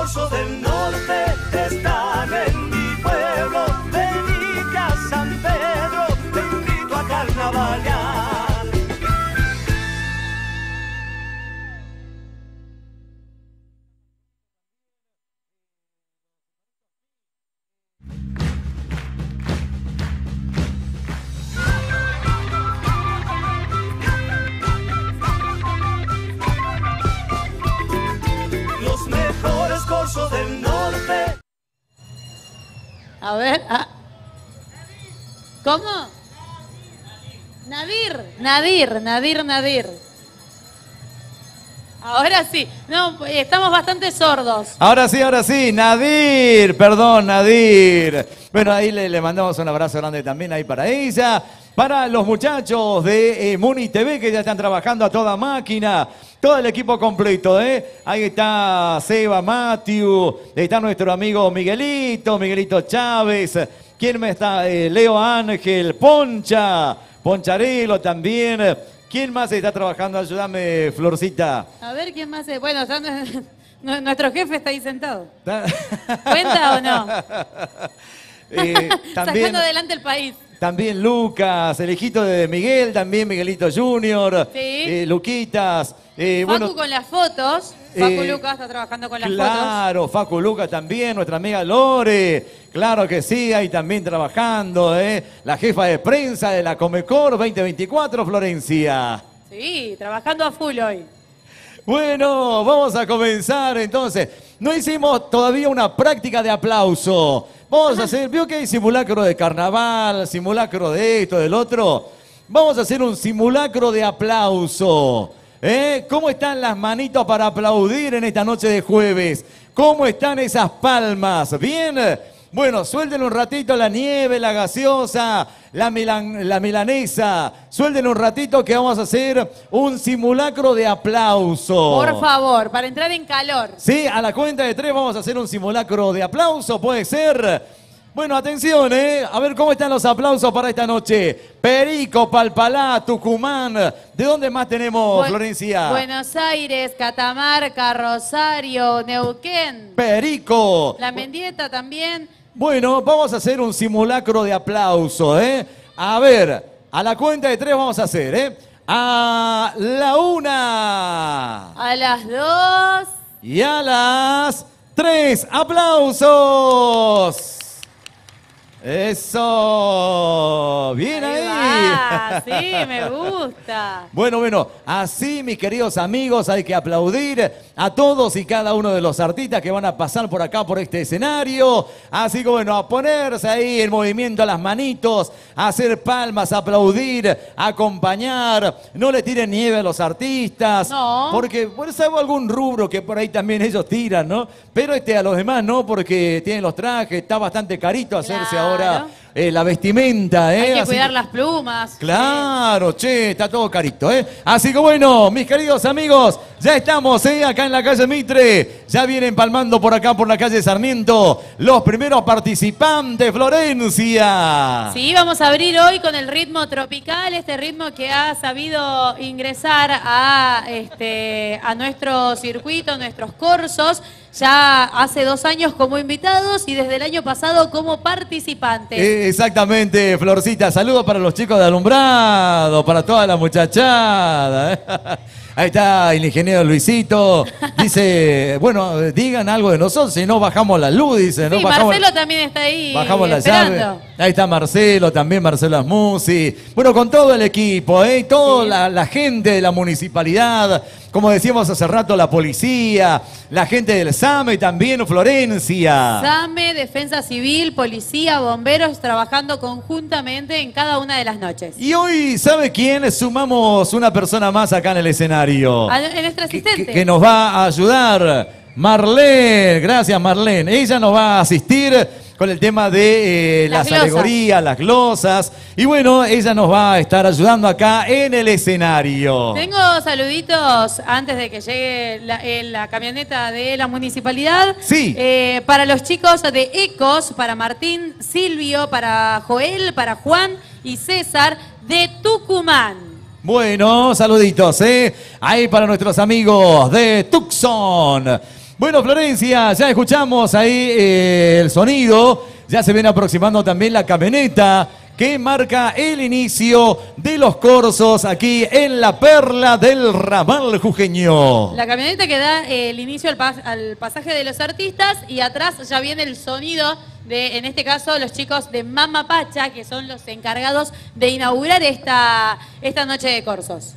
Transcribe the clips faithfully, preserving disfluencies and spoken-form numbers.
corsos del norte están en mi pueblo. Venite a San Pedro, te invito a carnavalear. Los mejores corsos del norte. A ver. Ah. ¿Cómo? Nadir. Nadir, Nadir, Nadir. Ahora sí. No, estamos bastante sordos. Ahora sí, ahora sí. Nadir, perdón, Nadir. Bueno, ahí le, le mandamos un abrazo grande también ahí para ella. Para los muchachos de eh, Muni T V que ya están trabajando a toda máquina. Todo el equipo completo, ¿eh? Ahí está Seba, Matthew, está nuestro amigo Miguelito, Miguelito Chávez. ¿Quién me está? Eh, Leo Ángel, Poncha, Poncharelo también. ¿Quién más está trabajando? Ayúdame, Florcita. A ver, ¿quién más? Es? Bueno, ya no- nuestro jefe está ahí sentado. ¿Cuenta o no? Eh, también, Sacando adelante el país. también Lucas, el hijito de Miguel, también Miguelito Junior. Sí. Eh, Luquitas. Eh, Facu bueno, con las fotos. Facu eh, Lucas está trabajando con las fotos. Claro, Facu Luca también, nuestra amiga Lore. Claro que sí, ahí también trabajando, ¿eh? La jefa de prensa de la Comecor veinte veinticuatro, Florencia. Sí, trabajando a full hoy. Bueno, vamos a comenzar entonces. No hicimos todavía una práctica de aplauso. Vamos a hacer, vio que hay simulacro de carnaval, simulacro de esto, del otro. Vamos a hacer un simulacro de aplauso. ¿Eh? ¿Cómo están las manitos para aplaudir en esta noche de jueves? ¿Cómo están esas palmas? ¿Bien? Bueno, suelten un ratito la nieve, la gaseosa, la, milan, la milanesa. Suelten un ratito que vamos a hacer un simulacro de aplauso. Por favor, para entrar en calor. Sí, a la cuenta de tres vamos a hacer un simulacro de aplauso, puede ser. Bueno, atención, ¿eh? A ver cómo están los aplausos para esta noche. Perico, Palpalá, Tucumán. ¿De dónde más tenemos, Bu- Florencia? Buenos Aires, Catamarca, Rosario, Neuquén. Perico. La Mendieta también. Bueno, vamos a hacer un simulacro de aplauso, ¿eh? A ver, a la cuenta de tres vamos a hacer, ¿eh? A la una. A las dos. Y a las tres. ¡Aplausos! ¡Eso! ¡Bien ahí! Ah, sí, me gusta. Bueno, bueno, así mis queridos amigos, hay que aplaudir a todos y cada uno de los artistas que van a pasar por acá, por este escenario. Así que bueno, a ponerse ahí en movimiento las manitos, a hacer palmas, a aplaudir, a acompañar. No le tiren nieve a los artistas. No. Porque por eso hay algún rubro que por ahí también ellos tiran, ¿no? Pero este a los demás no, porque tienen los trajes, está bastante carito hacerse Claro. ahora eh, la vestimenta, ¿eh? Hay que Así cuidar que- las plumas. Claro, che, está todo carito, ¿eh? Así que bueno, mis queridos amigos, ya estamos, ¿eh? Acá en la calle Mitre. Ya vienen palmando por acá, por la calle Sarmiento, los primeros participantes, Florencia. Sí, vamos a abrir hoy con el ritmo tropical, este ritmo que ha sabido ingresar a, este, a nuestro circuito, nuestros corsos, ya hace dos años como invitados y desde el año pasado como participantes. Eh, exactamente, Florcita. Saludos para los chicos de alumbrado, para toda la muchachada. ¿eh? Ahí está el ingeniero Luisito. Dice, bueno, digan algo de nosotros, si no bajamos la luz, dice. ¿no? Sí, bajamos, Marcelo también está ahí bajamos la esperando. llave. Ahí está Marcelo, también Marcelo Asmusi. Bueno, con todo el equipo, ¿eh? Toda Sí. la, la gente de la municipalidad. Como decíamos hace rato, la policía, la gente del SAME también, Florencia. SAME, Defensa Civil, Policía, Bomberos, trabajando conjuntamente en cada una de las noches. Y hoy, ¿sabe quién? Sumamos una persona más acá en el escenario. A, a nuestra Que, asistente. que- que nos va a ayudar. Marlene, gracias Marlene. Ella nos va a asistir con el tema de eh, Las las, glosas. alegorías, las glosas. Y bueno, ella nos va a estar ayudando acá en el escenario. Tengo saluditos antes de que llegue la, eh, la camioneta de la municipalidad. Sí. Eh, para los chicos de Ecos, para Martín, Silvio, para Joel, para Juan y César de Tucumán. Bueno, saluditos, ¿eh? Ahí para nuestros amigos de Tucson. Bueno, Florencia, ya escuchamos ahí eh, el sonido, ya se viene aproximando también la camioneta que marca el inicio de los corsos aquí en la perla del ramal jujeño. La camioneta que da eh, el inicio al, pas al pasaje de los artistas y atrás ya viene el sonido de, en este caso, los chicos de Mama Pacha, que son los encargados de inaugurar esta, esta noche de corsos.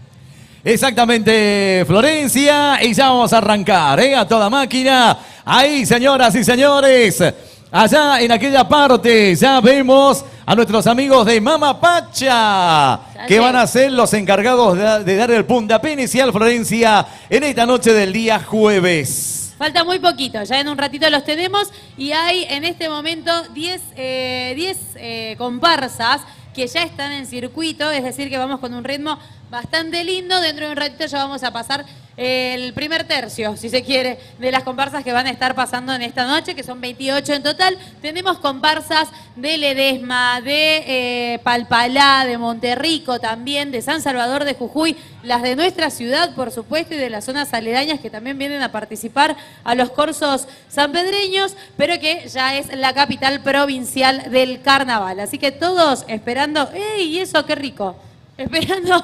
Exactamente, Florencia, y ya vamos a arrancar, ¿eh? A toda máquina. Ahí, señoras y señores, allá en aquella parte ya vemos a nuestros amigos de Mama Pacha, que van a ser los encargados de, de dar el puntapié inicial, Florencia, en esta noche del día jueves. Falta muy poquito, ya en un ratito los tenemos y hay en este momento diez eh, eh, comparsas que ya están en circuito, es decir que vamos con un ritmo bastante lindo. Dentro de un ratito ya vamos a pasar el primer tercio, si se quiere, de las comparsas que van a estar pasando en esta noche, que son veintiocho en total. Tenemos comparsas de Ledesma, de eh, Palpalá, de Monterrico también, de San Salvador de Jujuy, las de nuestra ciudad, por supuesto, y de las zonas aledañas que también vienen a participar a los corsos sanpedreños, pero que ya es la capital provincial del carnaval. Así que todos esperando, ¡ey! Eso, qué rico. Esperando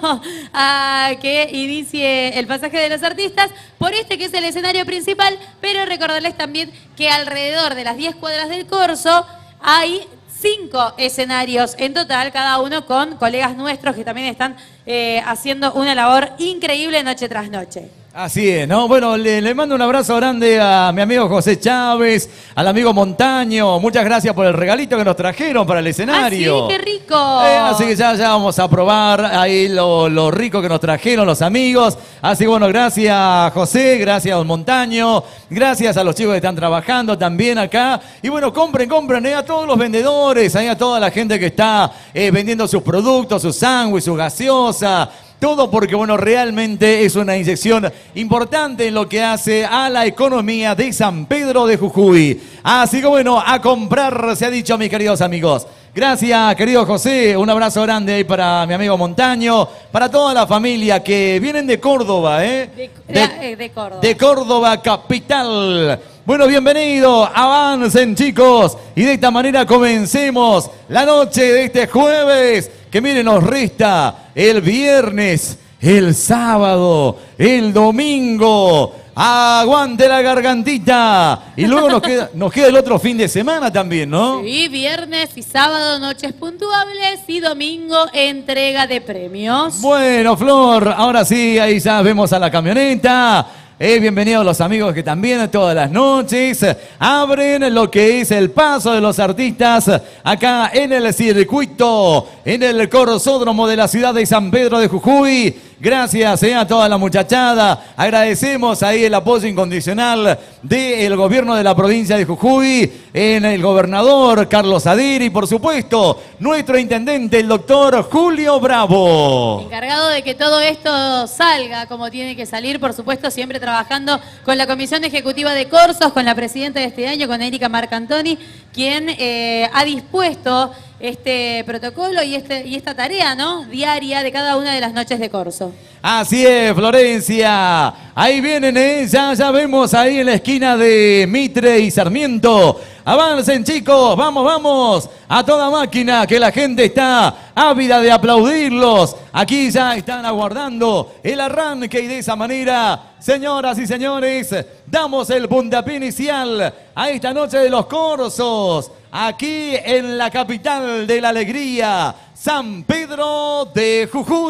a que inicie el pasaje de los artistas por este que es el escenario principal, pero recordarles también que alrededor de las diez cuadras del corso hay cinco escenarios en total, cada uno con colegas nuestros que también están eh, haciendo una labor increíble noche tras noche. Así es, ¿no? Bueno, le, le mando un abrazo grande a mi amigo José Chávez, al amigo Montaño. Muchas gracias por el regalito que nos trajeron para el escenario. ¡Ah, sí! ¡Qué rico! Eh, así que ya, ya vamos a probar ahí lo, lo rico que nos trajeron los amigos. Así que bueno, gracias José, gracias a Don Montaño, gracias a los chicos que están trabajando también acá. Y bueno, compren, compren eh, a todos los vendedores, eh, a toda la gente que está eh, vendiendo sus productos, su sándwich, su gaseosa. Todo porque, bueno, realmente es una inyección importante en lo que hace a la economía de San Pedro de Jujuy. Así que, bueno, a comprar, se ha dicho, mis queridos amigos. Gracias, querido José. Un abrazo grande ahí para mi amigo Montaño, para toda la familia que vienen de Córdoba, ¿eh? De, de, de Córdoba. De Córdoba, capital. Bueno, bienvenidos, avancen, chicos. Y de esta manera comencemos la noche de este jueves, que miren, nos resta el viernes, el sábado, el domingo. Aguante la gargantita. Y luego nos queda, nos queda el otro fin de semana también, ¿no? Sí, viernes y sábado, noches puntuables, y domingo, entrega de premios. Bueno, Flor, ahora sí, ahí ya vemos a la camioneta. Eh, bienvenidos los amigos que también todas las noches abren lo que es el paso de los artistas acá en el circuito, en el corsódromo de la ciudad de San Pedro de Jujuy. Gracias eh, a toda la muchachada. Agradecemos ahí el apoyo incondicional del gobierno de la provincia de Jujuy, en el gobernador Carlos Adir y por supuesto nuestro intendente, el doctor Julio Bravo. Encargado de que todo esto salga como tiene que salir, por supuesto siempre trabajando con la Comisión Ejecutiva de Corsos, con la presidenta de este año, con Erika Marcantoni, quien eh, ha dispuesto este protocolo y, este, y esta tarea, ¿no?, diaria de cada una de las noches de corso. Así es, Florencia. Ahí vienen, ¿eh? Ya, ya vemos ahí en la esquina de Mitre y Sarmiento. Avancen, chicos, vamos, vamos. A toda máquina, que la gente está ávida de aplaudirlos. Aquí ya están aguardando el arranque y de esa manera, señoras y señores, damos el puntapié inicial a esta noche de los corsos. Aquí en la capital de la alegría, San Pedro de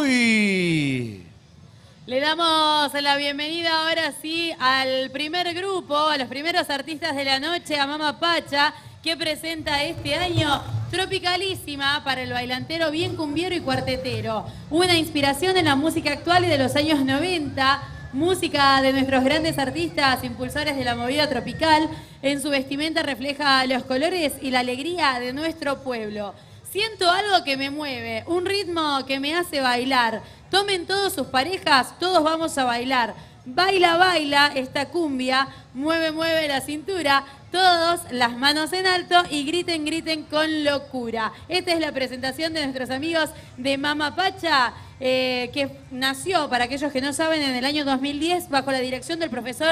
Jujuy. Le damos la bienvenida ahora sí al primer grupo, a los primeros artistas de la noche, a Mama Pacha, que presenta este año Tropicalísima para el bailantero bien cumbiero y cuartetero. Una inspiración en la música actual y de los años noventa, música de nuestros grandes artistas impulsores de la movida tropical. En su vestimenta refleja los colores y la alegría de nuestro pueblo. Siento algo que me mueve, un ritmo que me hace bailar. Tomen todos sus parejas, todos vamos a bailar. Baila, baila esta cumbia, mueve, mueve la cintura, todos las manos en alto y griten, griten con locura. Esta es la presentación de nuestros amigos de Mama Pacha, eh, que nació, para aquellos que no saben, en el año dos mil diez bajo la dirección del profesor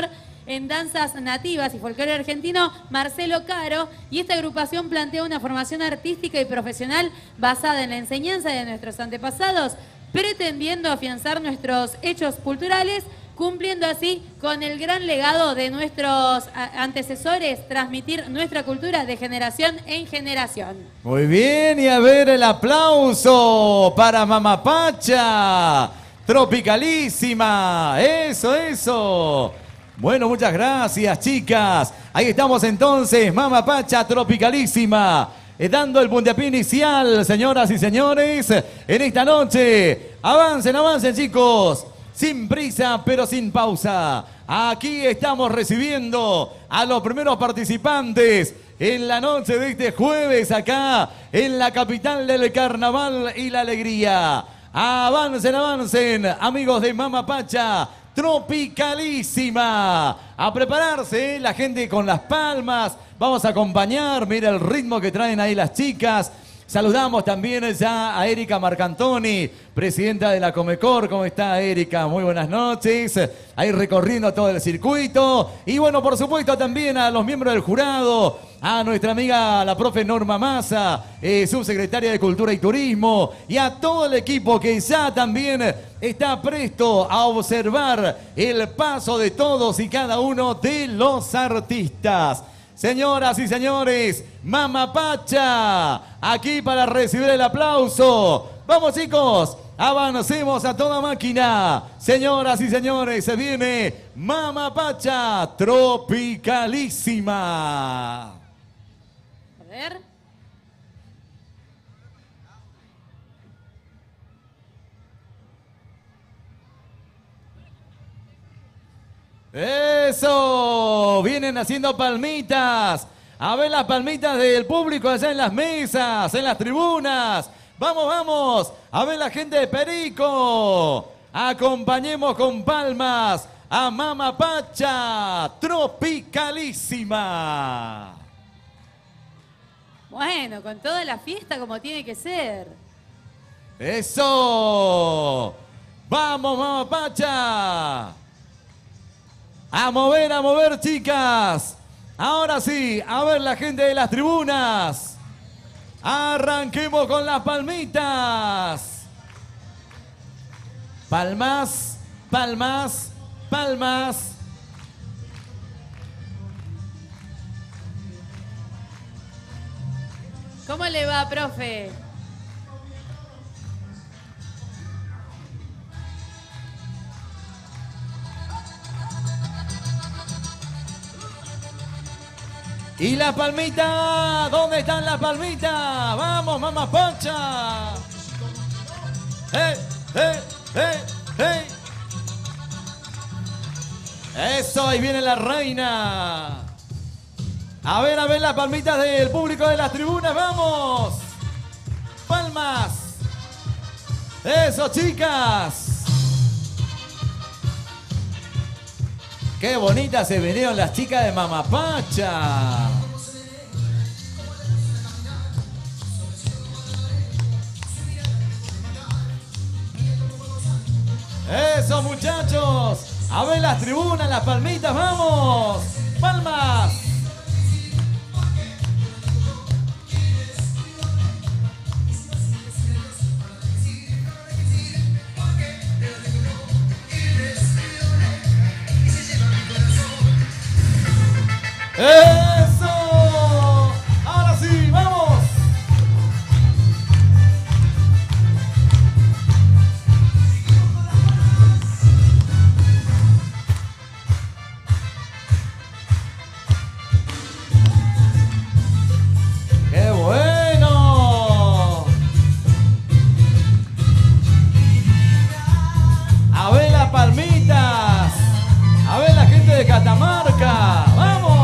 en danzas nativas y folclore argentino, Marcelo Caro, y esta agrupación plantea una formación artística y profesional basada en la enseñanza de nuestros antepasados, pretendiendo afianzar nuestros hechos culturales, cumpliendo así con el gran legado de nuestros antecesores, transmitir nuestra cultura de generación en generación. Muy bien, y a ver el aplauso para Mama Pacha, tropicalísima, eso, eso. Bueno, muchas gracias, chicas. Ahí estamos entonces, Mama Pacha, tropicalísima, eh, dando el puntapié inicial, señoras y señores, en esta noche. Avancen, avancen, chicos. Sin prisa, pero sin pausa. Aquí estamos recibiendo a los primeros participantes en la noche de este jueves acá en la capital del carnaval y la alegría. Avancen, avancen, amigos de Mama Pacha, tropicalísima. A prepararse, ¿eh? La gente con las palmas. Vamos a acompañar, mira el ritmo que traen ahí las chicas. Saludamos también ya a Erika Marcantoni, presidenta de la Comecor. ¿Cómo está, Erika? Muy buenas noches. Ahí recorriendo todo el circuito. Y bueno, por supuesto también a los miembros del jurado, a nuestra amiga la profe Norma Massa, eh, subsecretaria de Cultura y Turismo, y a todo el equipo que ya también está presto a observar el paso de todos y cada uno de los artistas. Señoras y señores, Mama Pacha, aquí para recibir el aplauso. Vamos, chicos, avancemos a toda máquina. Señoras y señores, se viene Mama Pacha, tropicalísima. A ver. Eso, vienen haciendo palmitas. A ver las palmitas del público allá en las mesas, en las tribunas. Vamos, vamos, a ver la gente de Perico. Acompañemos con palmas a Mama Pacha, tropicalísima. Bueno, con toda la fiesta como tiene que ser. Eso. Vamos, Mama Pacha. A mover, a mover, chicas. Ahora sí, a ver la gente de las tribunas. Arranquemos con las palmitas. Palmas, palmas, palmas. ¿Cómo le va, profe? Y la palmita, ¿dónde están las palmitas? Vamos, Mama Pacha. ¡Eh, eh, eh, eh! Eso, ahí viene la reina. A ver, a ver las palmitas del público de las tribunas, vamos. Palmas. Eso, chicas. Qué bonitas se vinieron las chicas de Mama Pacha. Eso, muchachos. A ver las tribunas, las palmitas, vamos. Palmas. ¡Eso! ¡Ahora sí! ¡Vamos! ¡Qué bueno! A ver las palmitas. A ver la gente de Catamarca. ¡Vamos!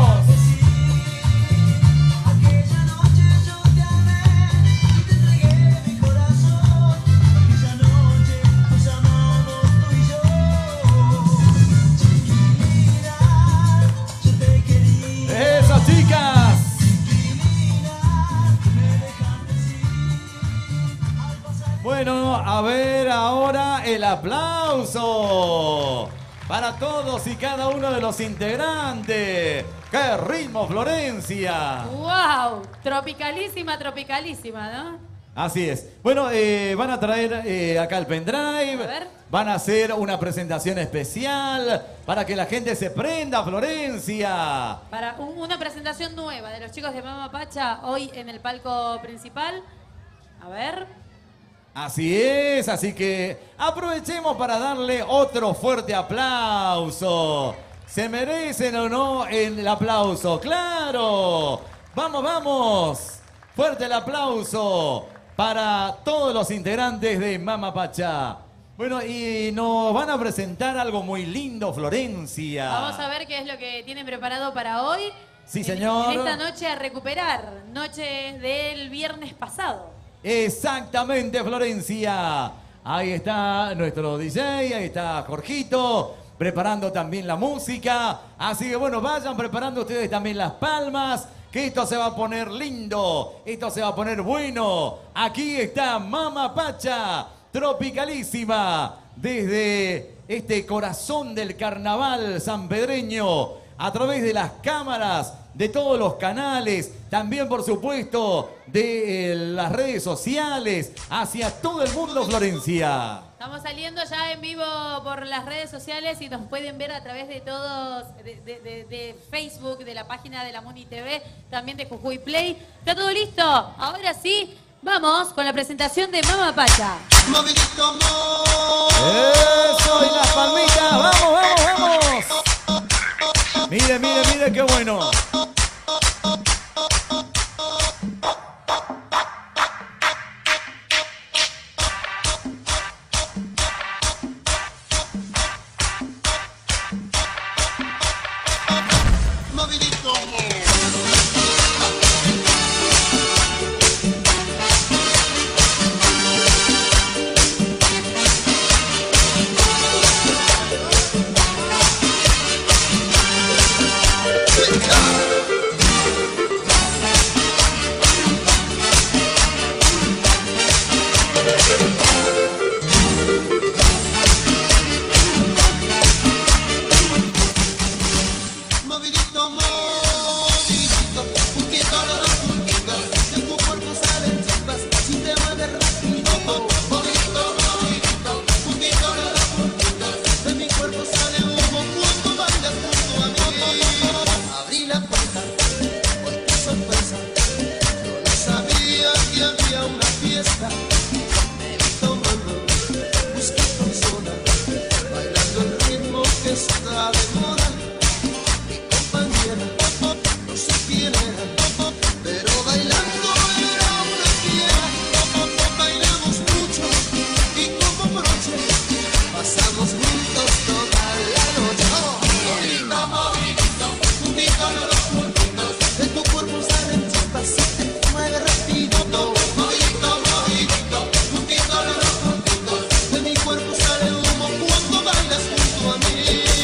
Bueno, a ver ahora el aplauso. para todos y cada uno de los integrantes. ¡Qué ritmo, Florencia! ¡Wow! Tropicalísima, tropicalísima, ¿no? Así es. Bueno, eh, van a traer eh, acá el pendrive. A ver. Van a hacer una presentación especial para que la gente se prenda, Florencia. Para un- una presentación nueva de los chicos de Mama Pacha hoy en el palco principal. A ver. Así es, así que aprovechemos para darle otro fuerte aplauso. ¿Se merecen o no el aplauso? ¡Claro! ¡Vamos, vamos! Fuerte el aplauso para todos los integrantes de Mama Pacha. Bueno, y nos van a presentar algo muy lindo, Florencia. Vamos a ver qué es lo que tienen preparado para hoy. Sí, En- señor. En esta noche a recuperar, noche del viernes pasado. Exactamente, Florencia. Ahí está nuestro D J, ahí está Jorgito, preparando también la música. Así que bueno, vayan preparando ustedes también las palmas, que esto se va a poner lindo, esto se va a poner bueno. Aquí está Mama Pacha, tropicalísima, desde este corazón del carnaval sanpedreño, a través de las cámaras, de todos los canales, también por supuesto de eh, las redes sociales, hacia todo el mundo, Florencia. Estamos saliendo ya en vivo por las redes sociales y nos pueden ver a través de todos, de, de- de- de Facebook, de la página de la Muni T V, también de Jujuy Play. ¿Está todo listo? Ahora sí, vamos con la presentación de Mama Pacha. Eso, y las palmitas, vamos, vamos, vamos. Mire, mire, mire qué bueno. Movidito, movidito, puntito, puntito, de tu cuerpo salen chispas, si te mueves rápido. Movidito, movidito, puntito, puntito, de mi cuerpo sale humo cuando bailas junto a mí. Abrí la puerta, por tu sorpresa, yo no sabía que había una fiesta. Me vi tomando, busqué persona, bailando el ritmo que está de moda. No sé quién era, pero bailando era una fiera. Bailamos mucho y como broche pasamos juntos toda la noche. Movidito, movidito, puntito, los puntitos de tu cuerpo salen chispas y te mueve rápido. Movidito, movidito, puntito, los puntitos de mi cuerpo sale humo cuando bailas junto a mí.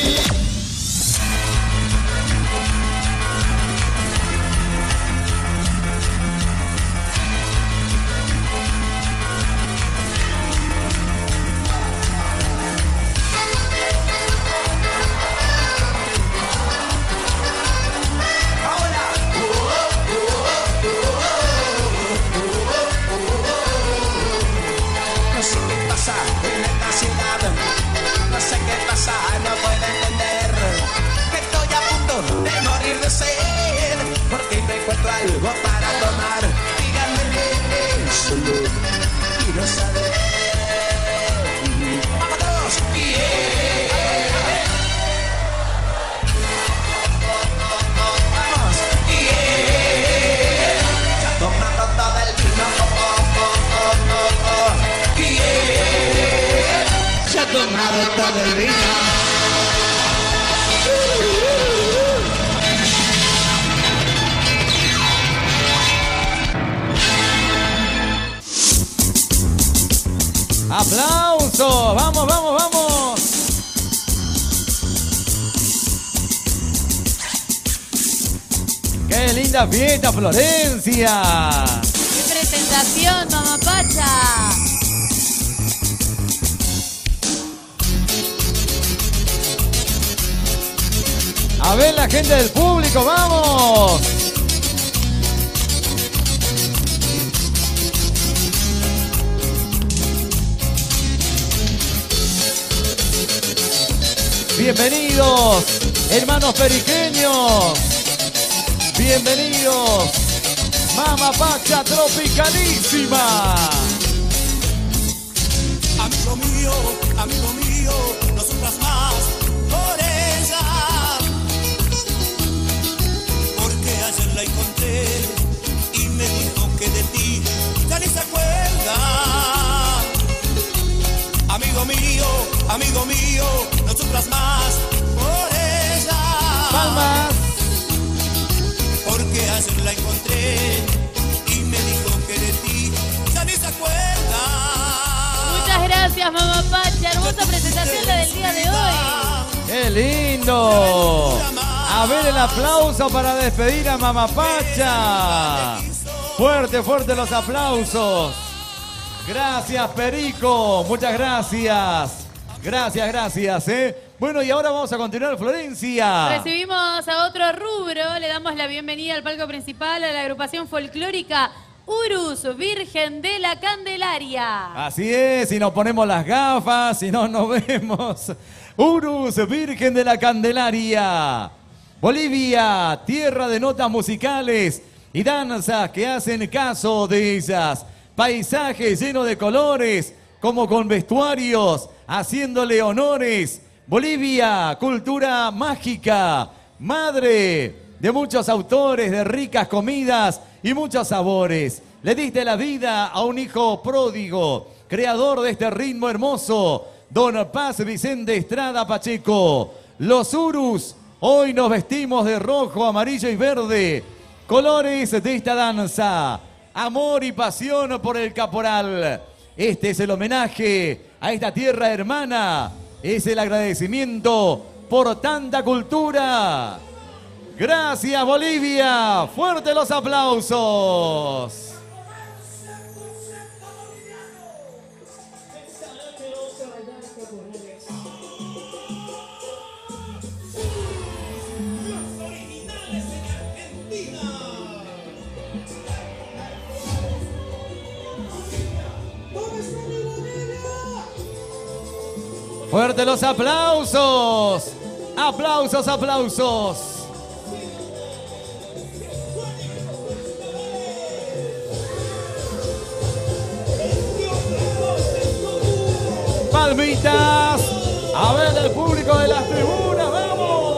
No sé qué pasa en esta ciudad, no sé qué pasa, no puedo entender que estoy a punto de morir de sed, porque no encuentro algo para tomar. Díganme qué es solo quiero saber. ¡Vámonos! ¡Bien! ¡Vamos! ¡Bien! Ya tomando todo el vino. Se ha tomado todo el vino. ¡Aplauso! ¡Vamos, vamos, vamos! ¡Qué linda fiesta, Florencia! ¡Qué presentación, Mama Pacha! A ver la gente del público, vamos. Bienvenidos, hermanos periqueños. Bienvenidos. Mama Pacha tropicalísima. Amigo mío, amigo mío, no sufras más por ella, porque ayer la encontré y me dijo que de ti ya ni se acuerda. Amigo mío, amigo mío, no sufras más por ella. Palmas. Porque ayer la encontré y me dijo que de ti ya ni se acuerda. Muchas gracias, Mamá Pacha. Hermosa presentación la del día de hoy. ¡Qué lindo! A ver el aplauso para despedir a Mama Pacha. Fuerte, fuerte los aplausos. Gracias, Perico. Muchas gracias. Gracias, gracias, ¿eh? Bueno, y ahora vamos a continuar, Florencia. Recibimos a otro rubro. Le damos la bienvenida al palco principal a la agrupación folclórica Urus, Virgen de la Candelaria. Así es, si nos ponemos las gafas, si no nos vemos. Urus, Virgen de la Candelaria. Bolivia, tierra de notas musicales y danzas que hacen caso de ellas. Paisajes llenos de colores, como con vestuarios, haciéndole honores. Bolivia, cultura mágica, madre de muchos autores, de ricas comidas y muchos sabores. Le diste la vida a un hijo pródigo, creador de este ritmo hermoso, Don Paz Vicente Estrada Pacheco. Los Urus, hoy nos vestimos de rojo, amarillo y verde, colores de esta danza. Amor y pasión por el caporal. Este es el homenaje a esta tierra hermana. Es el agradecimiento por tanta cultura. Gracias, Bolivia. Fuerte los aplausos. Fuerte los aplausos. Aplausos, aplausos. Palmitas. A ver el público de las tribunas, vamos.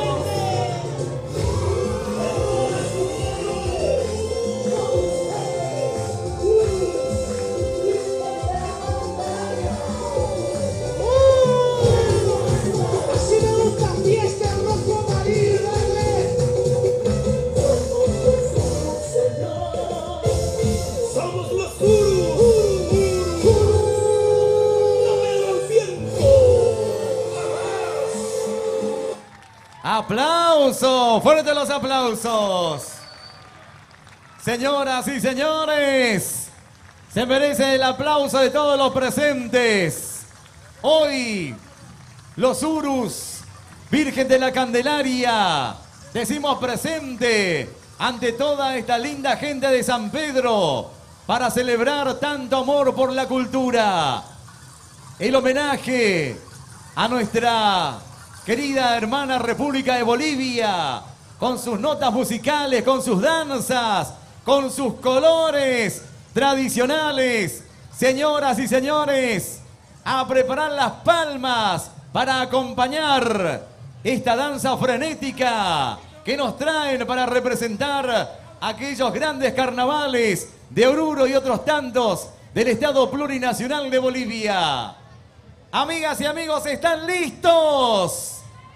¡Aplausos! ¡Fuerte los aplausos! Señoras y señores, se merece el aplauso de todos los presentes. Hoy, los Urus, Virgen de la Candelaria, decimos presente ante toda esta linda gente de San Pedro para celebrar tanto amor por la cultura. El homenaje a nuestra querida hermana República de Bolivia, con sus notas musicales, con sus danzas, con sus colores tradicionales. Señoras y señores, a preparar las palmas para acompañar esta danza frenética que nos traen para representar aquellos grandes carnavales de Oruro y otros tantos del Estado Plurinacional de Bolivia. Amigas y amigos, ¿están listos?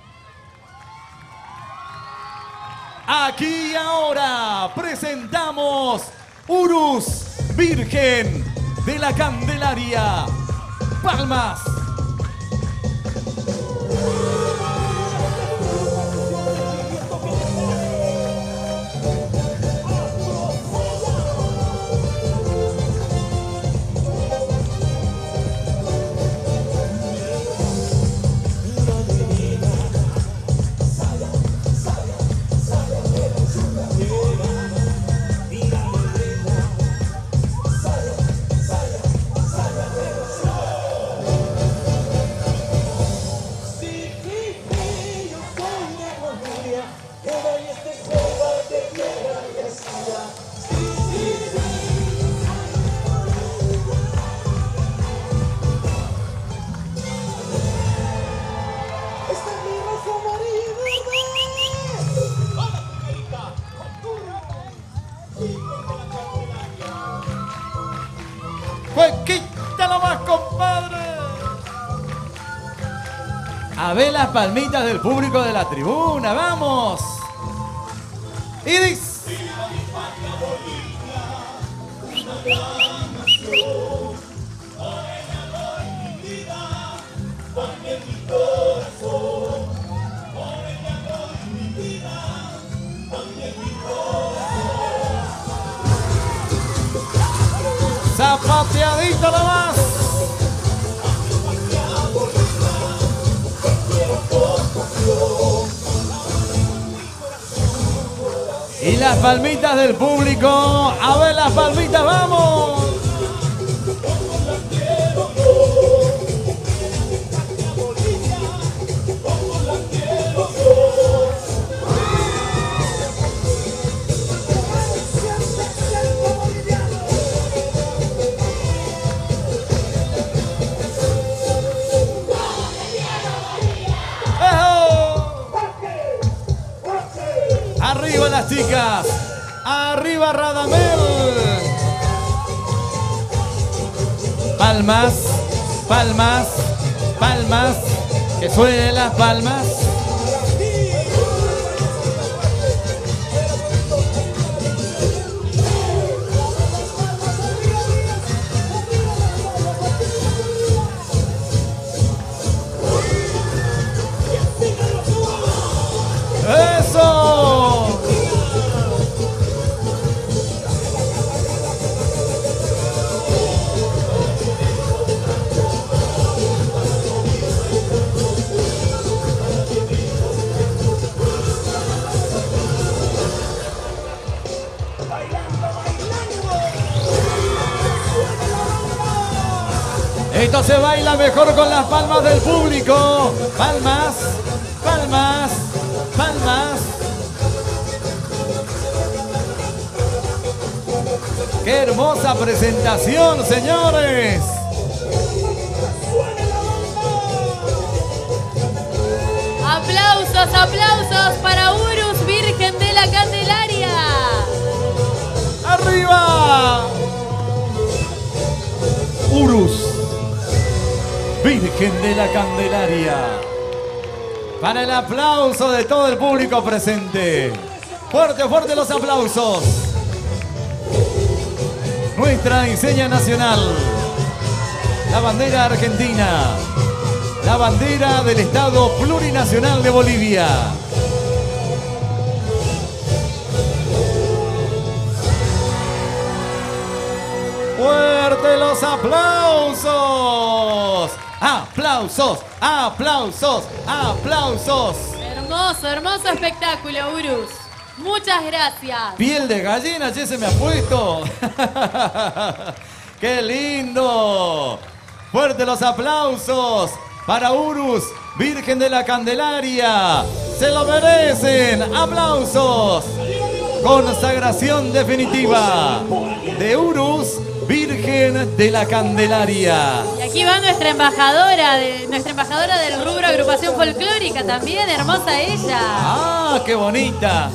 Aquí y ahora presentamos Urus, Virgen de la Candelaria. Palmas. A ver las palmitas del público de la tribuna, vamos. Iris. Zapateadito nomás. Y las palmitas del público. A ver las palmitas, vamos. Arriba las chicas, arriba Radamel. Palmas, palmas, palmas, que suenen las palmas. ¡Eso! Esto se baila mejor con las palmas del público. Palmas, palmas, palmas. ¡Qué hermosa presentación, señores! Aplausos, aplausos para Urus, Virgen de la Candelaria. ¡Arriba! Urus, Virgen de la Candelaria. Para el aplauso de todo el público presente. Fuerte, fuerte los aplausos. Nuestra enseña nacional. La bandera argentina. La bandera del Estado Plurinacional de Bolivia. ¡Fuerte los aplausos! ¡Aplausos! ¡Aplausos! ¡Aplausos! Hermoso, hermoso espectáculo, Urus. Muchas gracias. Piel de gallina, che, se me ha puesto. ¡Qué lindo! ¡Fuerte los aplausos para Urus, Virgen de la Candelaria! ¡Se lo merecen! ¡Aplausos! Consagración definitiva de Urus, Virgen de la Candelaria. Y aquí va nuestra embajadora, de, nuestra embajadora del rubro agrupación folclórica también, hermosa ella. ¡Ah, qué bonita!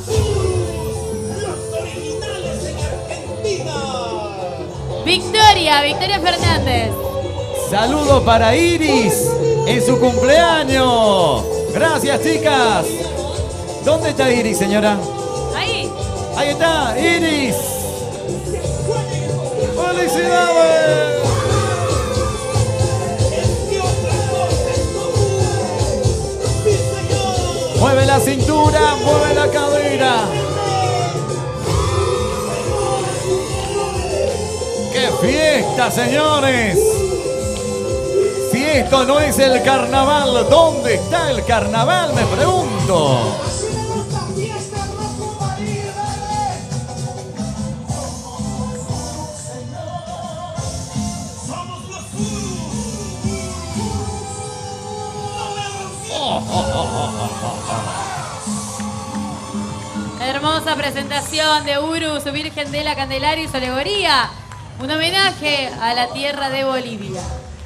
Victoria, Victoria Fernández. Saludo para Iris en su cumpleaños. Gracias, chicas. ¿Dónde está Iris, señora? Ahí. Ahí está, Iris. ¡Felicidades! Mueve la cintura, mueve la cadera. ¡Qué fiesta, señores! Si esto no es el carnaval, ¿dónde está el carnaval? Me pregunto. Hermosa presentación de Urus, Virgen de la Candelaria y su alegoría. Un homenaje a la tierra de Bolivia.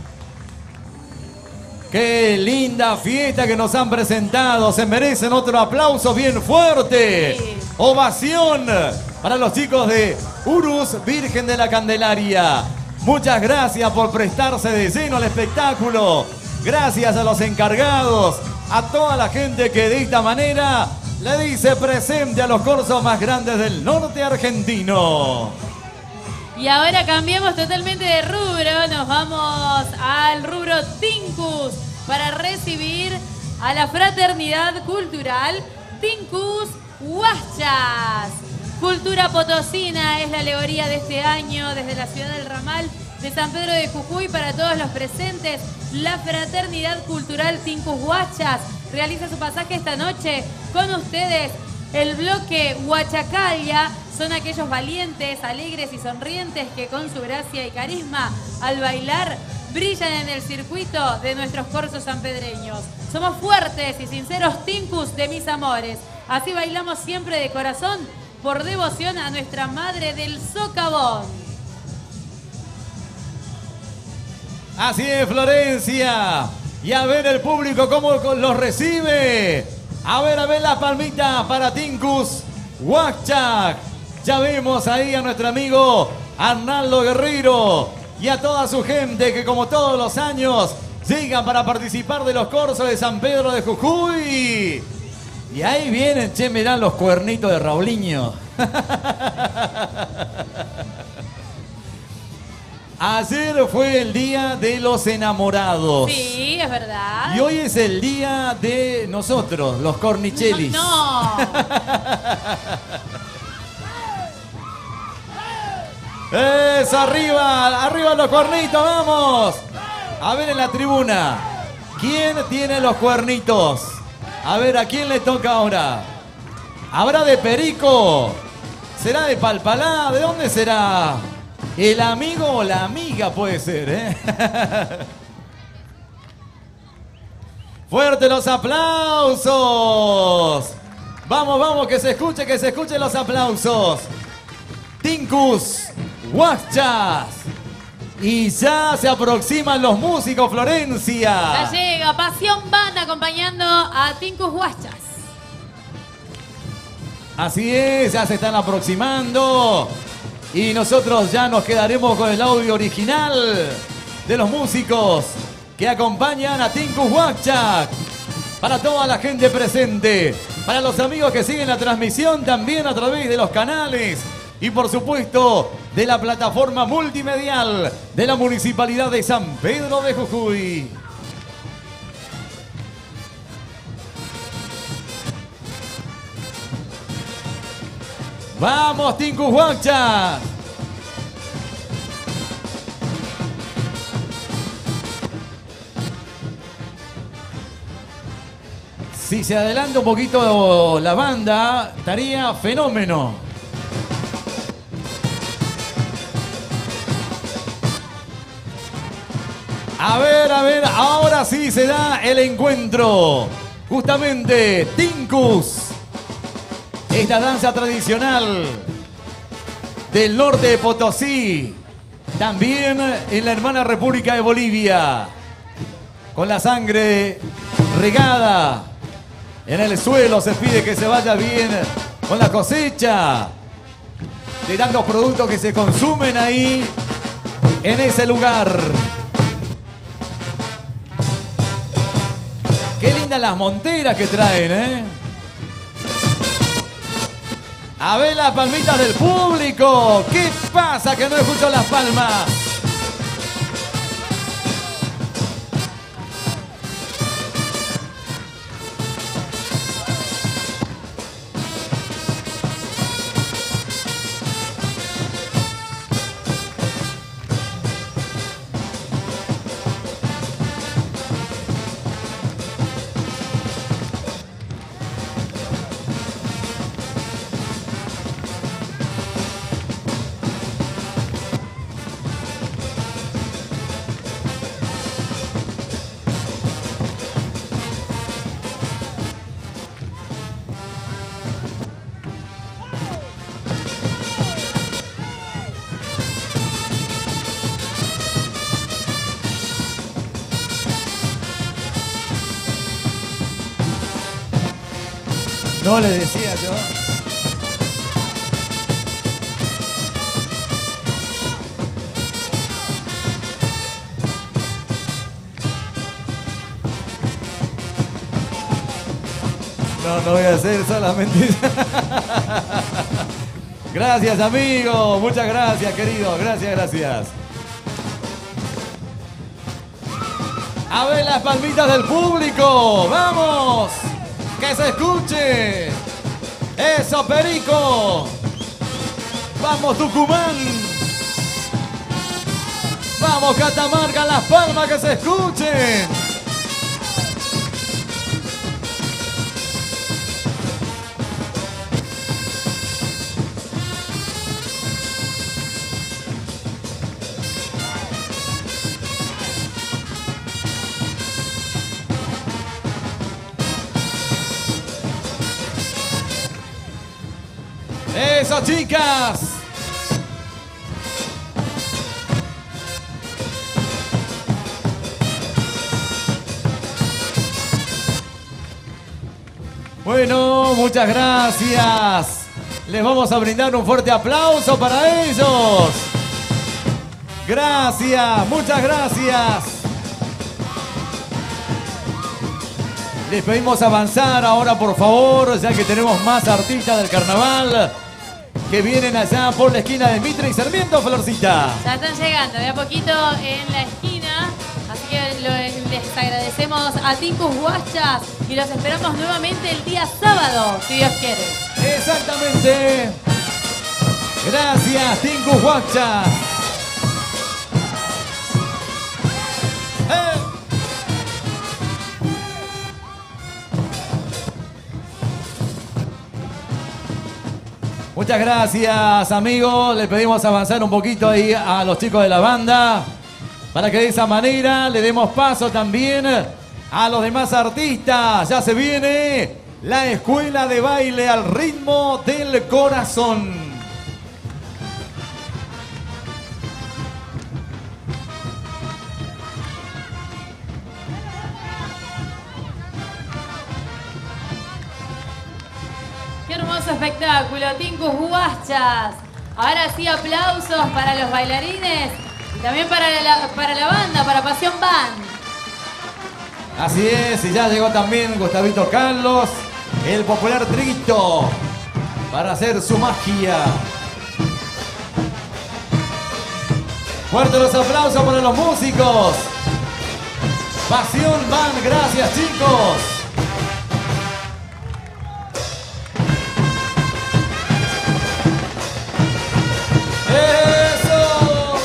¡Qué linda fiesta que nos han presentado! Se merecen otro aplauso bien fuerte. Sí. Ovación para los chicos de Urus, Virgen de la Candelaria. Muchas gracias por prestarse de lleno al espectáculo. Gracias a los encargados a toda la gente que de esta manera le dice presente a los corsos más grandes del norte argentino. Y ahora cambiamos totalmente de rubro, nos vamos al rubro Tincus para recibir a la Fraternidad Cultural Tincus Huachas. Cultura potosina es la alegoría de este año desde la ciudad del Ramal de San Pedro de Jujuy. Para todos los presentes, la Fraternidad Cultural Tincus Huachas realiza su pasaje esta noche con ustedes. El bloque Huachacalia son aquellos valientes, alegres y sonrientes que con su gracia y carisma al bailar brillan en el circuito de nuestros corsos sanpedreños. Somos fuertes y sinceros Tincus de mis amores. Así bailamos siempre de corazón por devoción a nuestra madre del socavón. Así es, Florencia. Y a ver el público cómo los recibe. A ver, a ver la palmita para Tincus Huachas. Ya vemos ahí a nuestro amigo Arnaldo Guerrero y a toda su gente que como todos los años llegan para participar de los corsos de San Pedro de Jujuy. Y ahí vienen, che, mirá los cuernitos de Raulinho. Ayer fue el día de los enamorados. Sí, es verdad. Y hoy es el día de nosotros, los cornichelis. No. Eso, arriba, arriba los cuernitos, vamos. A ver en la tribuna, ¿quién tiene los cuernitos? A ver, ¿a quién le toca ahora? ¿Habrá de Perico? ¿Será de Palpalá? ¿De dónde será? El amigo o la amiga puede ser, ¿eh? ¡Fuerte los aplausos! Vamos, vamos, que se escuche, que se escuchen los aplausos. Tincus Huachas. Y ya se aproximan los músicos, Florencia. Ya llega Pasión Banda acompañando a Tincus Huachas. Así es, ya se están aproximando. Y nosotros ya nos quedaremos con el audio original de los músicos que acompañan a Tincus Huachas. Para toda la gente presente, para los amigos que siguen la transmisión también a través de los canales y por supuesto de la plataforma multimedial de la Municipalidad de San Pedro de Jujuy. ¡Vamos, Tincus Huachas! Si se adelanta un poquito la banda, estaría fenómeno. A ver, a ver, ahora sí se da el encuentro. Justamente, Tincus. Esta danza tradicional del norte de Potosí, también en la hermana República de Bolivia, con la sangre regada en el suelo, se pide que se vaya bien con la cosecha de tantos productos que se consumen ahí en ese lugar. Qué lindas las monteras que traen, ¿eh? A ver las palmitas del público. ¿Qué pasa que no escucho las palmas? No le decía yo. no, no voy a hacer solamente. Gracias, amigo. Muchas gracias, querido. Gracias, gracias. A ver las palmitas del público. ¡Vamos! ¡Que se escuche! ¡Eso, Perico! ¡Vamos, Tucumán! ¡Vamos, Catamarca! ¡Las palmas que se escuchen! ¡Eso, chicas! Bueno, muchas gracias. Les vamos a brindar un fuerte aplauso para ellos. Gracias, muchas gracias. Les pedimos avanzar ahora, por favor, ya que tenemos más artistas del carnaval que vienen allá por la esquina de Mitre y Sarmiento, Florcita. Ya están llegando de a poquito en la esquina, así que lo- les agradecemos a Tincus Huachas y los esperamos nuevamente el día sábado, si Dios quiere. Exactamente. Gracias, Tinkus Huacha. ¡Eh! Muchas gracias, amigos. Le pedimos avanzar un poquito ahí a los chicos de la banda para que de esa manera le demos paso también a los demás artistas. Ya se viene la escuela de baile al ritmo del corazón. Qué hermoso espectáculo, Tincus Huachas. Ahora sí, aplausos para los bailarines y también para la, para la banda, para Pasión Band. Así es, y ya llegó también Gustavito Carlos, el popular Triguito, para hacer su magia. Fuertes los aplausos para los músicos. Pasión Band, gracias, chicos. ¡Eso!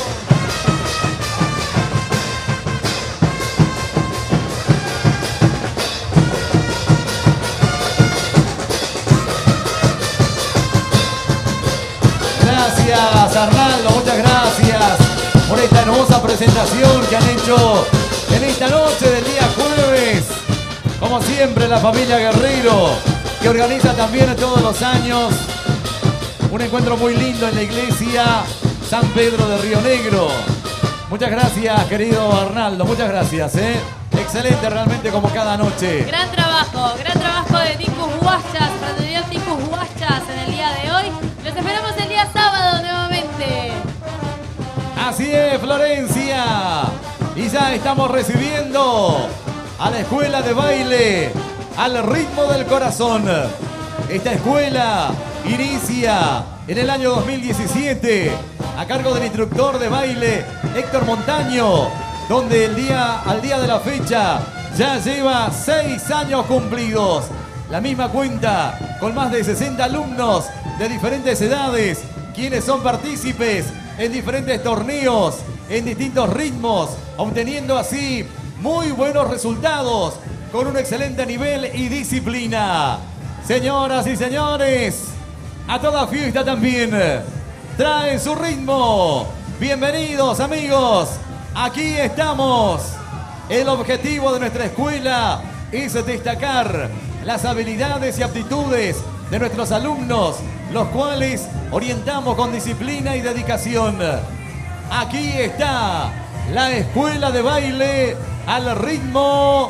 Gracias, Arnaldo, muchas gracias por esta hermosa presentación que han hecho en esta noche del día jueves. Como siempre, la familia Guerrero, que organiza también todos los años un encuentro muy lindo en la iglesia San Pedro de Río Negro. Muchas gracias, querido Arnaldo, muchas gracias, ¿eh? Excelente realmente como cada noche. Gran trabajo, gran trabajo de Tincus Huachas, fraternidad Tincus Huachas en el día de hoy. Los esperamos el día sábado nuevamente. Así es, Florencia. Y ya estamos recibiendo a la escuela de baile al ritmo del corazón. Esta escuela inicia en el año dos mil diecisiete a cargo del instructor de baile Héctor Montaño, donde el día, al día de la fecha ya lleva seis años cumplidos. La misma cuenta con más de sesenta alumnos de diferentes edades, quienes son partícipes en diferentes torneos, en distintos ritmos, obteniendo así muy buenos resultados con un excelente nivel y disciplina. Señoras y señores, a toda fiesta también trae su ritmo. Bienvenidos, amigos. Aquí estamos. El objetivo de nuestra escuela es destacar las habilidades y aptitudes de nuestros alumnos, los cuales orientamos con disciplina y dedicación. Aquí está la escuela de baile al ritmo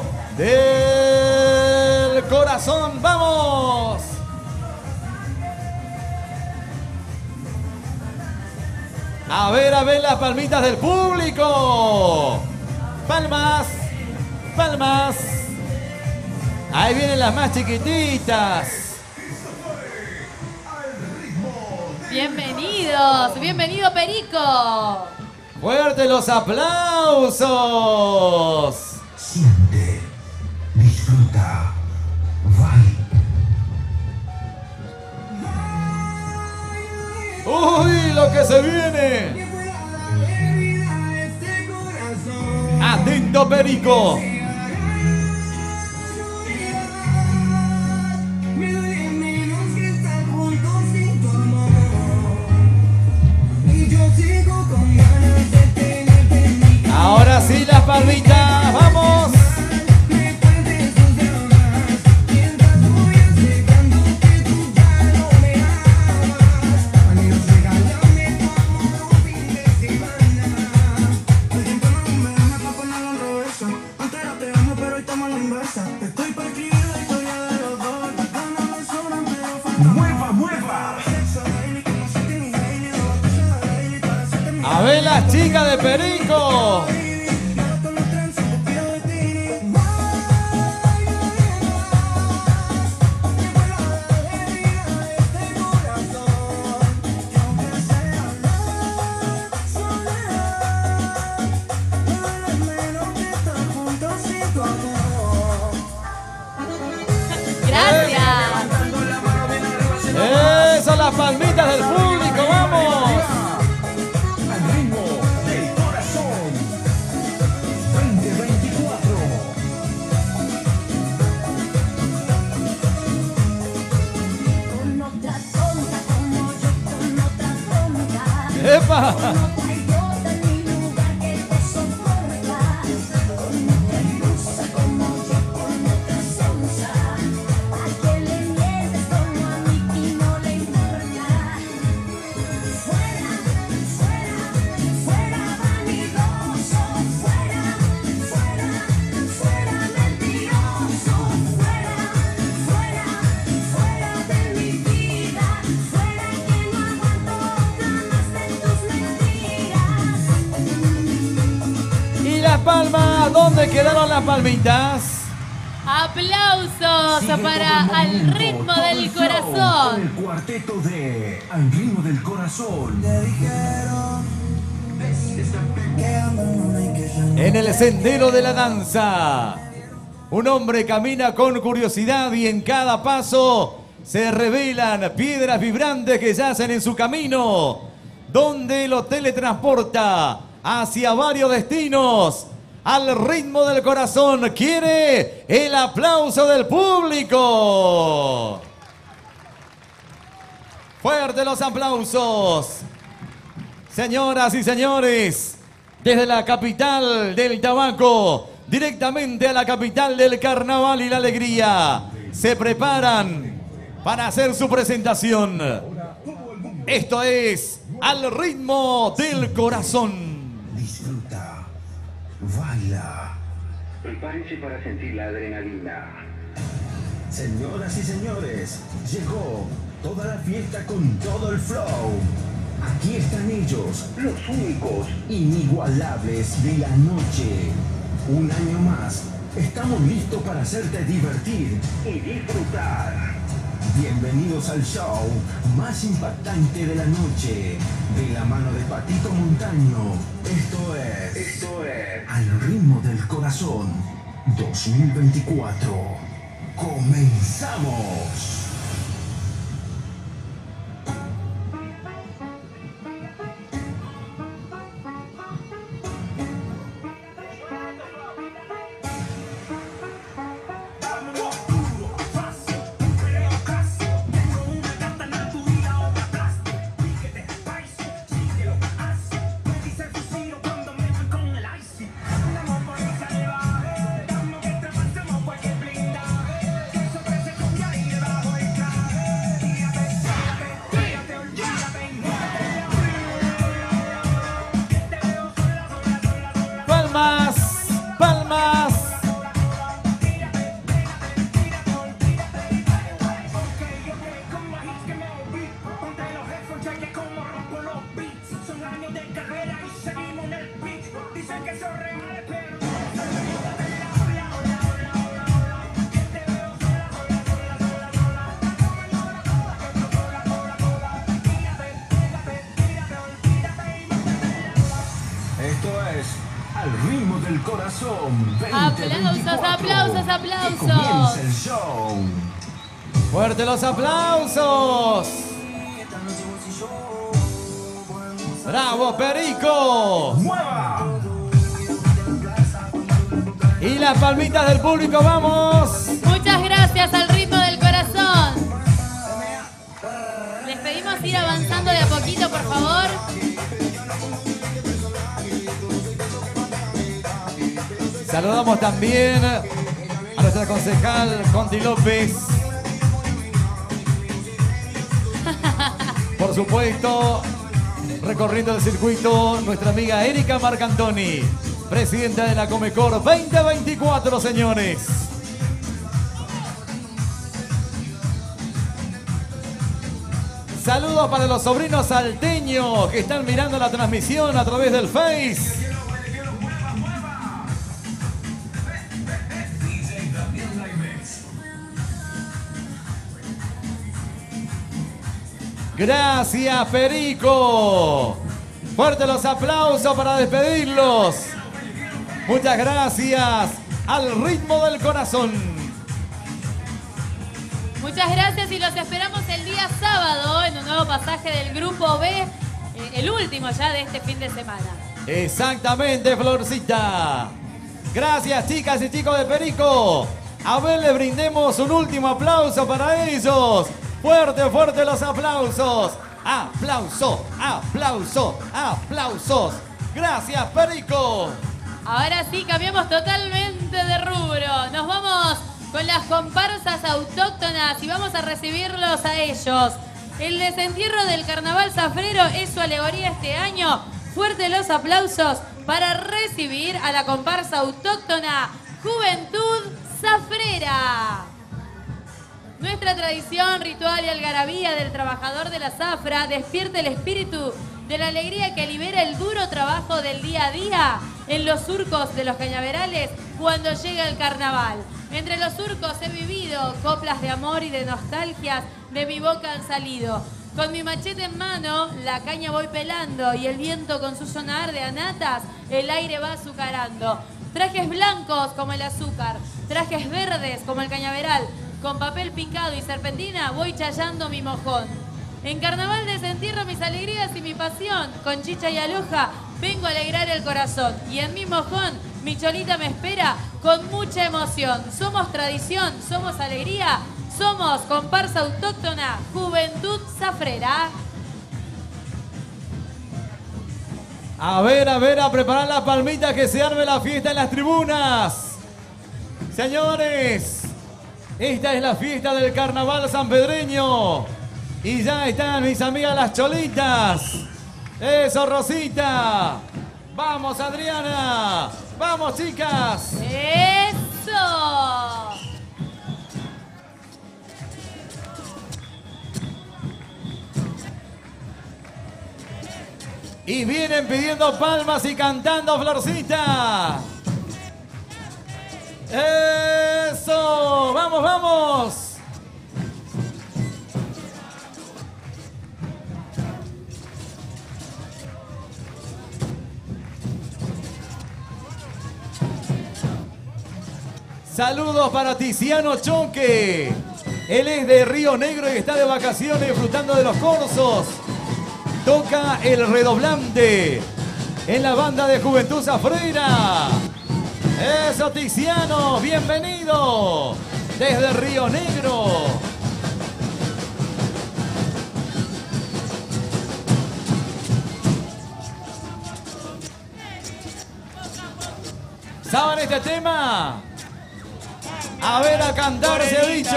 del corazón. ¡Vamos! A ver, a ver las palmitas del público. Palmas, palmas. Ahí vienen las más chiquititas. Bienvenidos, bienvenido Perico. Fuerte los aplausos. Siente, disfruta, baila. Uy, lo que se viene. Atento, Perico. Ahora sí, las palmitas, vamos. Mueva, mueva. A ver las chicas de Perico. Gracias. Eso, las palmitas del público, vamos. Al ritmo del corazón. veinte veinticuatro. Con otra tonta como yo, con otra tonta. ¡Epa! Traidora en mi lugar que te soporta. Con otra ilusa como yo, con otra sonsa. A quien le mientes como a mí y no le importa. Fuera, fuera, fuera vanidoso. Fuera, fuera, fuera mentiroso. Fuera, fuera, fuera de mi vida. Fuera que no aguanto otra más de tus mentiras. ¿Y las palmas? ¿Dónde quedaron las palmitas? Aplausos Sigue para todo el Al momento, Ritmo todo del el flow Corazón. Con el cuarteto de Al Ritmo del Corazón. En el sendero de la danza, un hombre camina con curiosidad y en cada paso se revelan piedras vibrantes que yacen en su camino, donde lo teletransporta hacia varios destinos. Al ritmo del corazón quiere el aplauso del público. Fuerte los aplausos. Señoras y señores, desde la capital del tabaco, directamente a la capital del carnaval y la alegría, se preparan para hacer su presentación. Esto es Al Ritmo del Corazón. Disfruta, baila. Prepárense para sentir la adrenalina. Señoras y señores, llegó toda la fiesta con todo el flow. Aquí están ellos, Los únicos. inigualables de la noche. Un año más, estamos listos para hacerte divertir. Y disfrutar. Bienvenidos al show más impactante de la noche. De la mano de Patito Montaño. Esto es Esto es Al Ritmo del Corazón dos mil veinticuatro. ¡Comenzamos! del Corazón Aplausos, veinte veinticuatro. aplausos, Que aplausos. comience el show. Fuerte los aplausos. Bravo, Perico. ¡Mueva! Y las palmitas del público, vamos. Muchas gracias al ritmo del corazón. Les pedimos ir avanzando de a poquito, por favor. Saludamos también a nuestra concejal Conti López. Por supuesto, recorriendo el circuito, nuestra amiga Erika Marcantoni, presidenta de la Comecor veinte veinticuatro, señores. Saludos para los sobrinos salteños que están mirando la transmisión a través del Face. Gracias, Perico. Fuerte los aplausos para despedirlos. Muchas gracias al ritmo del corazón. Muchas gracias y los esperamos el día sábado en un nuevo pasaje del Grupo B, eh, el último ya de este fin de semana. Exactamente, Florcita. Gracias, chicas y chicos de Perico. A ver, le brindemos un último aplauso para ellos. Fuerte, fuerte los aplausos. Aplauso, aplauso, aplausos. Gracias, Perico. Ahora sí, cambiamos totalmente de rubro. Nos vamos con las comparsas autóctonas y vamos a recibirlos a ellos. El desentierro del Carnaval Zafrero es su alegoría este año. Fuerte los aplausos para recibir a la comparsa autóctona Juventud Zafrera. Nuestra tradición, ritual y algarabía del trabajador de la zafra despierta el espíritu de la alegría que libera el duro trabajo del día a día en los surcos de los cañaverales cuando llega el carnaval. Entre los surcos he vivido coplas de amor y de nostalgias de mi boca han salido. Con mi machete en mano, la caña voy pelando y el viento con su sonar de anatas, el aire va azucarando. Trajes blancos como el azúcar, trajes verdes como el cañaveral, con papel picado y serpentina voy chayando mi mojón. En carnaval desentierro mis alegrías y mi pasión, con chicha y aloja vengo a alegrar el corazón. Y en mi mojón, mi cholita me espera con mucha emoción. Somos tradición, somos alegría, somos comparsa autóctona, Juventud Zafrera. A ver, a ver, a preparar las palmitas que se arme la fiesta en las tribunas. Señores, esta es la fiesta del carnaval sanpedreño. Y ya están mis amigas las cholitas. Eso, Rosita. Vamos, Adriana. Vamos, chicas. ¡Eso! Y vienen pidiendo palmas y cantando, Florcita. ¡Eso! ¡Vamos, vamos! Saludos para Tiziano Choque. Él es de Río Negro y está de vacaciones disfrutando de los corsos. Toca el redoblante en la banda de Juventud Zafrera. Eso, Tiziano, bienvenido desde Río Negro. ¿Saben este tema? A ver, a cantar se ha dicho.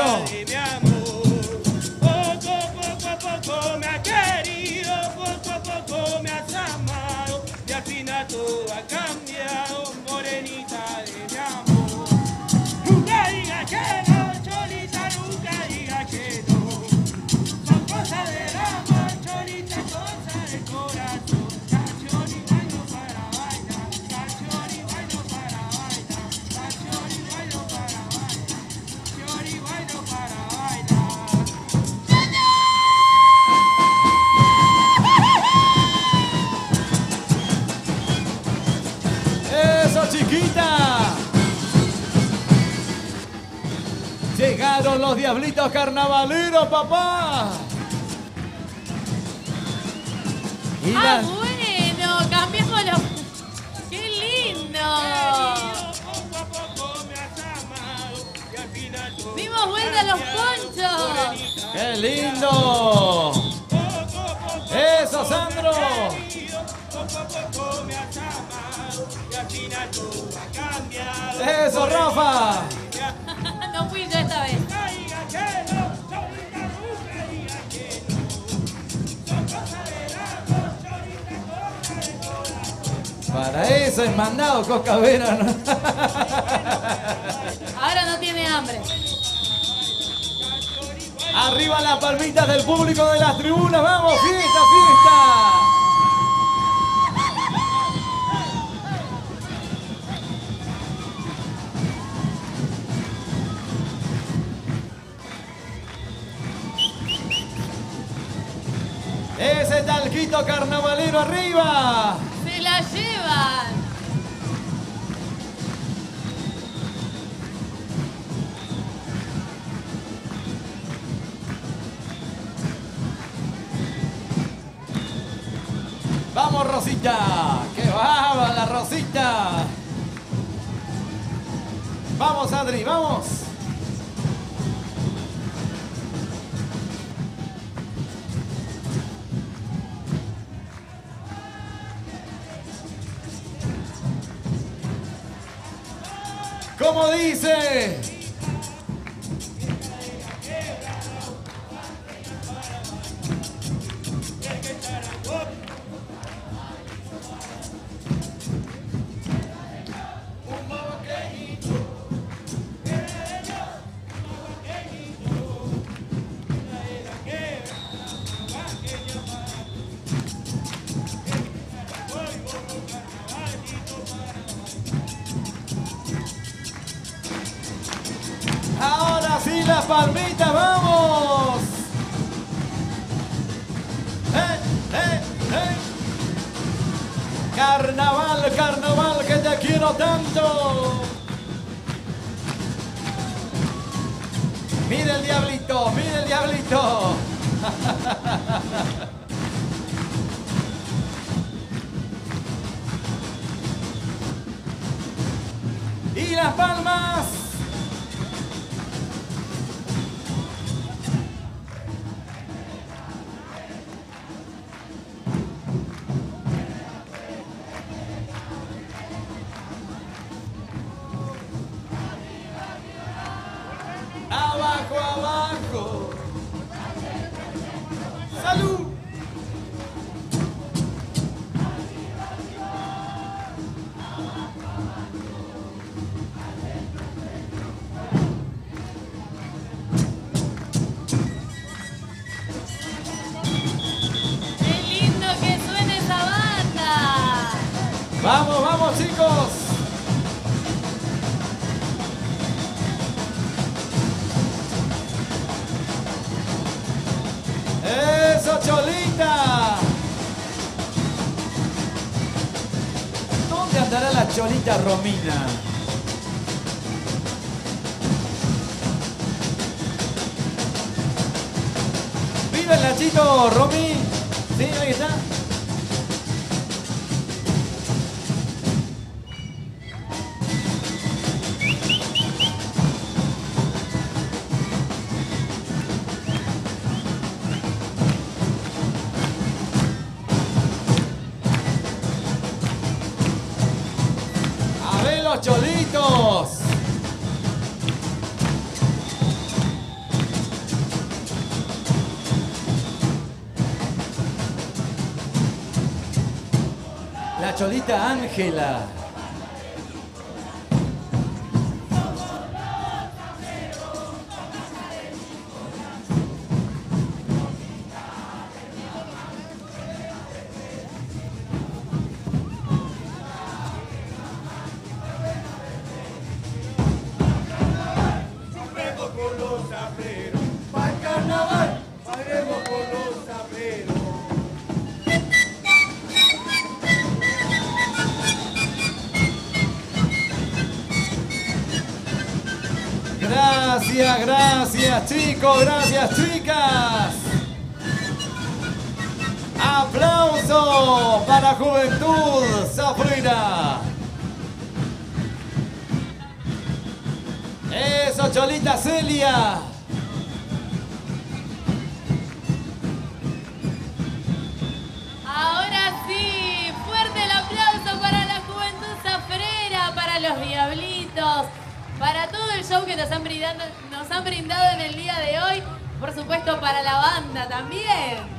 Poco, poco a poco me ha querido, poco a poco me has amado, y al final todo ha cambiado, morenita de mi amor. Nunca diga que no, cholita, nunca diga que no. Son cosas del amor, cholita, cosas del corazón. Canción y bailo para bailar, canción y bailo para bailar, canción y bailo para bailar, canción y bailo para bailar. los diablitos carnavaleros, papá. Y Ah, la- bueno, cambiamos los... ¡Qué lindo! ¡Dimos vuelta a los ponchos! ¡Qué lindo! ¡Eso, Sandro! ¡Eso, Rafa! No fui yo esta vez. Para eso es mandado Coscavera, ¿no? Ahora no tiene hambre. Arriba las palmitas del público de las tribunas. ¡Vamos, fiesta, fiesta! Ese talquito carnavalero arriba. ¡Se la llevan! ¡Vamos, Rosita! ¡Qué baba la Rosita! ¡Vamos, Adri, vamos! ¿Cómo dice? Ahora sí, las palmitas, vamos. ¡Eh, eh, eh! Carnaval, carnaval, que te quiero tanto. Mira el diablito, mira el diablito. Y las palmas. Abajo, abajo. ¡Salud! ¡Qué lindo que suene esa banda! Vamos, vamos, chicos. ¡Eso, Cholita! ¿Dónde andará la Cholita Romina? ¡Viva el Nachito, Romy! Sí, ahí está. ¡A ver los cholitos! La Cholita Ángela. Compremos con los sabreros, pa'l carnaval, paguemos con los sabreros. Gracias, gracias chicos, gracias chicas. Aplauso para Juventud Safrina. Eso, Cholita Celia. Ahora sí, fuerte el aplauso para la Juventud Safrera, para los Diablitos, para todo el show que nos han brindado, nos han brindado en el día de hoy, por supuesto para la banda también.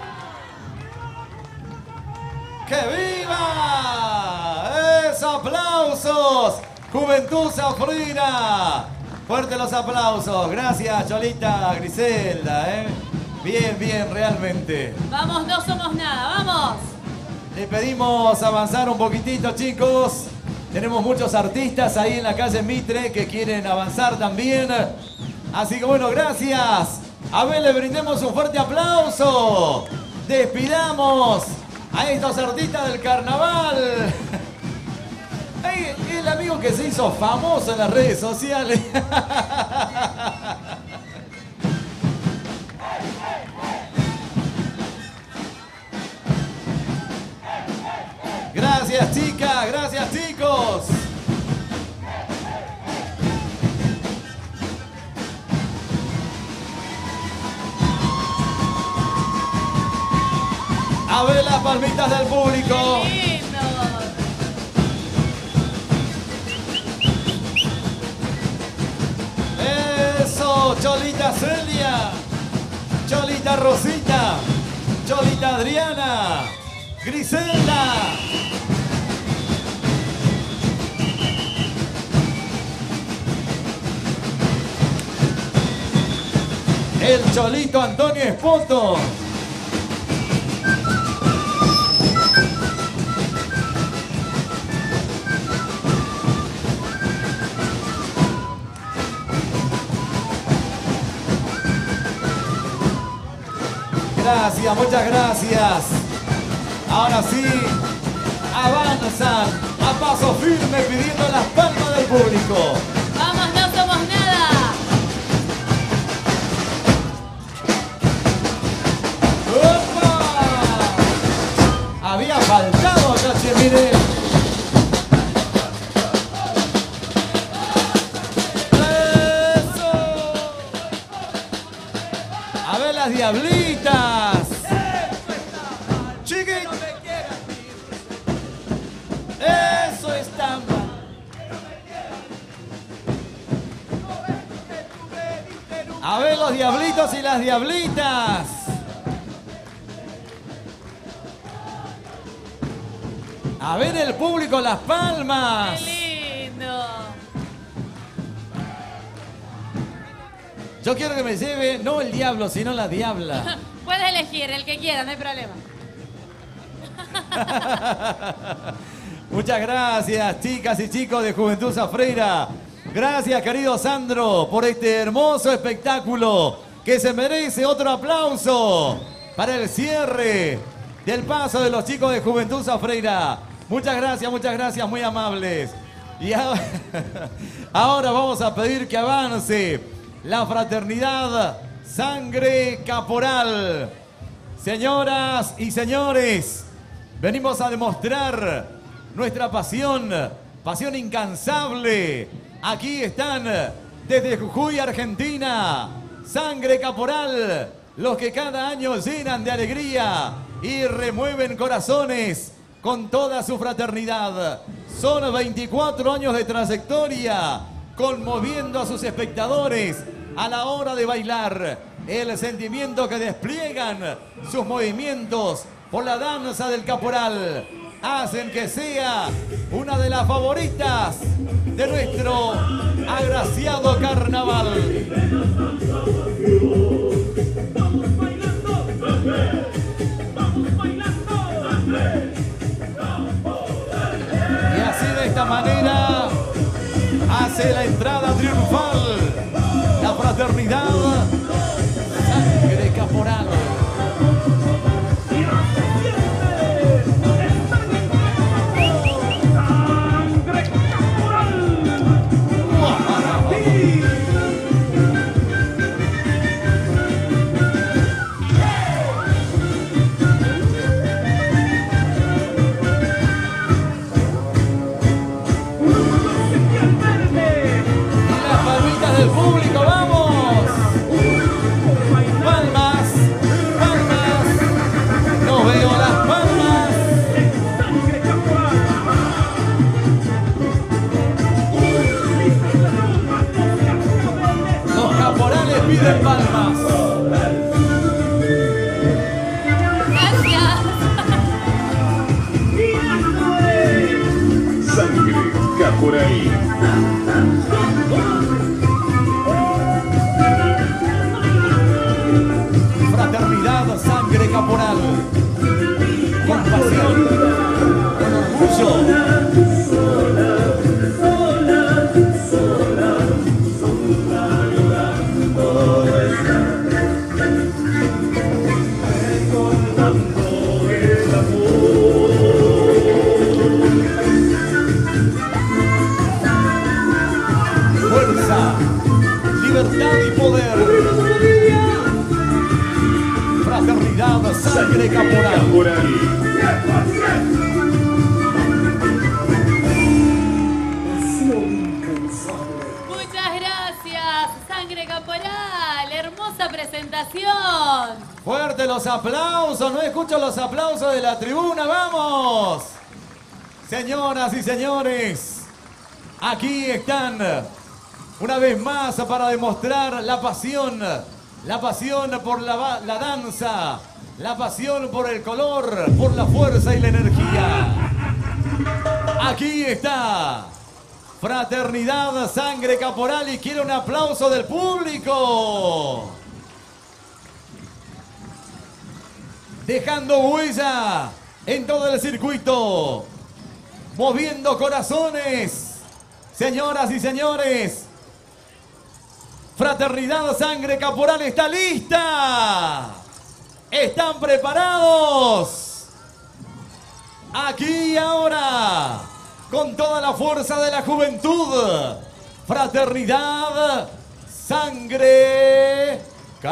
¡Que viva! ¡Esos aplausos! Juventud Safrina. Fuerte los aplausos. Gracias, Cholita, Griselda, ¿eh? Bien, bien, realmente. Vamos, no somos nada, vamos. Le pedimos avanzar un poquitito, chicos. Tenemos muchos artistas ahí en la calle Mitre que quieren avanzar también. Así que bueno, gracias. A ver, le brindemos un fuerte aplauso. Despidamos a estos artistas del carnaval. Hey, el amigo que se hizo famoso en las redes sociales. Gracias chicas, gracias chicos. A ver las palmitas del público. ¡Qué lindo! Eso, Cholita Celia, Cholita Rosita, Cholita Adriana, Griselda. El Cholito Antonio Espoto. Gracias, muchas gracias. Ahora sí, avanzan a paso firme pidiendo las palmas del público. Vamos, no somos nada. ¡Opa! Había faltado acá, che, mire. ¡Eso! A ver las diablitas. Chiquit. Eso está mal. A ver los diablitos y las diablitas. A ver el público, las palmas. ¡Qué lindo! Yo quiero que me lleve, no el diablo, sino la diabla. Puedes elegir el que quiera, no hay problema. Muchas gracias, chicas y chicos de Juventud Safrera. Gracias, querido Sandro, por este hermoso espectáculo que se merece otro aplauso para el cierre del paso de los chicos de Juventud Safrera. Muchas gracias, muchas gracias, muy amables. Y ahora, ahora vamos a pedir que avance la fraternidad Sangre Caporal. Señoras y señores, venimos a demostrar nuestra pasión, pasión incansable. Aquí están desde Jujuy, Argentina, Sangre Caporal, los que cada año llenan de alegría y remueven corazones con toda su fraternidad. Son veinticuatro años de trayectoria, conmoviendo a sus espectadores a la hora de bailar. El sentimiento que despliegan sus movimientos por la danza del caporal hacen que sea una de las favoritas de nuestro agraciado carnaval. Y así de esta manera hace la entrada triunfal la fraternidad Sangre Caporal. gracias. Sangre Caporal. Fraternidad, sangre caporal. Compasión, con orgullo. Fuerza, libertad y poder. Fraternidad, sangre caporal. Muchas gracias, sangre caporal. Hermosa presentación. Fuerte los aplausos, no escucho los aplausos de la tribuna, vamos. Señoras y señores, aquí están una vez más para demostrar la pasión, la pasión por la, la danza, la pasión por el color, por la fuerza y la energía. Aquí está Fraternidad, sangre caporal, y quiero un aplauso del público. Dejando huella en todo el circuito, moviendo corazones. Señoras y señores, Fraternidad, sangre caporal está lista. ¿Están preparados? Aquí y ahora, con toda la fuerza de la juventud, Fraternidad, sangre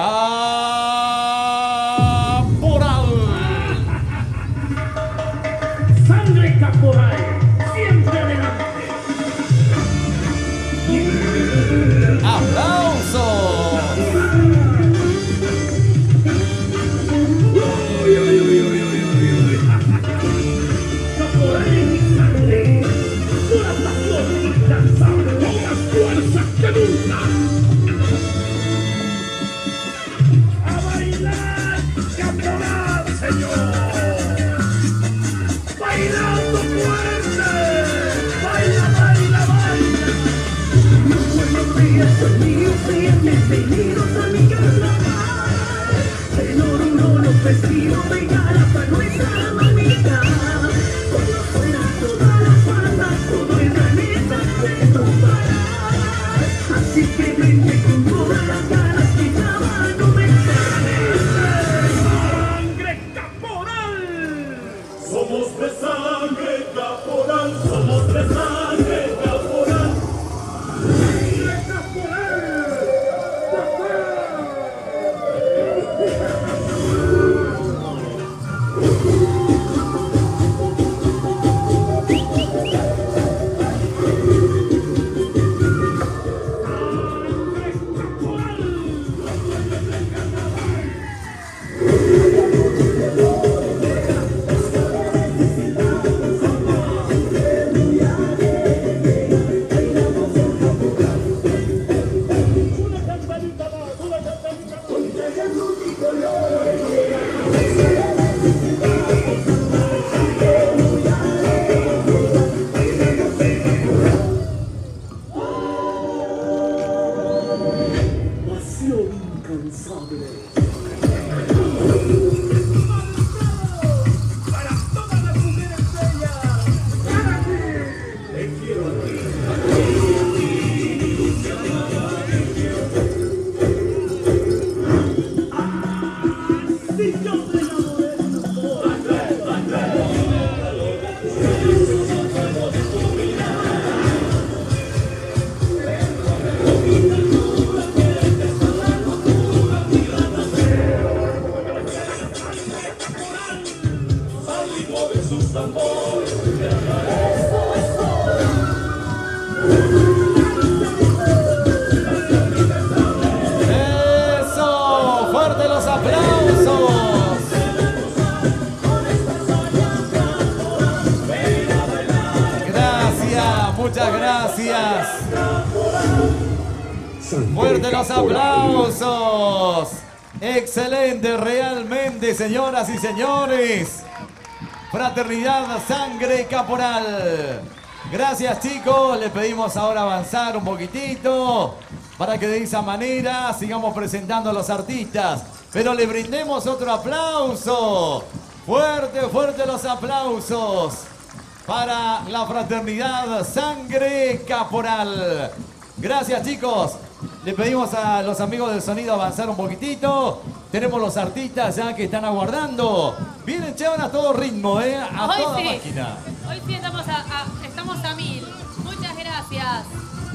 caporal. Sangre caporal, siempre adelante. ¡Aplausos! Caporal en mi sangre, pura pasión y danza, con más fuerza que nunca. A bailar caporal, señor. Bailando fuerte, baila, baila, baila. Buenos días, amigos, bienvenidos a mi carnaval. El oro, un oro festivo regala para nuestra manita. Cuando suena toda la banda, todo el planeta se tumbará. Así que vente con todas las ganas que ya van a comenzar. ¡Sangre caporal! Somos de sangre caporal, somos de sangre caporal. ¡Sangre caporal! Pasión incansable. Para todas las mujeres bellas, para ti, te quiero a ti. Así yo te enamoré de tu ¡Eso! ¡Fuerte los aplausos! Gracias, muchas gracias. ¡Fuerte los aplausos! Excelente, realmente, señoras y señores. Fraternidad Sangre Caporal. Gracias, chicos. Les pedimos ahora avanzar un poquitito para que de esa manera sigamos presentando a los artistas. Pero le brindemos otro aplauso. Fuerte, fuerte los aplausos para la Fraternidad Sangre Caporal. Gracias, chicos. Le pedimos a los amigos del sonido avanzar un poquitito. Tenemos los artistas ya que están aguardando. Vienen, chevan a todo ritmo, ¿eh? A Hoy toda sí. máquina. Hoy sí estamos a, a- estamos a mil. Muchas gracias.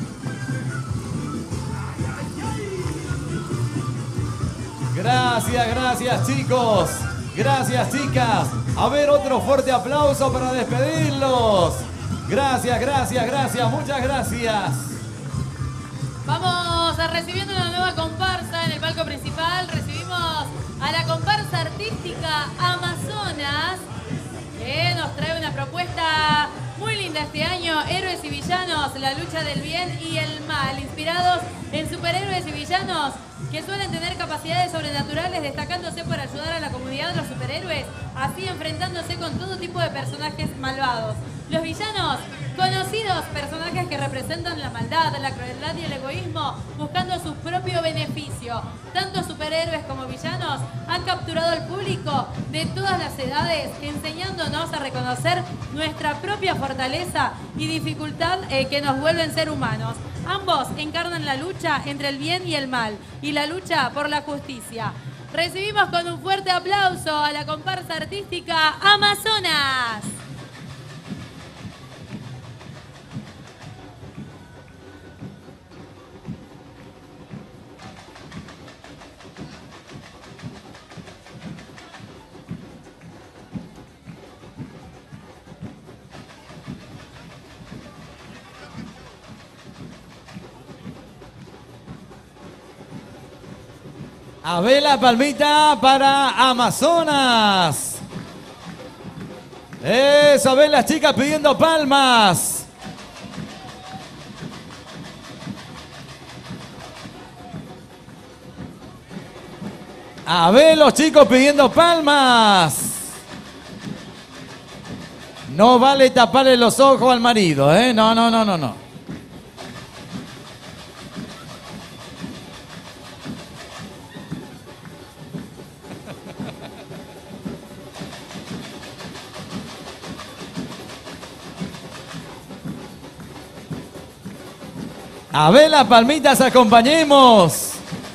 Gracias, gracias, chicos. Gracias, chicas. A ver, otro fuerte aplauso para despedirlos. Gracias, gracias, gracias. Muchas gracias. Vamos a recibiendo una nueva comparsa en el palco principal. Recibimos a la comparsa artística Amazonas, que nos trae una propuesta muy linda este año. Héroes y villanos, la lucha del bien y el mal, inspirados en superhéroes y villanos que suelen tener capacidades sobrenaturales, destacándose por ayudar a la comunidad de los superhéroes, así enfrentándose con todo tipo de personajes malvados. Los villanos, conocidos personajes que representan la maldad, la crueldad y el egoísmo, buscando su propio beneficio. Tanto superhéroes como villanos han capturado al público de todas las edades, enseñándonos a reconocer nuestra propia fortaleza y dificultad eh, que nos vuelven ser humanos. Ambos encarnan la lucha entre el bien y el mal, y la lucha por la justicia. Recibimos con un fuerte aplauso a la comparsa artística Amazonas. A ver la palmita para Amazonas. Eso, a ver las chicas pidiendo palmas. A ver los chicos pidiendo palmas. No vale taparle los ojos al marido, ¿eh? No, no, no, no, no. A ver las palmitas, acompañemos.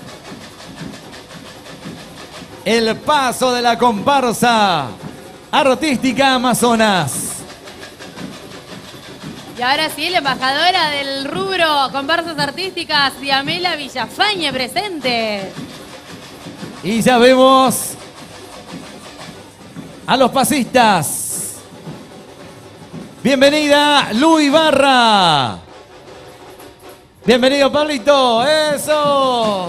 El paso de la comparsa artística Amazonas. Y ahora sí, la embajadora del rubro comparsas artísticas, Diamela Villafañe, presente. Y ya vemos a los pasistas. Bienvenida, Lu Ibarra. Bienvenido, Pablito. Eso.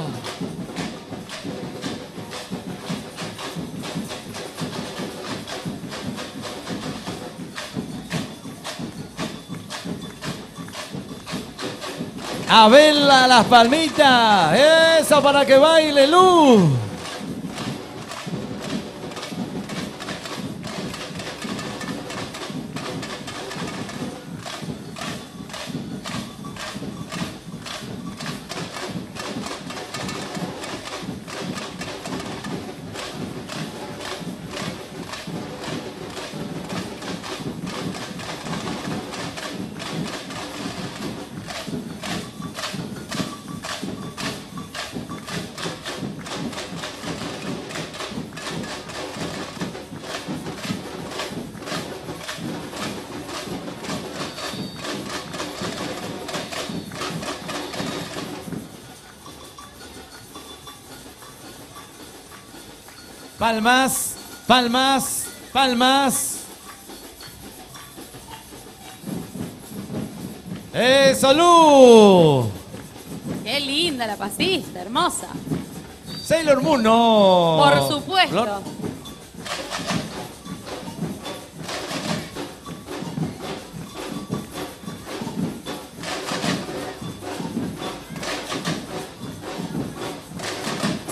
A verla las palmitas. Eso para que baile, Lu. Palmas, palmas, palmas. ¡Eso, Lu! Qué linda la pasista, hermosa. Sailor Moon, no. Por supuesto. Flor.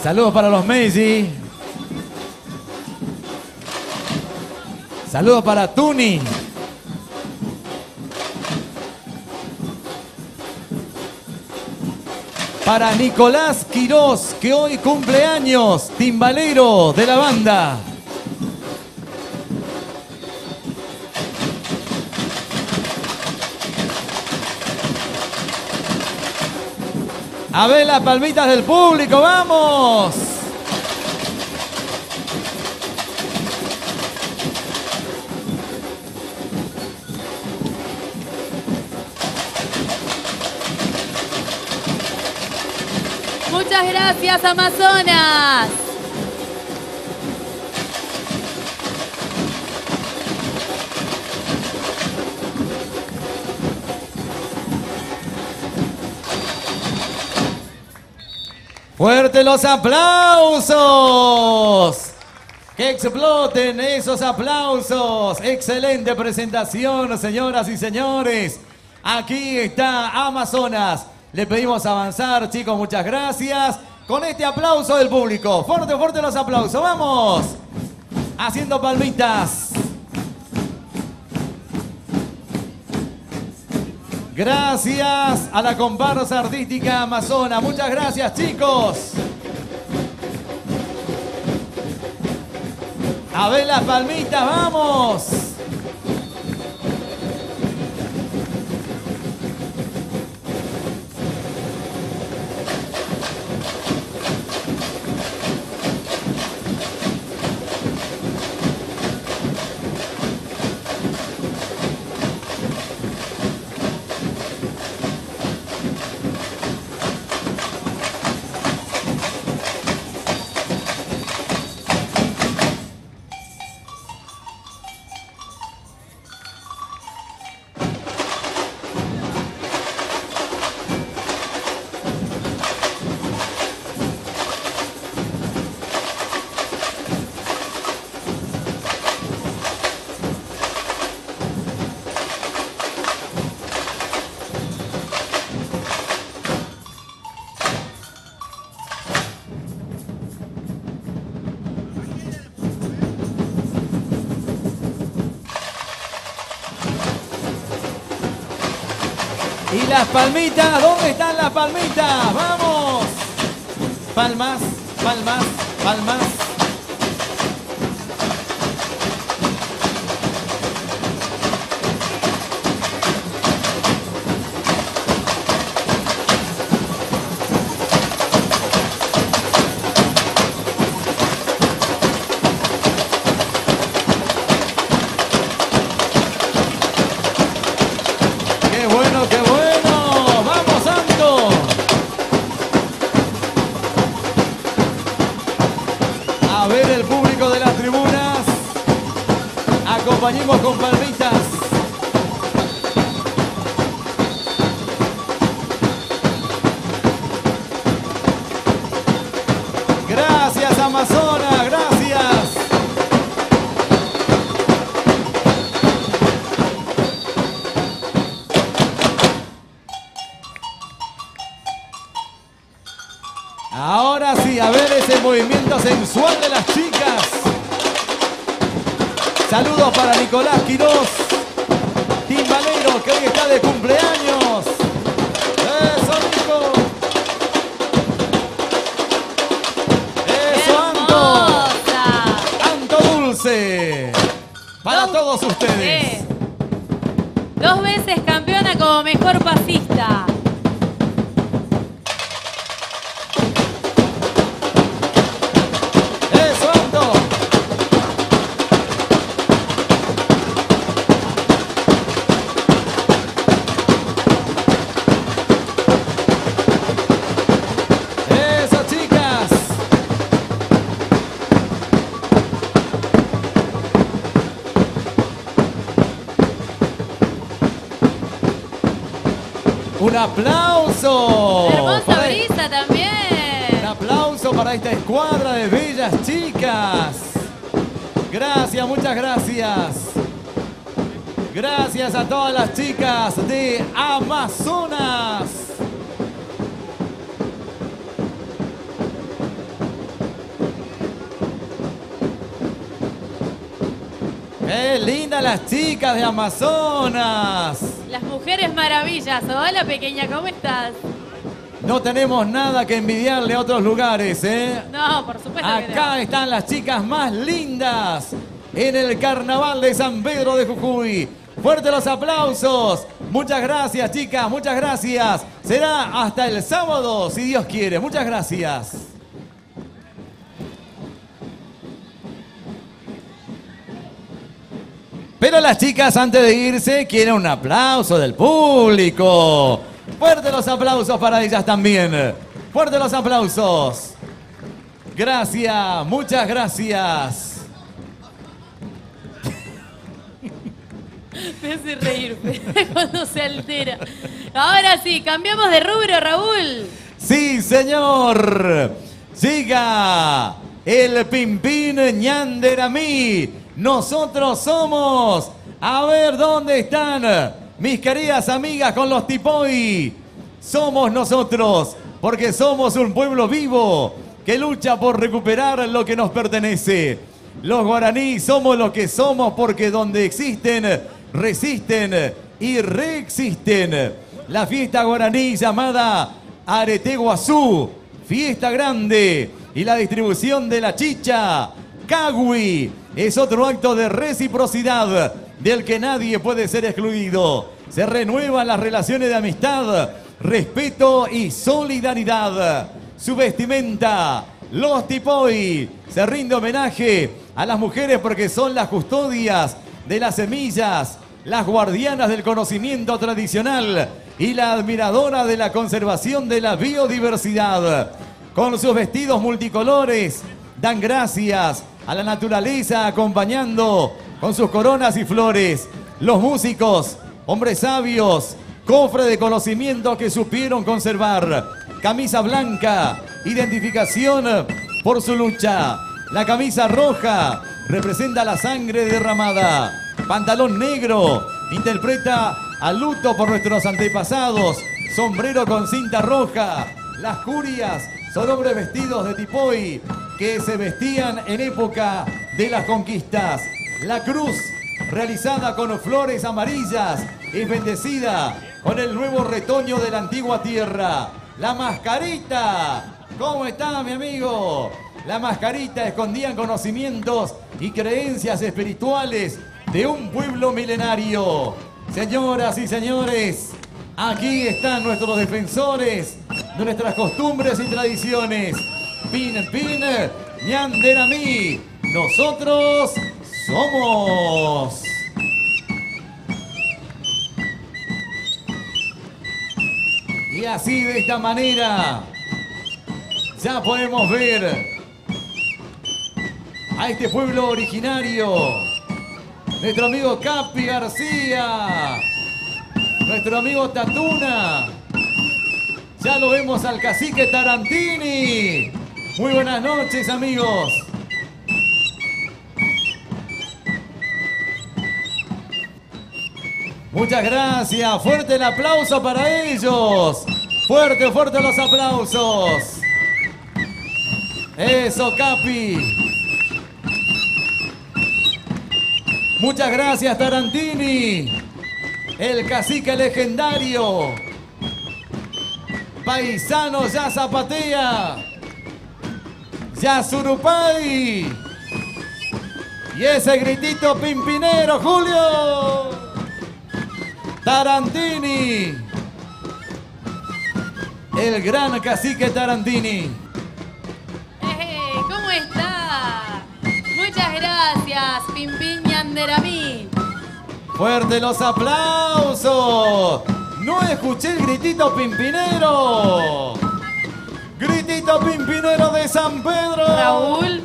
Saludos para los Meiji. Saludos para Tuni. Para Nicolás Quirós, que hoy cumple años, timbalero de la banda. A ver las palmitas del público, ¡vamos! Muchas gracias, Amazonas. ¡Fuerte los aplausos! ¡Que exploten esos aplausos! ¡Excelente presentación, señoras y señores! Aquí está Amazonas. Le pedimos avanzar, chicos, muchas gracias. Con este aplauso del público. Fuerte, fuerte los aplausos. ¡Vamos! Haciendo palmitas. Gracias a la comparsa artística amazona. Muchas gracias, chicos. A ver las palmitas, vamos. Y las palmitas, ¿dónde están las palmitas? ¡Vamos! Palmas, palmas, palmas. ¡Qué bueno, qué bueno! ¡Vamos, Santo! A ver el público de las tribunas. Acompañemos con palmitas. Gracias, Amazonas, gracias. Ahora sí, a ver ese movimiento sensual de las chicas. Saludos para Nicolás Quirós, timbalero, que hoy está de cumpleaños. ¡Eso, Nico! ¡Eso, Anto! ¡Anto Dulce! Para Dos- todos ustedes. Eh, Dos veces campeona como mejor pasista. ¡Eso, Anto! ¡Eso, chicas! ¡Un aplauso! Hermosa Para- brisa también. Un aplauso para esta escuadra de bellas chicas. Gracias, muchas gracias. Gracias a todas las chicas de Amazonas. ¡Qué lindas las chicas de Amazonas! Las mujeres maravillas. Hola, pequeña, ¿cómo estás? No tenemos nada que envidiarle a otros lugares, ¿eh? No, por supuesto que no. Acá están las chicas más lindas en el Carnaval de San Pedro de Jujuy. Fuerte los aplausos. Muchas gracias, chicas, muchas gracias. Será hasta el sábado, si Dios quiere. Muchas gracias. Pero las chicas, antes de irse, quieren un aplauso del público. Fuerte los aplausos para ellas también. Fuerte los aplausos. Gracias, muchas gracias. Me hace reír cuando se altera. Ahora sí, cambiamos de rubro, Raúl. Sí, señor. Siga el Pimpín Ñanderamí. Nosotros somos. A ver dónde están mis queridas amigas con los Tipoy. Somos nosotros, porque somos un pueblo vivo que lucha por recuperar lo que nos pertenece. Los guaraní somos lo que somos porque donde existen, resisten y reexisten. La fiesta guaraní llamada Areteguazú, fiesta grande, y la distribución de la chicha, Cagüi, es otro acto de reciprocidad del que nadie puede ser excluido. Se renuevan las relaciones de amistad, respeto y solidaridad. Su vestimenta, los Tipoy, se rinde homenaje a las mujeres porque son las custodias de las semillas, las guardianas del conocimiento tradicional y la admiradora de la conservación de la biodiversidad. Con sus vestidos multicolores, dan gracias a la naturaleza acompañando con sus coronas y flores. Los músicos, hombres sabios, cofre de conocimiento que supieron conservar. Camisa blanca, identificación por su lucha. La camisa roja representa la sangre derramada. Pantalón negro interpreta al luto por nuestros antepasados. Sombrero con cinta roja. Las curias son hombres vestidos de tipoy que se vestían en época de las conquistas. La cruz, realizada con flores amarillas, es bendecida con el nuevo retoño de la antigua tierra. La mascarita, ¿cómo está, mi amigo? La mascarita escondían conocimientos y creencias espirituales de un pueblo milenario. Señoras y señores, aquí están nuestros defensores de nuestras costumbres y tradiciones. Pin, pin, Ñanderamí, nosotros somos. Y así, de esta manera, ya podemos ver a este pueblo originario. Nuestro amigo Capi García, nuestro amigo Tatuna. Ya lo vemos al cacique Tarantini. Muy buenas noches, amigos. Muchas gracias. Fuerte el aplauso para ellos. Fuerte, fuerte los aplausos. Eso, Capi. Muchas gracias, Tarantini. El cacique legendario. Paisano ya zapatea. Ya surupay. Y ese gritito pimpinero, Julio. Tarantini. El gran cacique Tarantini. Hey, ¿cómo está? Muchas gracias, Pimpín Ñanderamí. Fuerte los aplausos. No escuché el gritito pimpinero. Gritito pimpinero de San Pedro. Raúl.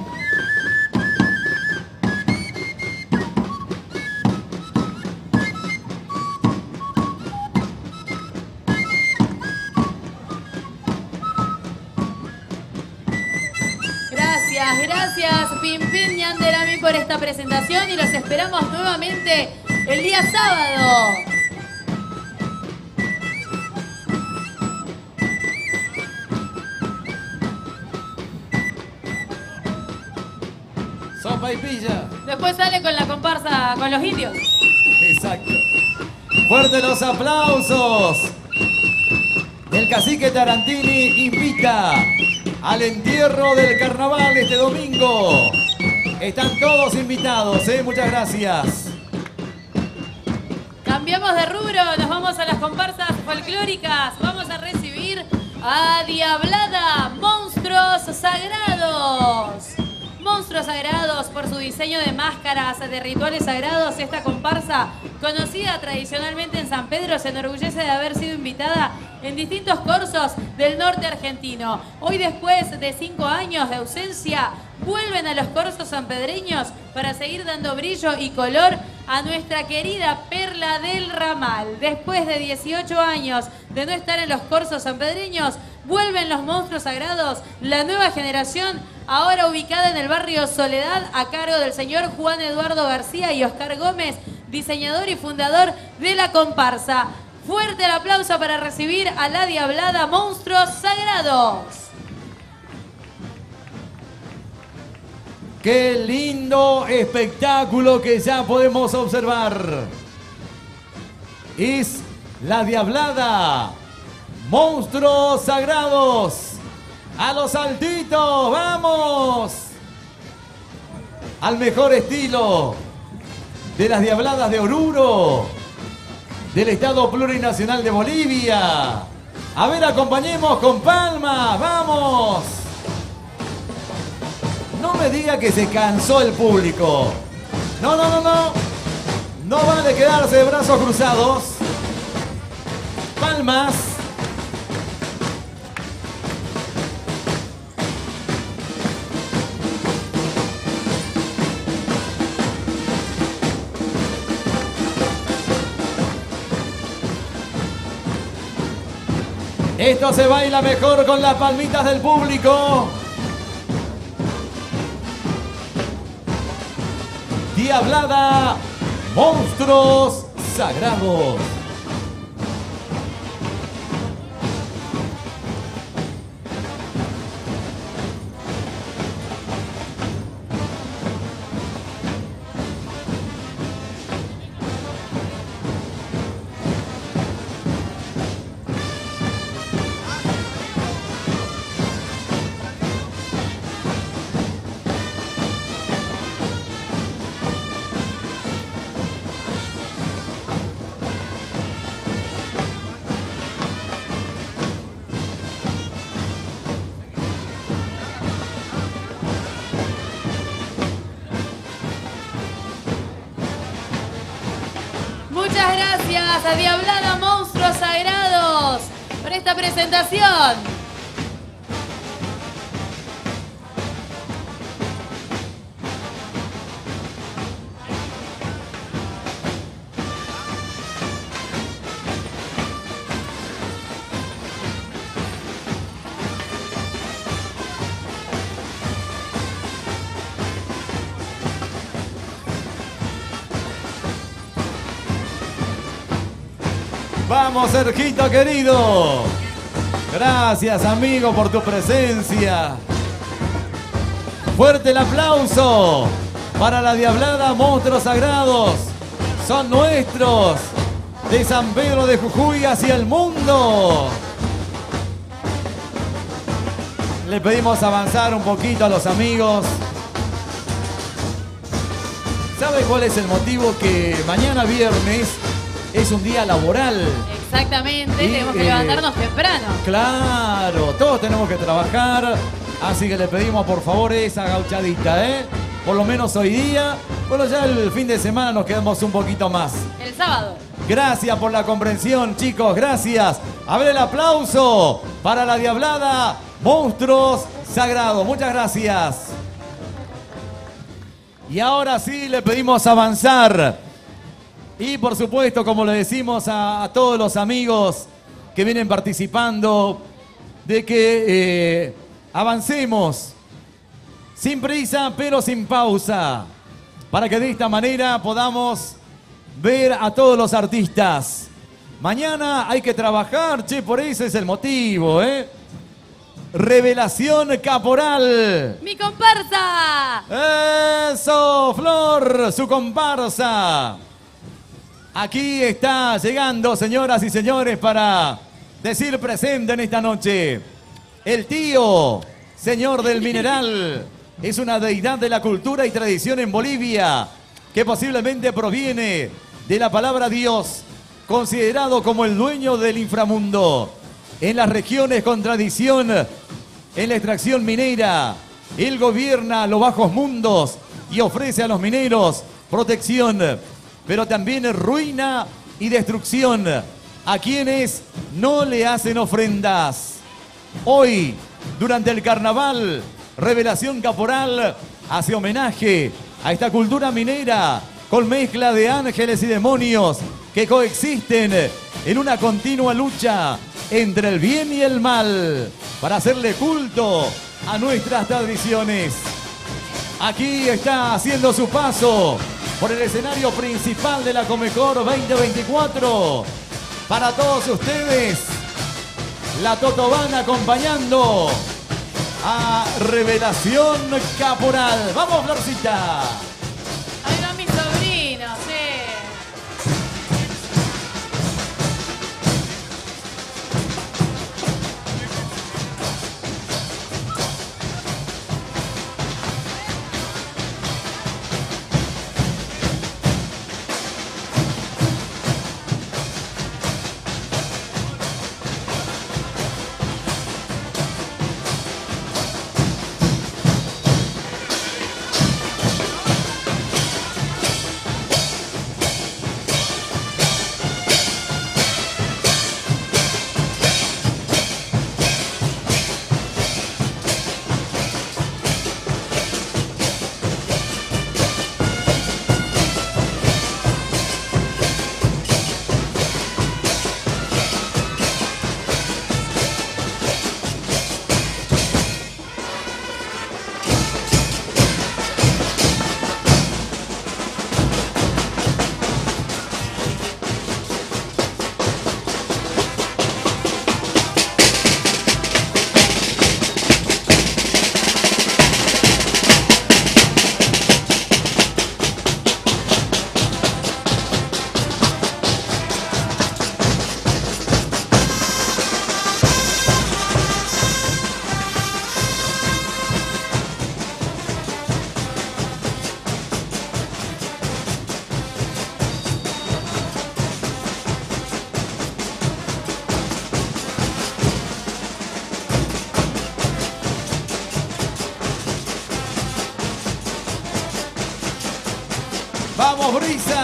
Gracias, gracias Pimpín Ñanderamí por esta presentación y los esperamos nuevamente el día sábado. sopa y pilla. Después sale con la comparsa con los indios. Exacto. Fuerte los aplausos. El cacique Tarantini invita al entierro del carnaval este domingo. Están todos invitados, ¿eh? Muchas gracias. Cambiamos de rubro, nos vamos a las comparsas folclóricas. Vamos a recibir a Diablada, Monstruos Sagrados. Monstruos Sagrados, por su diseño de máscaras de rituales sagrados, esta comparsa, conocida tradicionalmente en San Pedro, se enorgullece de haber sido invitada en distintos corsos del norte argentino. Hoy, después de cinco años de ausencia, vuelven a los corsos sanpedreños para seguir dando brillo y color a nuestra querida perla del ramal. Después de dieciocho años de no estar en los corsos sanpedreños, vuelven los Monstruos Sagrados, la nueva generación, ahora ubicada en el barrio Soledad, a cargo del señor Juan Eduardo García y Oscar Gómez, diseñador y fundador de la comparsa. Fuerte el aplauso para recibir a la Diablada, Monstruos Sagrados. Qué lindo espectáculo que ya podemos observar. Es la Diablada, Monstruos Sagrados. A los saltitos, vamos. Al mejor estilo de las Diabladas de Oruro, del Estado Plurinacional de Bolivia. A ver, acompañemos con palmas, vamos. No me diga que se cansó el público. No, no, no, no. No vale quedarse de brazos cruzados. Palmas. Esto se baila mejor con las palmitas del público. Diablada, Monstruos Sagrados. Muchas gracias a Diablada, Monstruos Sagrados, por esta presentación. Vamos, Sergito querido. Gracias, amigo, por tu presencia. Fuerte el aplauso para la Diablada, Monstruos Sagrados. Son nuestros, de San Pedro de Jujuy hacia el mundo. Le pedimos avanzar un poquito a los amigos. ¿Sabe cuál es el motivo? Que mañana viernes es un día laboral. Exactamente, Y, tenemos que eh, levantarnos temprano. Claro, todos tenemos que trabajar. Así que le pedimos por favor esa gauchadita, ¿eh? Por lo menos hoy día. Bueno, ya el fin de semana nos quedamos un poquito más. El sábado. Gracias por la comprensión, chicos, gracias. A ver el aplauso para la Diablada, Monstruos Sagrados. Muchas gracias. Y ahora sí le pedimos avanzar. Y por supuesto, como le decimos a, a todos los amigos que vienen participando, de que eh, avancemos sin prisa, pero sin pausa, para que de esta manera podamos ver a todos los artistas. Mañana hay que trabajar, che, por eso es el motivo, ¿eh? Revelación Caporal. ¡Mi comparsa! Eso, Flor, su comparsa. Aquí está llegando, señoras y señores, para decir presente en esta noche. El tío, señor del mineral, es una deidad de la cultura y tradición en Bolivia, que posiblemente proviene de la palabra Dios, considerado como el dueño del inframundo. En las regiones con tradición en la extracción minera, él gobierna los bajos mundos y ofrece a los mineros protección, pero también ruina y destrucción a quienes no le hacen ofrendas. Hoy, durante el carnaval, Revelación Caporal hace homenaje a esta cultura minera con mezcla de ángeles y demonios que coexisten en una continua lucha entre el bien y el mal para hacerle culto a nuestras tradiciones. Aquí está haciendo su paso por el escenario principal de la Comecor veinte veinticuatro. Para todos ustedes, la Totobana acompañando a Revelación Caporal. ¡Vamos, Florcita! Ahí van mis sobrinos, eh. ¡Vamos, Brisa!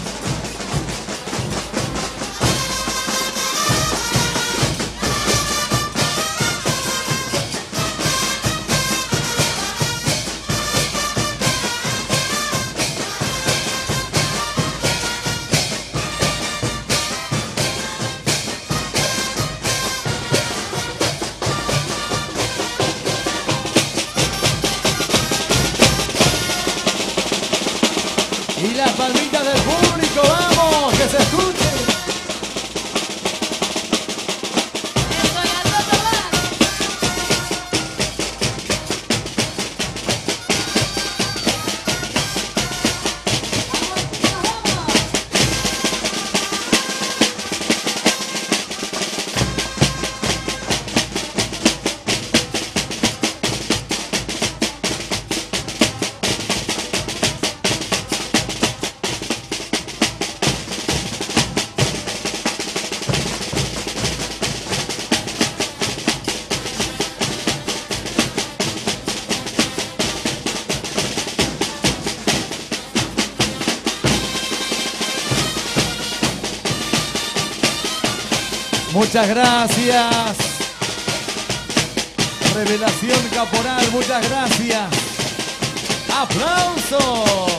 Y las palmitas del público, vamos, que se escuche. Muchas gracias. Revelación Caporal, muchas gracias. ¡Aplausos!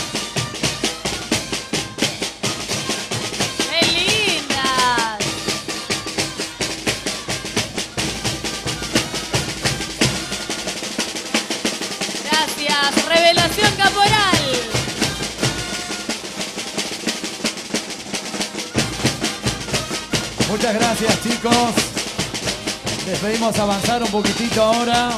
¡Qué lindas! Gracias, Revelación Caporal. Muchas gracias, chicos. Les pedimos avanzar un poquitito ahora.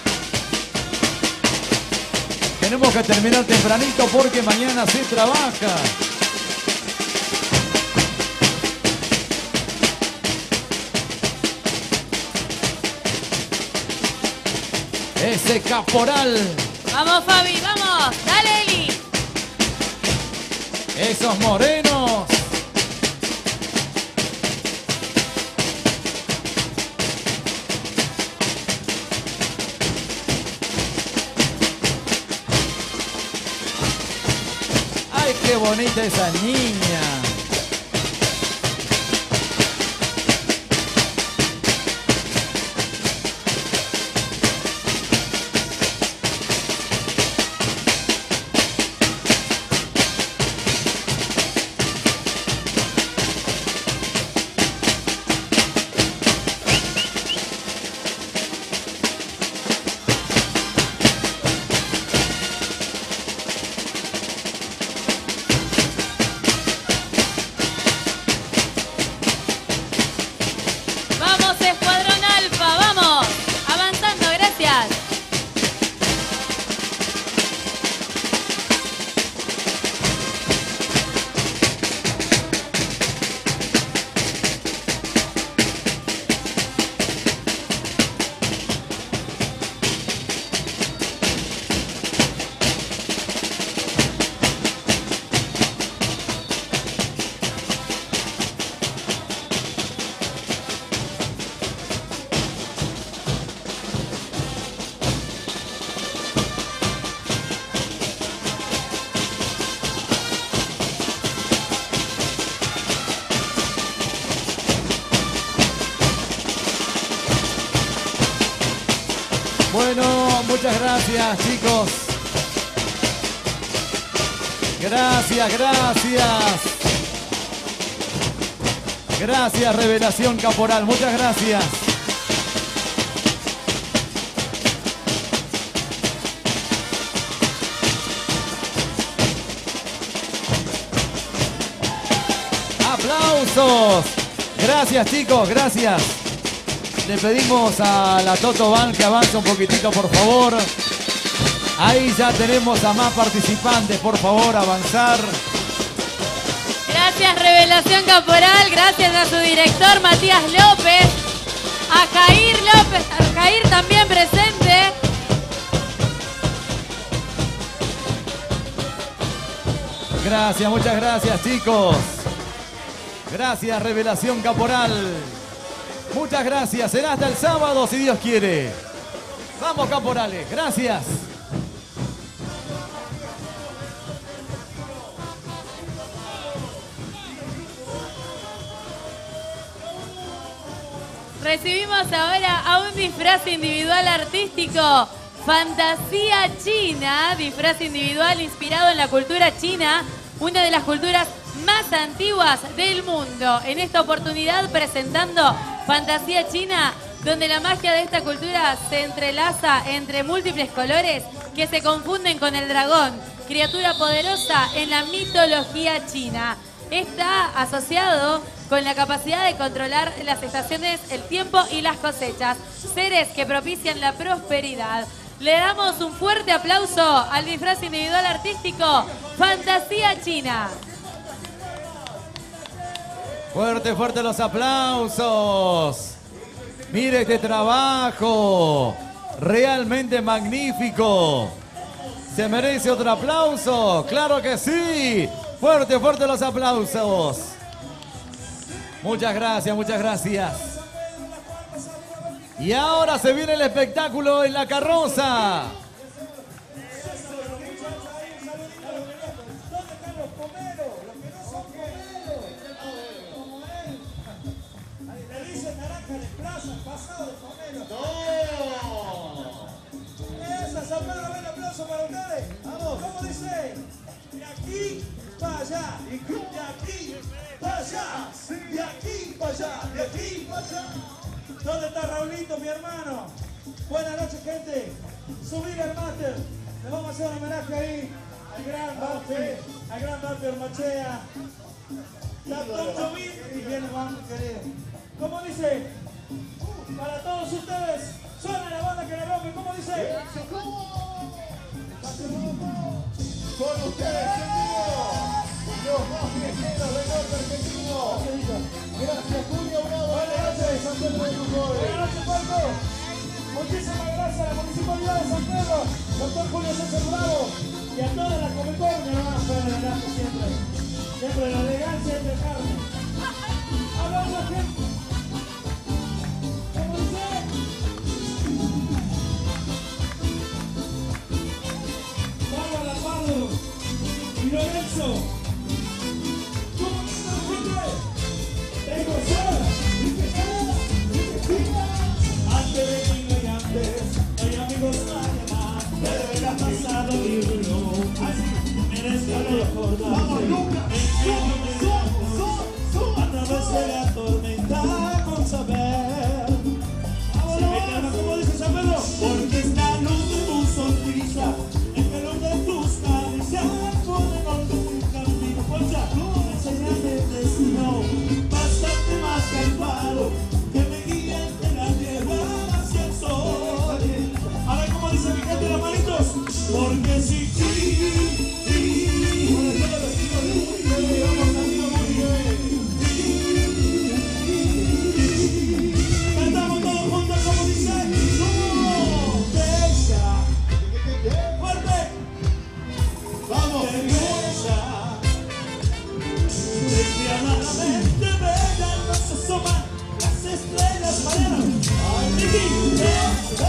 Tenemos que terminar tempranito porque mañana se trabaja. Ese caporal. Vamos, Fabi, vamos. Dale, Eli. Esos morenos. Ay, qué bonita esa niña. Vamos, Escuadrón Alfa, vamos. Avanzando, gracias. Bueno, muchas gracias, chicos. Gracias, gracias. Gracias, Revelación Caporal. Muchas gracias. ¡Aplausos! Gracias, chicos, gracias. Le pedimos a la Toto Van que avance un poquitito, por favor. Ahí ya tenemos a más participantes, por favor, avanzar. Gracias, Revelación Caporal. Gracias a su director, Matías López. A Jair López, a Jair también presente. Gracias, muchas gracias, chicos. Gracias, Revelación Caporal. Muchas gracias. Será hasta el sábado, si Dios quiere. Vamos, caporales. Gracias. Recibimos ahora a un disfraz individual artístico, Fantasía China, disfraz individual inspirado en la cultura china, una de las culturas más antiguas del mundo. En esta oportunidad presentando Fantasía China, donde la magia de esta cultura se entrelaza entre múltiples colores que se confunden con el dragón, criatura poderosa en la mitología china. Está asociado con la capacidad de controlar las estaciones, el tiempo y las cosechas, seres que propician la prosperidad. Le damos un fuerte aplauso al disfraz individual artístico Fantasía China. Fuerte, fuerte los aplausos. Mire este trabajo. Realmente magnífico. ¿Se merece otro aplauso? ¡Claro que sí! Fuerte, fuerte los aplausos. Muchas gracias, muchas gracias. Y ahora se viene el espectáculo en la carroza. Para ustedes. Vamos, ¿cómo dice? De aquí para allá, de aquí para allá, de aquí para allá, de aquí para allá. ¿Dónde está Raulito, mi hermano? Buenas noches, gente. Subir el máster. Le vamos a hacer un homenaje ahí al gran Bauti, al gran Bauti Machea. La Toncho Beat y viene vamos, querido. ¿Cómo dice? Para todos ustedes, suena la banda que la rompe. ¿Cómo dice? Con ustedes, en vivo, los más viajeros del norte argentino. Gracias, Julio Bravo. Buenas noches, San Pedro de Jujuy. Buenas noches, Paco. Muchísimas gracias a la Municipalidad de San Pedro, doctor Julio César Bravo, y a toda la Comecor, mi hermano Pedro Velasco, siempre. Siempre la elegancia y el carne. Habla de la gente. ¿Cómo dice? Bárbara Pardo y Lorenzo. ¿Cómo dice la gente? Tengo sola y que sola y que siga. Antes de mí no hay antes, no hay amigos nadie más. Pero el pasado libro, así merezco recordar. Vamos, Lucas. A través de la tormenta con saber. Se me calma como dice San Pedro. Porque esta luz de tu sonrisa, el calor de tus caricias, ponen orden en mi camino. Fuerza, una señal de destino, bastante más que el faro que me guía entre la tierra hacia el sol. A ver cómo dice mi gente, las manitos. Porque si cantamos todos juntos como dice. Bella, fuerte. Vamos, bella. Despiadadamente bella nos asoman las estrellas mañanas. Ay, Ricky, bella.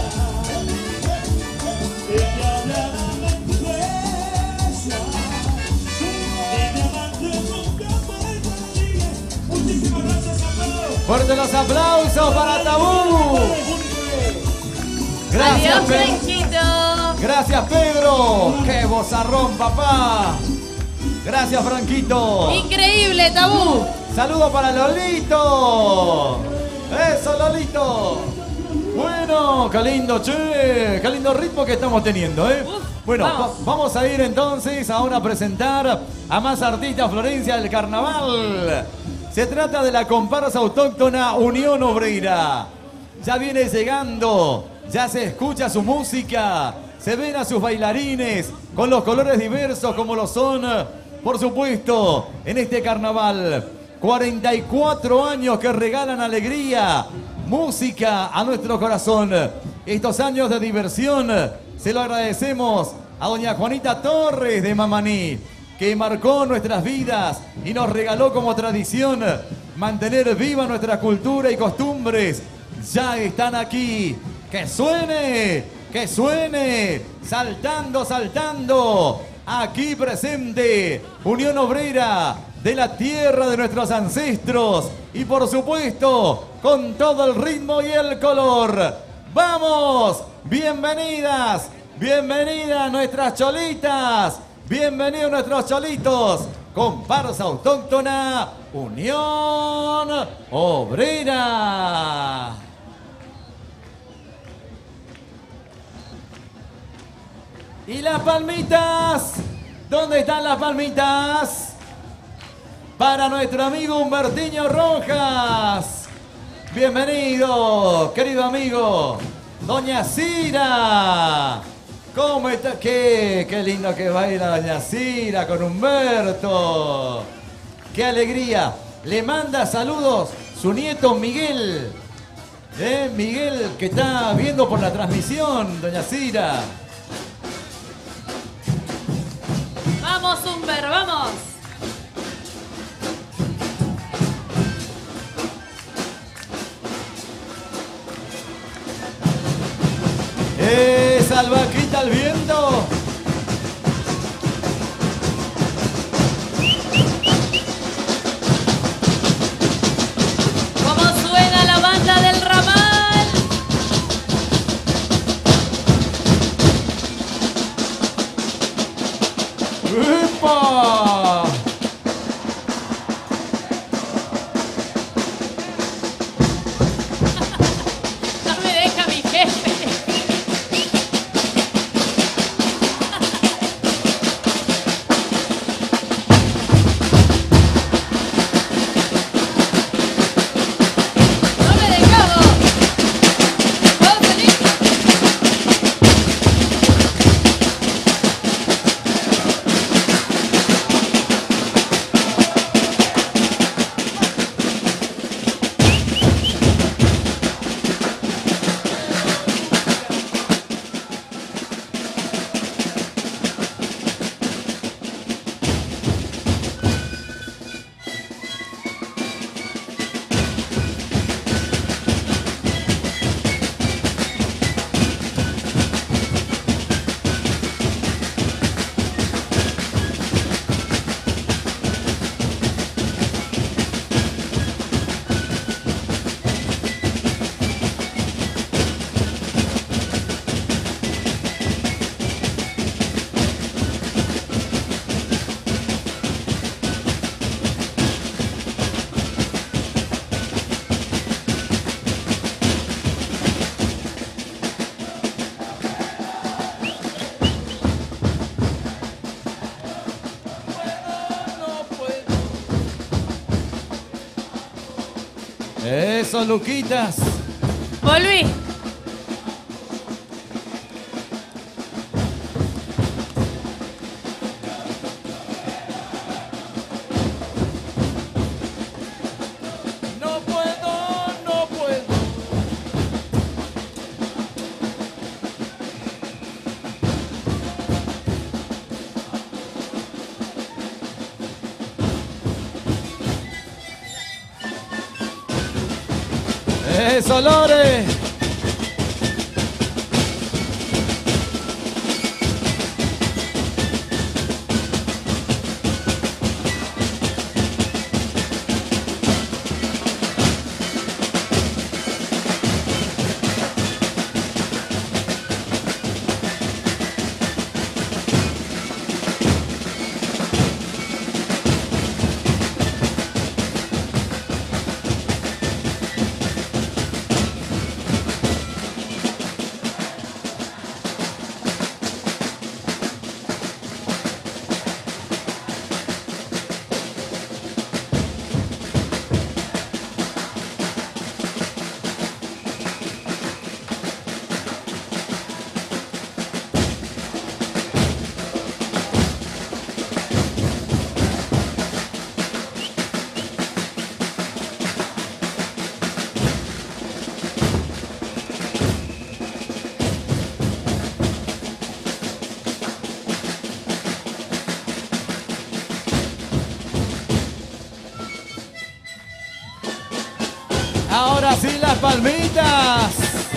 Despiadadamente bella. De diamante nunca vuelve a ligue. Muchísimas gracias a todos. Fuerte los aplausos para Tabú. Gracias, Adiós, Pedro. Franquito. Gracias, Pedro. Qué vozarrón, papá. Gracias, Franquito. Increíble, Tabú. Saludo para Lolito. Eso, Lolito. Bueno, qué lindo, che. Qué lindo ritmo que estamos teniendo, ¿eh? Bueno, vamos. va- vamos a ir entonces ahora a presentar a más artistas Florencia del Carnaval. Se trata de la comparsa autóctona Unión Obrera. Ya viene llegando, ya se escucha su música, se ven a sus bailarines con los colores diversos como lo son, por supuesto, en este carnaval. cuarenta y cuatro años que regalan alegría, música a nuestro corazón. Estos años de diversión se lo agradecemos a doña Juanita Torres de Mamaní, que marcó nuestras vidas y nos regaló como tradición mantener viva nuestra cultura y costumbres. Ya están aquí. ¡Que suene! ¡Que suene! Saltando, saltando. Aquí presente Unión Obrera de la tierra de nuestros ancestros. Y por supuesto, con todo el ritmo y el color. ¡Vamos! Bienvenidas, bienvenidas nuestras cholitas. Bienvenidos nuestros cholitos. Comparsa autóctona Unión Obrera. ¿Y las palmitas? ¿Dónde están las palmitas? Para nuestro amigo Humbertiño Rojas. Bienvenido, querido amigo. Doña Cira. ¿Cómo está? Qué, qué lindo que baila doña Cira con Humberto. Qué alegría. Le manda saludos su nieto Miguel. ¿Eh? Miguel, que está viendo por la transmisión, doña Cira. Vamos, Humber, vamos. ¡Eh, salvaquita al viento! ¿Cómo suena la banda del ramal? ¡Epa! No me deja mi jefe. Eso, Luquitas. Volví. No puedo, no puedo. Eso, Lore. Ahora sí, las palmitas.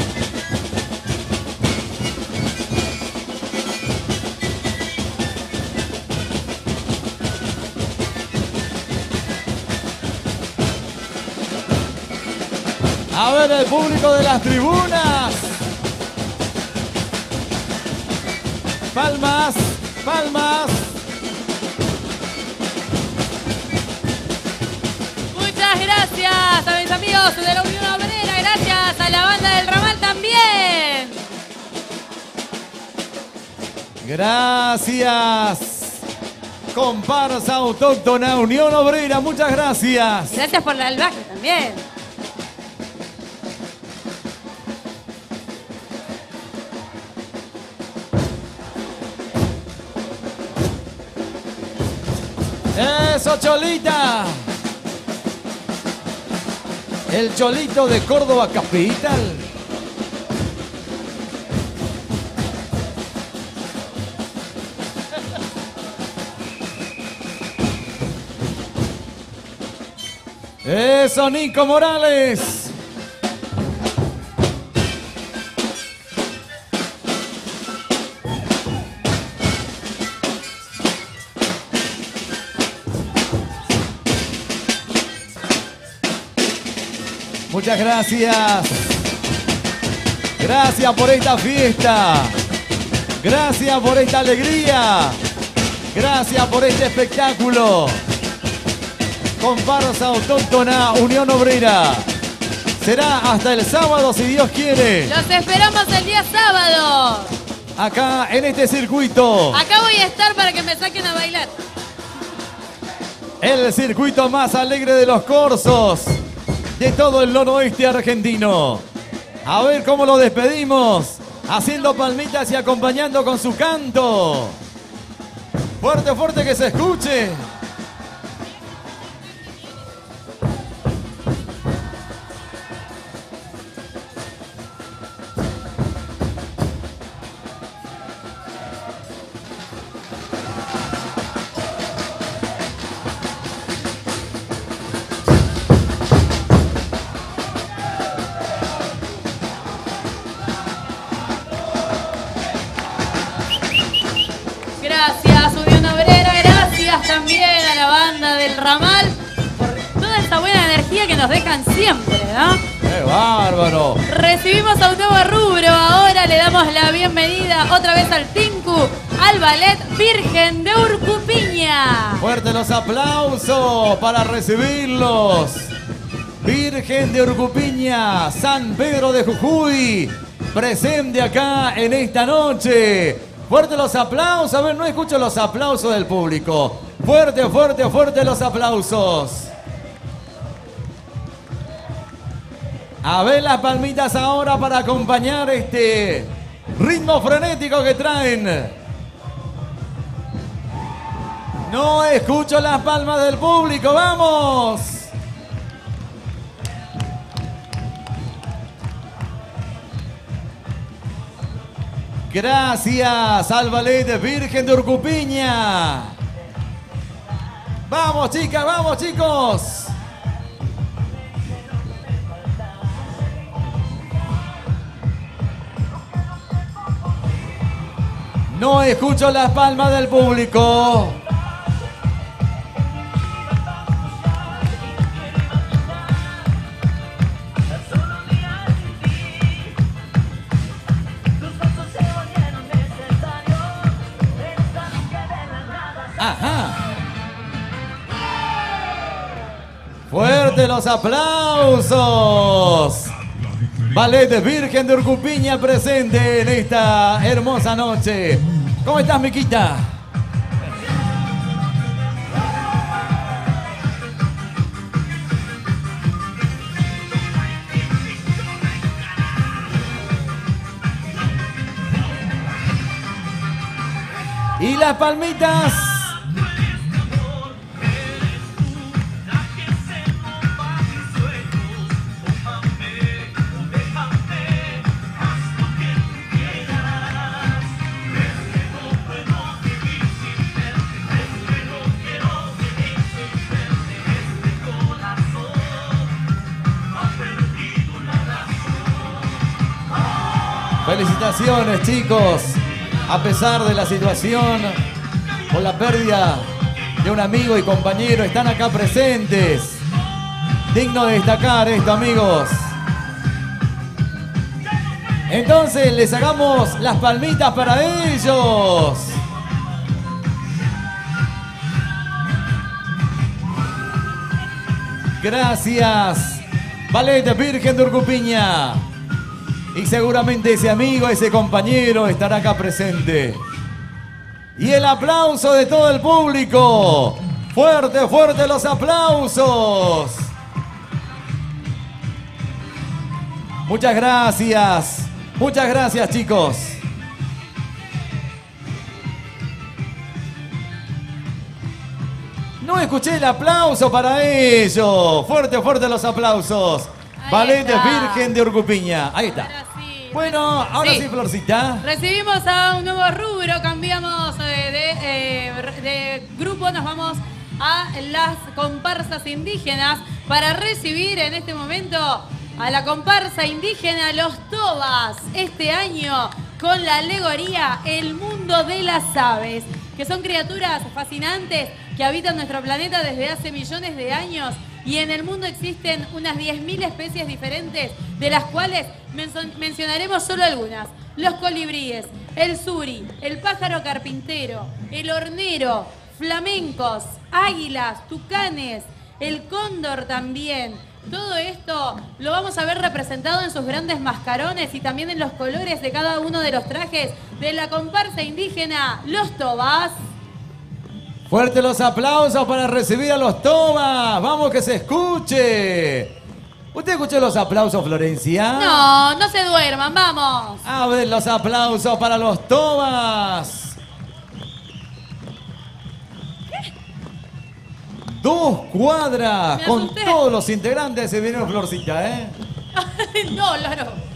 A ver el público de las tribunas. Palmas, palmas. Muchas gracias a mis amigos de la Unión Obrera, gracias a la banda del Ramal también. Gracias. Comparsa autóctona Unión Obrera, muchas gracias. Gracias por la albahaca también. Eso, Cholita. El Cholito de Córdoba Capital. Eso, Nico Morales. Muchas gracias. Gracias por esta fiesta. Gracias por esta alegría. Gracias por este espectáculo. Comparsa autóctona Unión Obrera. Será hasta el sábado si Dios quiere. Los esperamos el día sábado. Acá en este circuito. Acá voy a estar para que me saquen a bailar. El circuito más alegre de los corsos de todo el noroeste argentino. A ver cómo lo despedimos. Haciendo palmitas y acompañando con su canto. Fuerte, fuerte que se escuche. Gracias, Unión Obrera, gracias también a la banda del Ramal por toda esta buena energía que nos dejan siempre, ¿no? ¡Qué bárbaro! Recibimos a un nuevo rubro, ahora le damos la bienvenida otra vez al Tinku, al Ballet Virgen de Urcupiña. Fuerte los aplausos para recibirlos. Virgen de Urcupiña, San Pedro de Jujuy, presente acá en esta noche. Fuerte los aplausos, a ver, no escucho los aplausos del público. Fuerte, fuerte, fuerte los aplausos. A ver las palmitas ahora para acompañar este ritmo frenético que traen. No escucho las palmas del público, ¡vamos! Gracias al Ballet Virgen de Urcupiña. Vamos chicas, vamos chicos. No escucho las palmas del público. Ajá. Fuerte los aplausos. Ballet Virgen de Urcupiña presente en esta hermosa noche. ¿Cómo estás, Miquita? Y las palmitas. Felicitaciones, chicos. A pesar de la situación, por la pérdida de un amigo y compañero, están acá presentes. Digno de destacar esto, amigos. Entonces, les hagamos las palmitas para ellos. Gracias, Ballet Virgen de Urcupiña. Y seguramente ese amigo, ese compañero estará acá presente. Y el aplauso de todo el público. Fuerte, fuerte los aplausos. Muchas gracias. Muchas gracias, chicos. No escuché el aplauso para ellos. Fuerte, fuerte los aplausos. Ahí Ballet está. Virgen de Urcupiña. Ahí está. Ahora sí. Bueno, ahora sí, Sí. Florcita. Recibimos a un nuevo rubro, cambiamos eh, de, eh, de grupo, nos vamos a las comparsas indígenas para recibir en este momento a la comparsa indígena Los Tobas, este año con la alegoría El Mundo de las Aves, que son criaturas fascinantes que habitan nuestro planeta desde hace millones de años. Y en el mundo existen unas diez mil especies diferentes, de las cuales menso- mencionaremos solo algunas. Los colibríes, el suri, el pájaro carpintero, el hornero, flamencos, águilas, tucanes, el cóndor también. Todo esto lo vamos a ver representado en sus grandes mascarones y también en los colores de cada uno de los trajes de la comparsa indígena Los Tobas. Fuerte los aplausos para recibir a Los Tobas. Vamos que se escuche. ¿Usted escuchó los aplausos, Florencia? No, no se duerman, vamos. A ver los aplausos para Los Tobas. Dos cuadras Me con asusté. todos los integrantes. Se viene Florcita, ¿eh? No, Loro.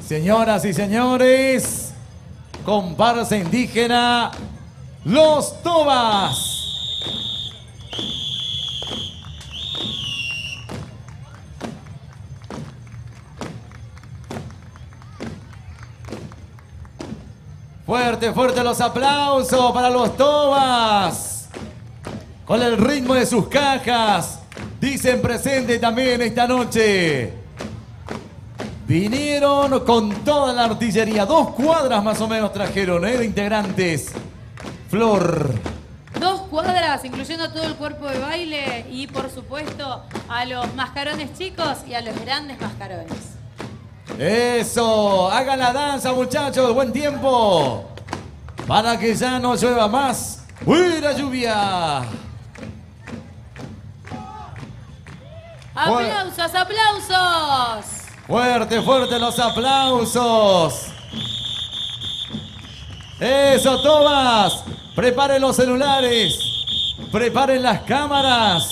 Señoras y señores, comparsa indígena, Los Tobas. Fuerte, fuerte los aplausos para los Tobas. Con el ritmo de sus cajas, dicen presente también esta noche. Vinieron con toda la artillería. Dos cuadras más o menos trajeron, ¿eh? De integrantes. Flor. Dos cuadras, incluyendo todo el cuerpo de baile y, por supuesto, a los mascarones chicos y a los grandes mascarones. Eso, hagan la danza, muchachos, buen tiempo. Para que ya no llueva más. ¡Uy, la lluvia! ¡Aplausos, aplausos! Fuerte, fuerte los aplausos. Eso, Tobas. Preparen los celulares. Preparen las cámaras.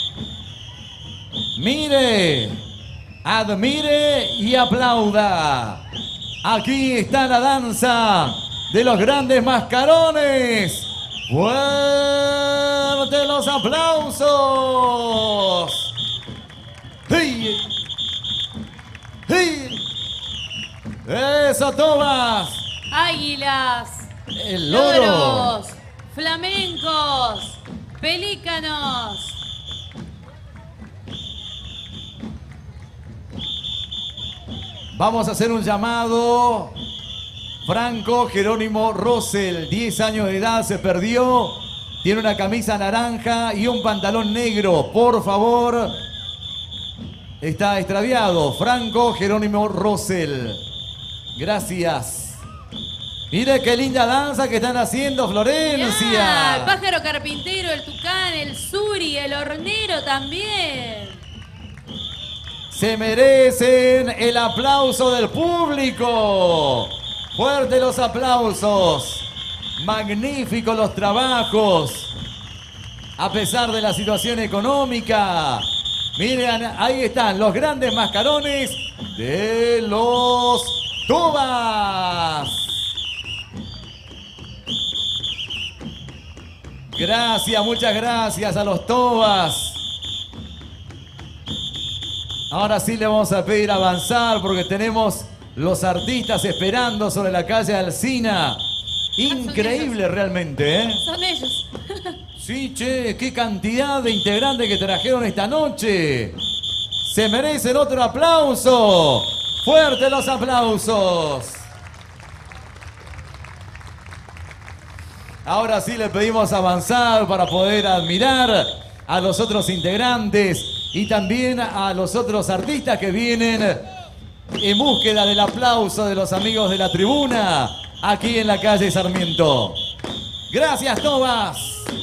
Mire. Admire y aplauda. Aquí está la danza de los grandes mascarones. Fuerte los aplausos. ¡Hey! ¡Hey! Eso, Tobas. Águilas. El loro. Loros. Flamencos. Pelícanos. Vamos a hacer un llamado. Franco Jerónimo Rosell, diez años de edad, se perdió. Tiene una camisa naranja y un pantalón negro. Por favor. Está extraviado. Franco Jerónimo Rosell. Gracias. Mire qué linda danza que están haciendo, Florencia. Ah, el pájaro carpintero, el tucán, el suri, el hornero también. Se merecen el aplauso del público. Fuerte los aplausos. Magníficos los trabajos. A pesar de la situación económica. Miren, ahí están los grandes mascarones de los Tobas. Gracias, muchas gracias a los Tobas. Ahora sí le vamos a pedir avanzar porque tenemos los artistas esperando sobre la calle Alsina. Increíble realmente, ¿eh? Son ellos. Sí, che, qué cantidad de integrantes que trajeron esta noche. Se merecen otro aplauso. Fuerte los aplausos. Ahora sí le pedimos avanzar para poder admirar a los otros integrantes y también a los otros artistas que vienen en búsqueda del aplauso de los amigos de la tribuna aquí en la calle Sarmiento. Gracias, Tobas.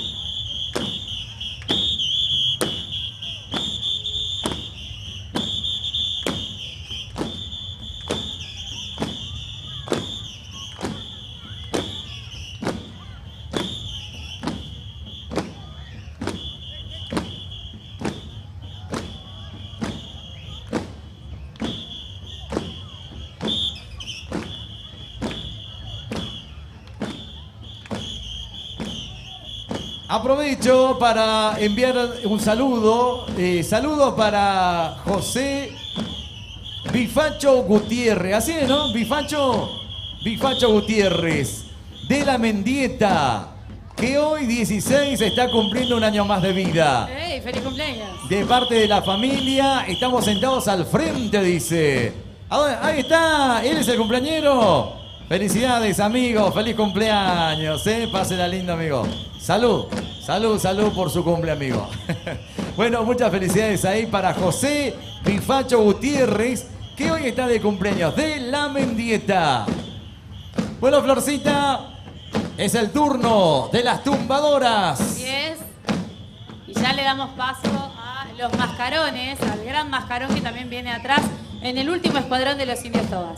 Aprovecho para enviar un saludo, eh, saludo para José Bifacho Gutiérrez, así es, ¿no? Bifacho, Bifacho Gutiérrez, de La Mendieta, que hoy dieciséis está cumpliendo un año más de vida. ¡Ey, feliz cumpleaños! De parte de la familia, estamos sentados al frente, dice. Ah, ahí está, él es el cumpleañero. Felicidades, amigos, feliz cumpleaños, ¿eh? Pásenla lindo, amigo. Salud, salud, salud por su cumple, amigo. Bueno, muchas felicidades ahí para José Bifacho Gutiérrez, que hoy está de cumpleaños, de La Mendieta. Bueno, Florcita, es el turno de las tumbadoras. Así es. Y ya le damos paso a los mascarones, al gran mascarón que también viene atrás en el último escuadrón de los indios Tobas.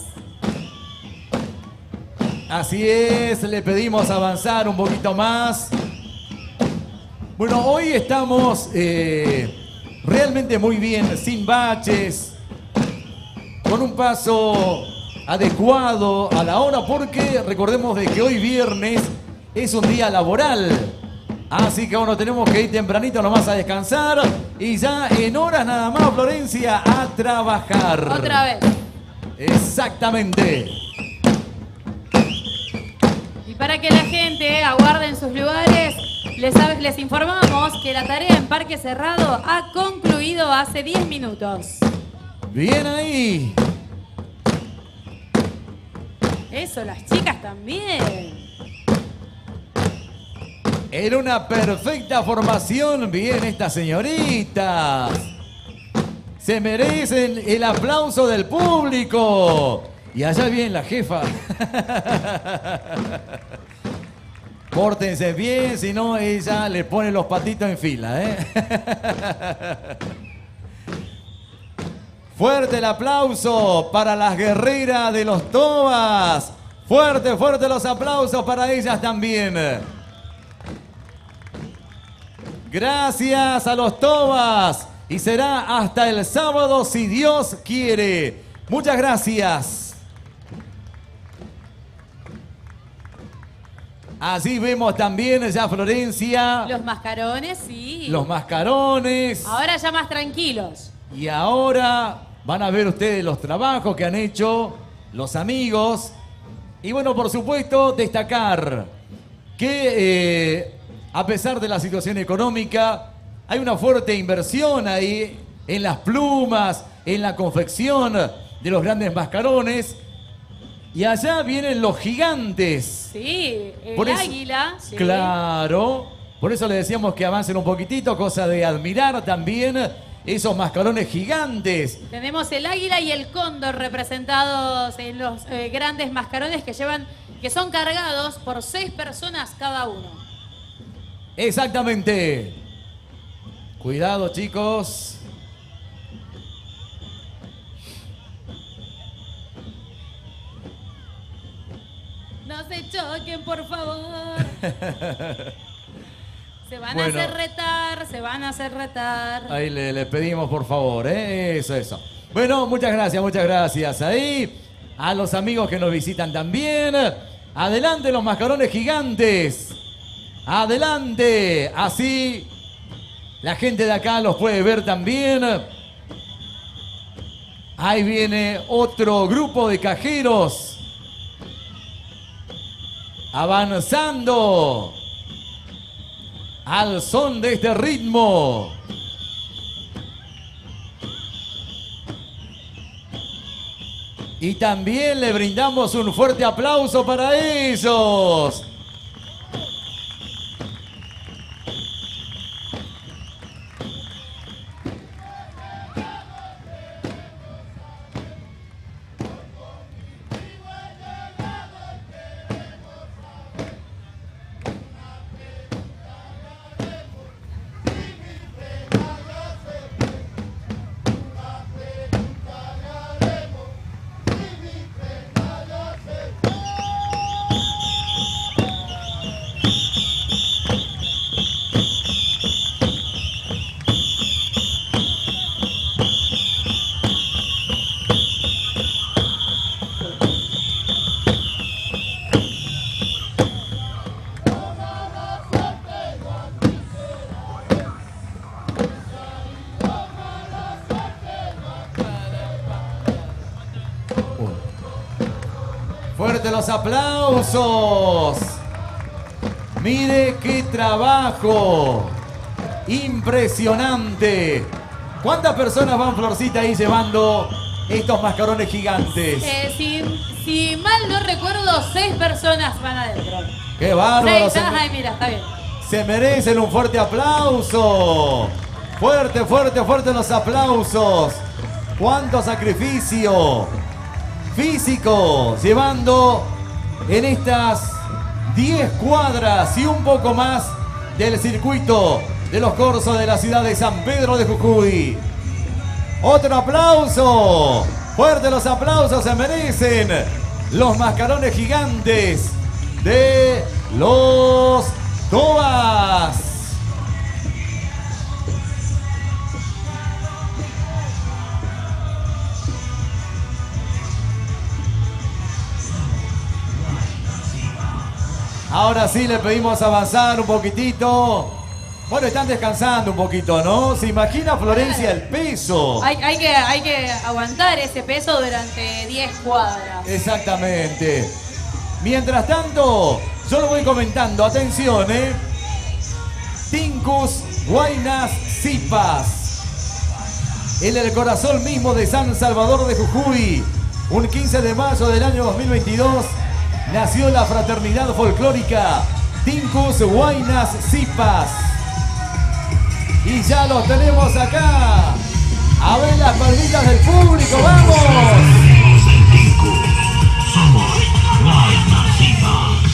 Así es, le pedimos avanzar un poquito más. Bueno, hoy estamos eh, realmente muy bien, sin baches, con un paso adecuado a la hora, porque recordemos de que hoy viernes es un día laboral. Así que bueno, tenemos que ir tempranito nomás a descansar y ya en horas nada más, Florencia, a trabajar. Otra vez. Exactamente. Y para que la gente aguarde en sus lugares, les, les informamos que la tarea en Parque Cerrado ha concluido hace diez minutos. Bien ahí. Eso, las chicas también. En una perfecta formación, bien estas señoritas. Se merecen el aplauso del público. Y allá viene la jefa. Pórtense bien, si no ella le pone los patitos en fila, ¿eh? Fuerte el aplauso para las guerreras de los Tobas. Fuerte, fuerte los aplausos para ellas también. Gracias a los Tobas. Y será hasta el sábado si Dios quiere. Muchas gracias. Así vemos también ya Florencia. Los mascarones, sí. Los mascarones. Ahora ya más tranquilos. Y ahora van a ver ustedes los trabajos que han hecho los amigos. Y bueno, por supuesto, destacar que eh, a pesar de la situación económica, hay una fuerte inversión ahí en las plumas, en la confección de los grandes mascarones. Y allá vienen los gigantes. Sí, el Por eso- águila. Sí. Claro. Por eso le decíamos que avancen un poquitito, cosa de admirar también esos mascarones gigantes. Tenemos el águila y el cóndor representados en los eh, grandes mascarones que llevan, que son cargados por seis personas cada uno. Exactamente. Cuidado, chicos. No se choquen, por favor. Se van Bueno. a hacer retar, se van a hacer retar. Ahí le, le pedimos por favor, ¿eh? Eso, eso. Bueno, muchas gracias, muchas gracias. Ahí, a los amigos que nos visitan también. Adelante los mascarones gigantes. Adelante. Así la gente de acá los puede ver también. Ahí viene otro grupo de cajeros. Avanzando al son de este ritmo. Y también le brindamos un fuerte aplauso para ellos. Fuerte los aplausos. Mire qué trabajo. Impresionante. ¿Cuántas personas van, Florcita, ahí llevando estos mascarones gigantes? Eh, si, si mal no recuerdo, seis personas van adentro. ¡Qué bárbaro! Seis, Se, ay, mira, está bien. se merecen un fuerte aplauso. Fuerte, fuerte, fuerte los aplausos. ¡Cuánto sacrificio físico! Llevando en estas diez cuadras y un poco más del circuito de los corsos de la ciudad de San Pedro de Jujuy. Otro aplauso. Fuerte los aplausos se merecen los mascarones gigantes de los Tobas. Ahora sí le pedimos avanzar un poquitito. Bueno, están descansando un poquito, ¿no? ¿Se imagina, Florencia, el peso? Hay, hay, que, hay que aguantar ese peso durante diez cuadras. Exactamente. Mientras tanto, yo lo voy comentando. Atención, ¿eh? Tincus Huaynas Zipas. En el corazón mismo de San Salvador de Jujuy. Un quince de mayo del año dos mil veintidós nació la fraternidad folclórica Tincus Huaynas Zipas. Y ya los tenemos acá. A ver las palmitas del público, ¡vamos! Somos Huaynas Zipas.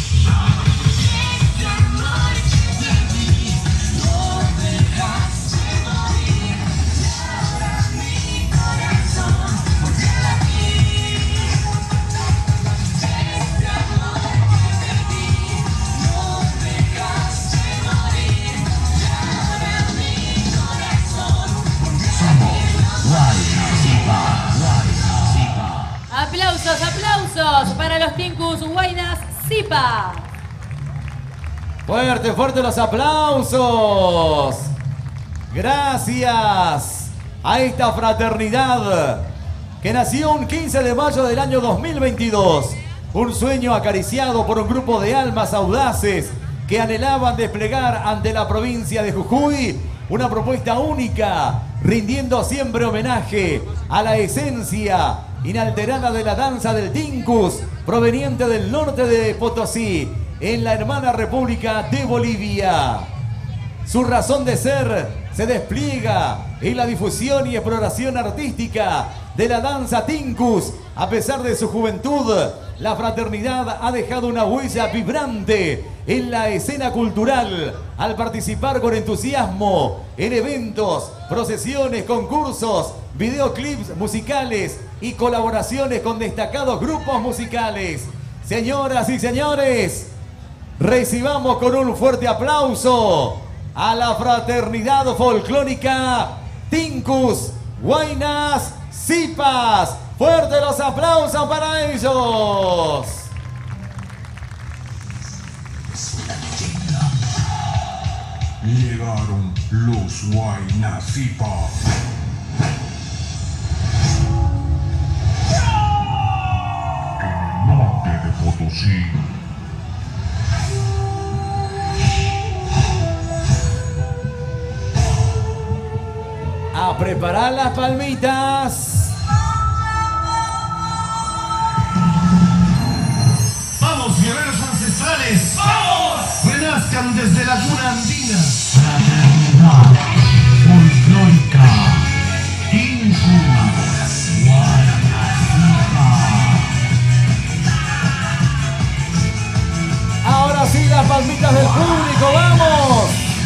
Aplausos, aplausos para los Tincus Huaynas Zipas. Fuerte, fuerte los aplausos. Gracias a esta fraternidad que nació un quince de mayo del año dos mil veintidós. Un sueño acariciado por un grupo de almas audaces que anhelaban desplegar ante la provincia de Jujuy una propuesta única, rindiendo siempre homenaje a la esencia inalterada de la danza del Tincus, proveniente del norte de Potosí, en la hermana República de Bolivia. Su razón de ser se despliega en la difusión y exploración artística de la danza Tincus. A pesar de su juventud, la fraternidad ha dejado una huella vibrante en la escena cultural al participar con entusiasmo en eventos, procesiones, concursos, videoclips musicales y colaboraciones con destacados grupos musicales. Señoras y señores, recibamos con un fuerte aplauso a la fraternidad folclórica Tincus Huaynas Zipas. Fuerte los aplausos para ellos. Llegaron los Huaynas Zipas. El norte de Potosí. A preparar las palmitas. ¡Vamos, guerreros ancestrales! ¡Vamos! Renazcan desde la cuna andina. Fraternidad folclórica Tincus Huaynas Zipas. Ahora sí, las palmitas del público, ¡vamos!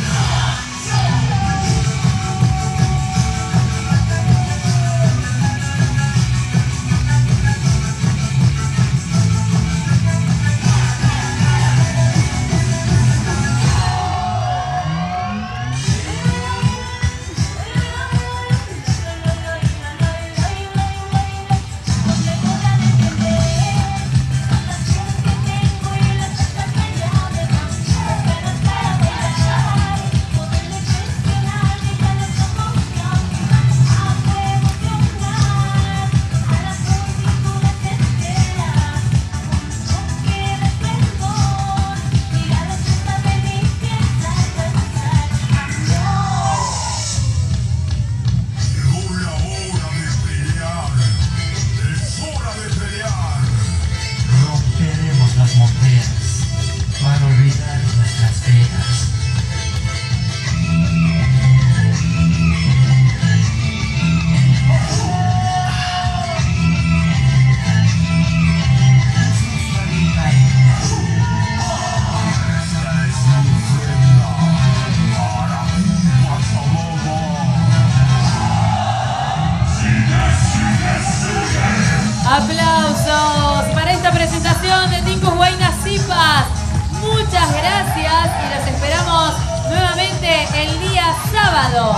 Aplausos para esta presentación de Tincus Huaynas Zipas. Muchas gracias y los esperamos nuevamente el día sábado.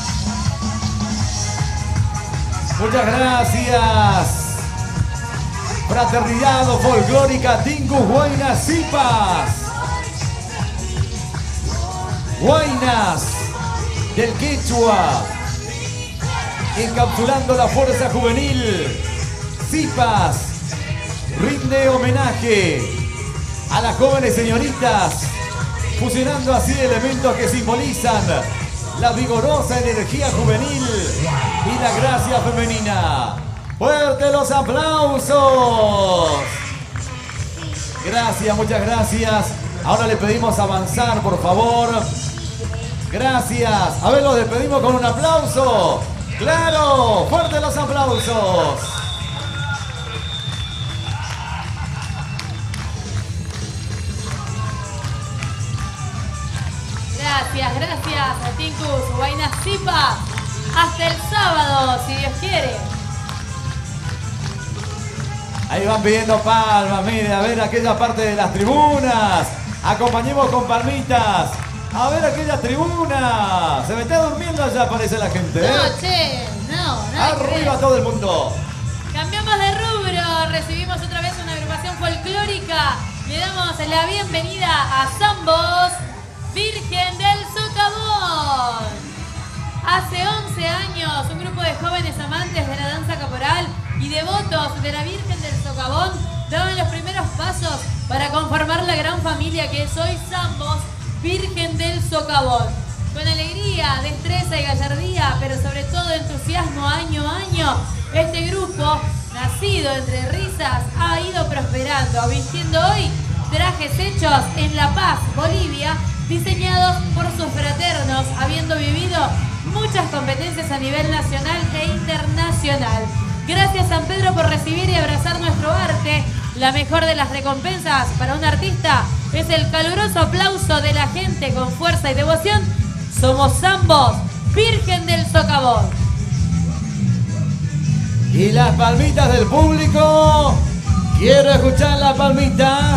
Muchas gracias. Fraternidad Folclórica Tingus Huaynas Zipas. Huaynas del Quechua, encapsulando la fuerza juvenil. Zipas rinde homenaje a las jóvenes señoritas, fusionando así elementos que simbolizan la vigorosa energía juvenil y la gracia femenina. ¡Fuerte los aplausos! Gracias, muchas gracias. Ahora le pedimos avanzar, por favor. Gracias. A ver, los despedimos con un aplauso. ¡Claro! ¡Fuerte los aplausos! Gracias, gracias, Tinkus, Huaynas Zipas. Hasta el sábado, si Dios quiere. Ahí van pidiendo palmas, mire, a ver aquella parte de las tribunas. Acompañemos con palmitas. A ver aquella tribuna. Se me está durmiendo allá, parece la gente. ¿eh? No, che, no, nada que Arriba ver. todo el mundo. Cambiamos de rubro, recibimos otra vez una agrupación folclórica. Le damos la bienvenida a Zambos, Virgen del Socavón. Hace once años, un grupo de jóvenes amantes de la danza caporal y devotos de la Virgen del Socavón daban los primeros pasos para conformar la gran familia que es hoy Zambos, Virgen del Socavón. Con alegría, destreza y gallardía, pero sobre todo entusiasmo año a año, este grupo, nacido entre risas, ha ido prosperando, vistiendo hoy trajes hechos en La Paz, Bolivia, diseñados por sus fraternos, habiendo vivido muchas competencias a nivel nacional e internacional. Gracias, San Pedro, por recibir y abrazar nuestro arte. La mejor de las recompensas para un artista es el caluroso aplauso de la gente con fuerza y devoción. Somos Zambos, Virgen del Socavón. Y las palmitas del público. Quiero escuchar las palmitas.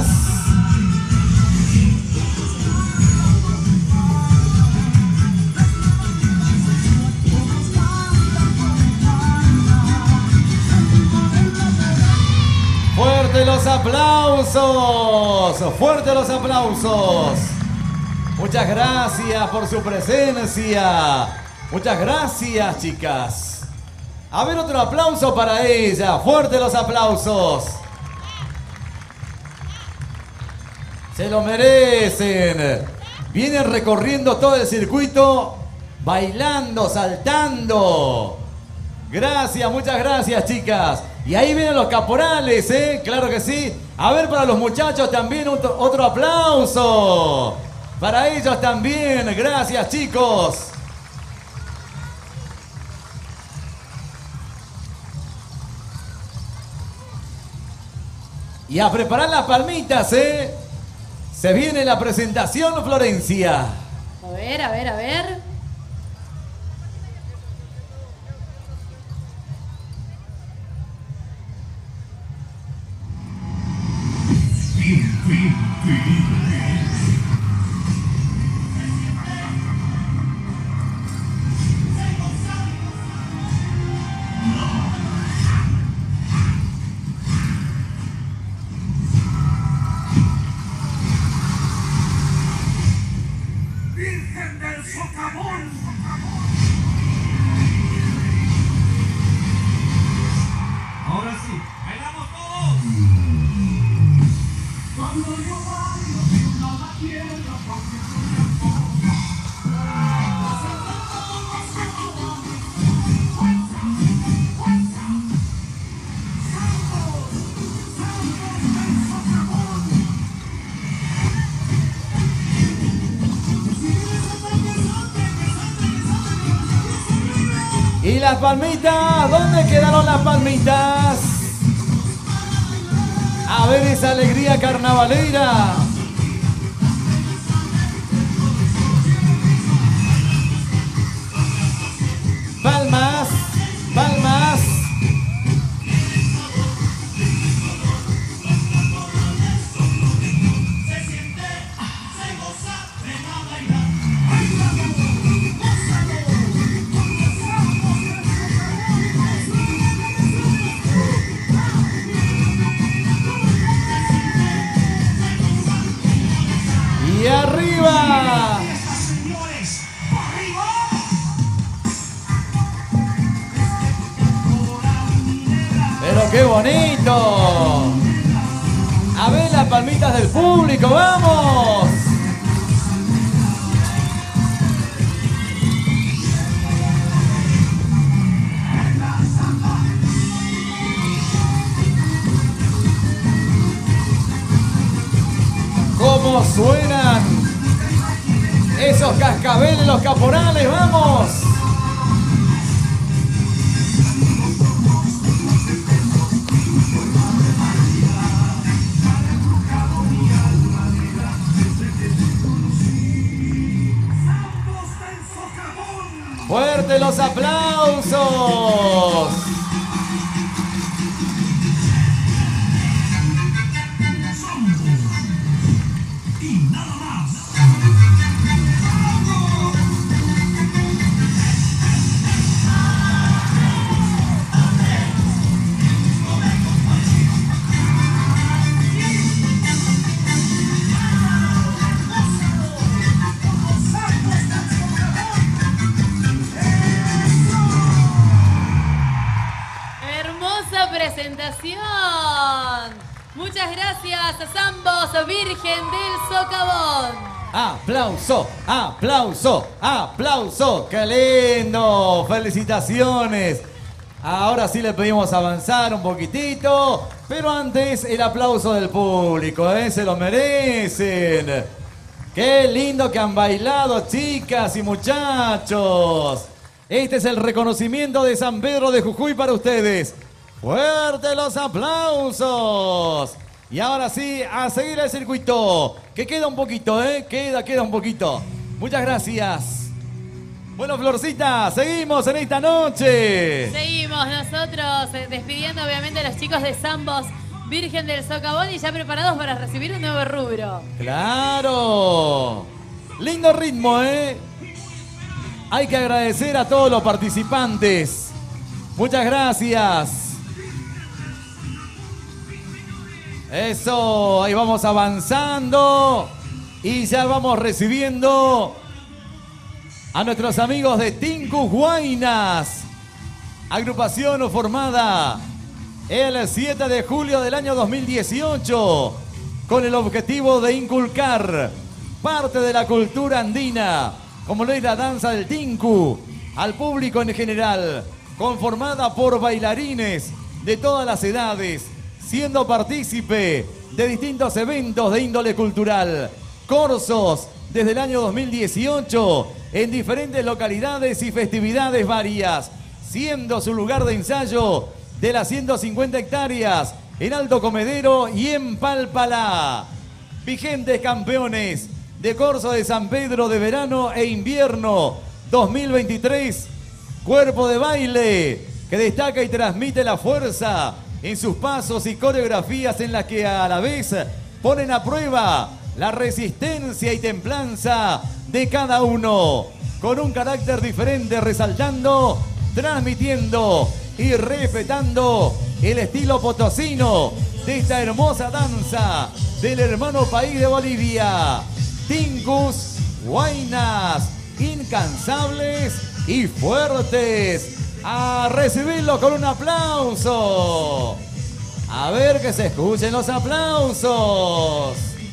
¡Fuerte los aplausos! ¡Fuerte los aplausos! Muchas gracias por su presencia. Muchas gracias, chicas. A ver, otro aplauso para ella. ¡Fuerte los aplausos! Se lo merecen. Vienen recorriendo todo el circuito, bailando, saltando. Gracias, muchas gracias, chicas. Y ahí vienen los caporales, ¿eh? Claro que sí. A ver, para los muchachos también otro, otro aplauso. Para ellos también. Gracias, chicos. Y a preparar las palmitas, ¿eh? Se viene la presentación, Florencia. A ver, a ver, a ver. Virgen del Socavón. Ahora sí, bailamos todos. Cuando yo bailo, tiembla la tierra porque ¿Y las palmitas? ¿Dónde quedaron las palmitas? A ver esa alegría carnavalera. Palmas, palmas. bonito! A ver las palmitas del público, ¡vamos! ¿Cómo suenan esos cascabeles, los caporales? ¡Vamos! ¡Fuerte los aplausos! Presentación. Muchas gracias a Zambos Virgen del Socavón. Aplauso, aplauso, aplauso. ¡Qué lindo! Felicitaciones. Ahora sí le pedimos avanzar un poquitito, pero antes el aplauso del público, ¿eh? Se lo merecen. ¡Qué lindo que han bailado, chicas y muchachos! Este es el reconocimiento de San Pedro de Jujuy para ustedes. ¡Fuerte los aplausos! Y ahora sí, a seguir el circuito. Que queda un poquito, ¿eh? Queda, queda un poquito. Muchas gracias. Bueno, Florcita, seguimos en esta noche. Seguimos nosotros eh, despidiendo obviamente a los chicos de Zambos Virgen del Socavón y ya preparados para recibir un nuevo rubro. ¡Claro! Lindo ritmo, ¿eh? Hay que agradecer a todos los participantes. Muchas gracias. Eso, ahí vamos avanzando y ya vamos recibiendo a nuestros amigos de Tinku Huaynas, agrupación formada el siete de julio del año dos mil dieciocho con el objetivo de inculcar parte de la cultura andina, como lo es la danza del Tinku, al público en general, conformada por bailarines de todas las edades, siendo partícipe de distintos eventos de índole cultural, cursos desde el año dos mil dieciocho en diferentes localidades y festividades varias, siendo su lugar de ensayo de las ciento cincuenta hectáreas en Alto Comedero y en Palpalá. Vigentes campeones de curso de San Pedro de verano e invierno dos mil veintitrés, cuerpo de baile que destaca y transmite la fuerza en sus pasos y coreografías en las que a la vez ponen a prueba la resistencia y templanza de cada uno, con un carácter diferente, resaltando, transmitiendo y respetando el estilo potosino de esta hermosa danza del hermano país de Bolivia. Tinkus Huaynas, incansables y fuertes. A recibirlo con un aplauso. A ver que se escuchen los aplausos.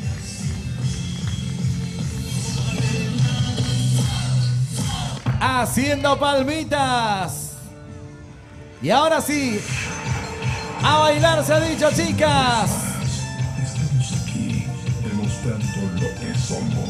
Haciendo palmitas. Y ahora sí, a bailar se ha dicho, chicas. Estamos aquí demostrando lo que somos.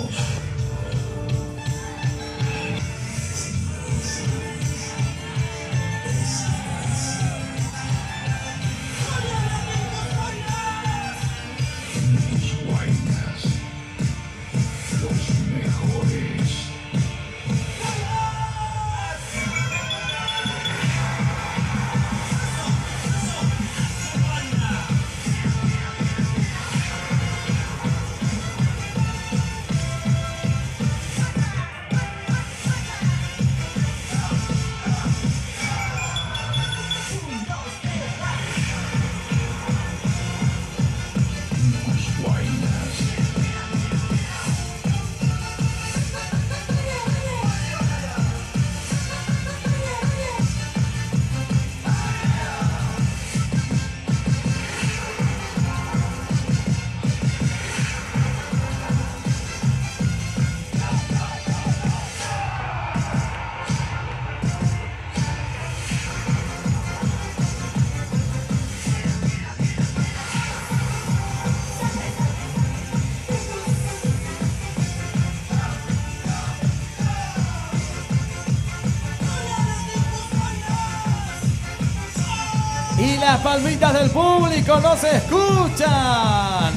Y las palmitas del público no se escuchan.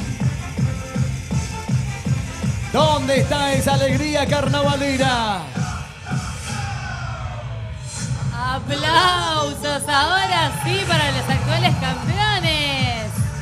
¿Dónde está esa alegría carnavalera? Aplausos ahora sí para los actuales campeones.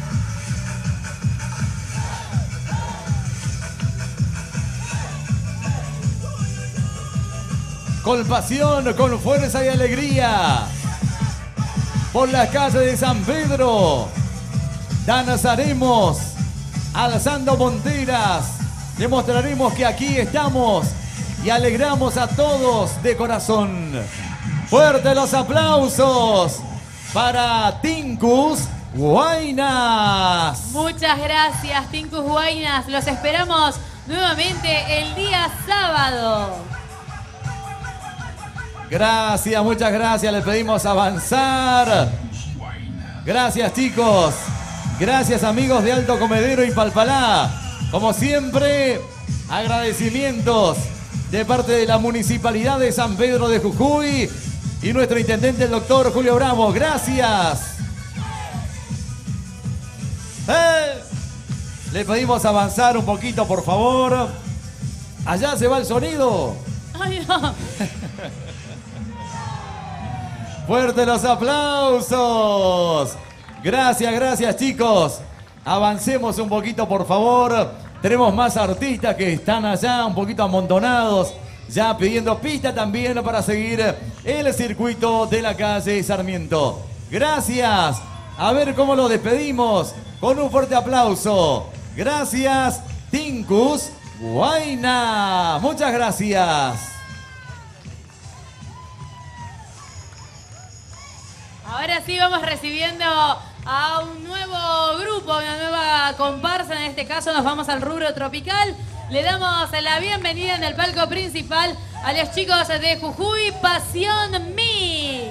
Con pasión, con fuerza y alegría. Por la calle de San Pedro. Danzaremos alzando monteras. Demostraremos que aquí estamos y alegramos a todos de corazón. Fuertes los aplausos para Tincus Huaynas. Muchas gracias, Tincus Huaynas. Los esperamos nuevamente el día sábado. Gracias, muchas gracias. Les pedimos avanzar. Gracias, chicos. Gracias, amigos de Alto Comedero y Palpalá. Como siempre, agradecimientos de parte de la Municipalidad de San Pedro de Jujuy y nuestro intendente, el doctor Julio Bravo. Gracias. Eh, Le pedimos avanzar un poquito, por favor. Allá se va el sonido. Ay, no. Fuertes los aplausos. Gracias, gracias, chicos. Avancemos un poquito, por favor. Tenemos más artistas que están allá un poquito amontonados, ya pidiendo pista también para seguir el circuito de la calle Sarmiento. Gracias. A ver cómo lo despedimos con un fuerte aplauso. Gracias, Tincus Huayna. Muchas gracias. Ahora sí vamos recibiendo a un nuevo grupo, a una nueva comparsa. En este caso nos vamos al rubro tropical. Le damos la bienvenida en el palco principal a los chicos de Jujuy Pasión Mix.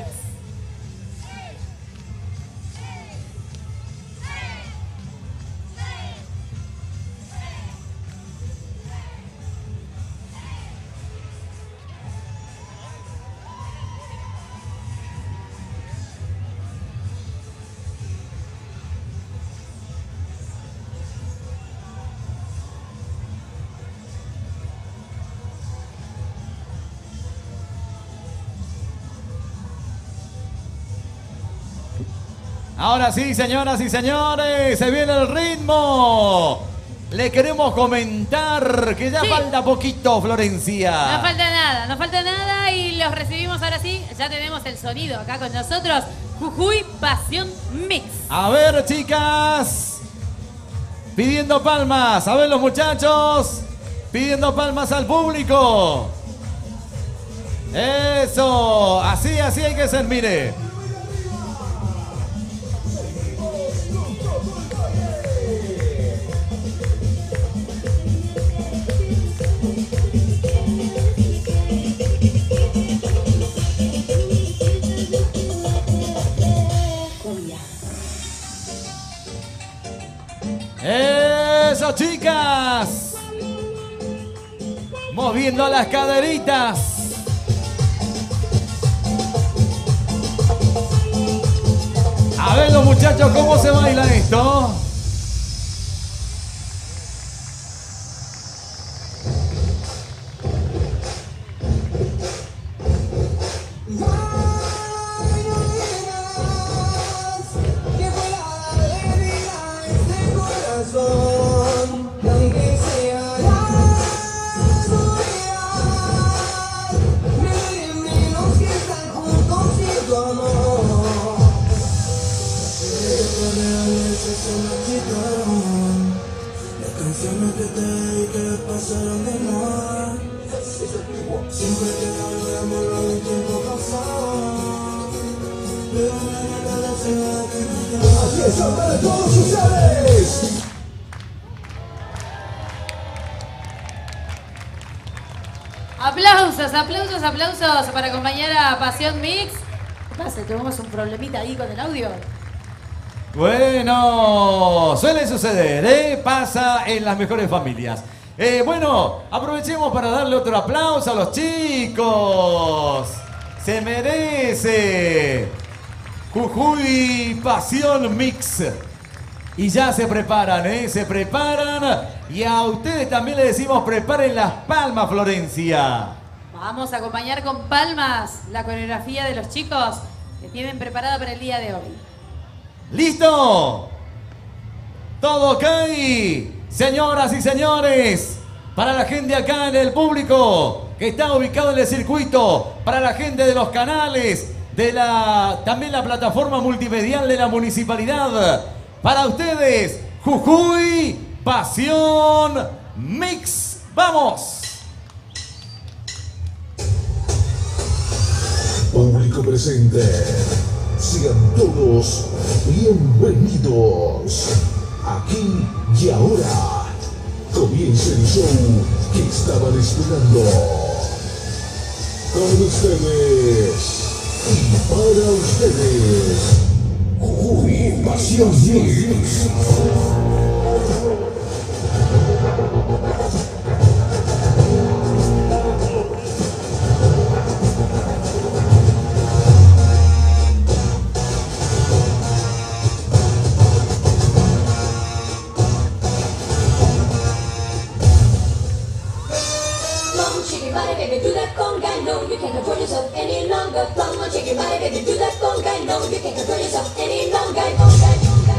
Ahora sí, señoras y señores, se viene el ritmo. Le queremos comentar que ya Sí. falta poquito, Florencia. No falta nada, no falta nada y los recibimos ahora sí. Ya tenemos el sonido acá con nosotros. Jujuy Pasión Mix. A ver, chicas. Pidiendo palmas. A ver, los muchachos. Pidiendo palmas al público. Eso. Así, así hay que ser, mire. Eso, chicas. Moviendo las caderitas. A ver, los muchachos, ¿cómo se baila esto? Y aunque sea la soledad, me duele menos que estar juntos sin tu amor. Los reales se me quitaron, las canciones que te dediqué pasaron de mar. Siempre que hablamos lo del tiempo pasado, pero la verdad se va a quedar. Aquí está para todos ustedes. Aplausos, aplausos, aplausos para acompañar a Pasión Mix. ¿Qué pasa? ¿Tenemos un problemita ahí con el audio? Bueno, suele suceder, ¿eh? Pasa en las mejores familias. Eh, bueno, aprovechemos para darle otro aplauso a los chicos. Se merece. Jujuy Pasión Mix. Y ya se preparan, ¿eh? Se preparan. Y a ustedes también les decimos preparen las palmas, Florencia. Vamos a acompañar con palmas la coreografía de los chicos que tienen preparada para el día de hoy. ¿Listo? ¿Todo ok? Señoras y señores, para la gente acá en el público que está ubicado en el circuito, para la gente de los canales, de la también la plataforma multimedial de la municipalidad, para ustedes, Jujuy Pasión Mix. ¡Vamos! Público presente, sean todos bienvenidos. Aquí y ahora comienza el show que estaban esperando. Con ustedes y para ustedes, Jujuy Pasión Mix. Shake your body, baby, do that conga. No, you can't control yourself any longer. Come on, shake your body, baby, do that conga. No, you can't control yourself any longer. Conga, conga,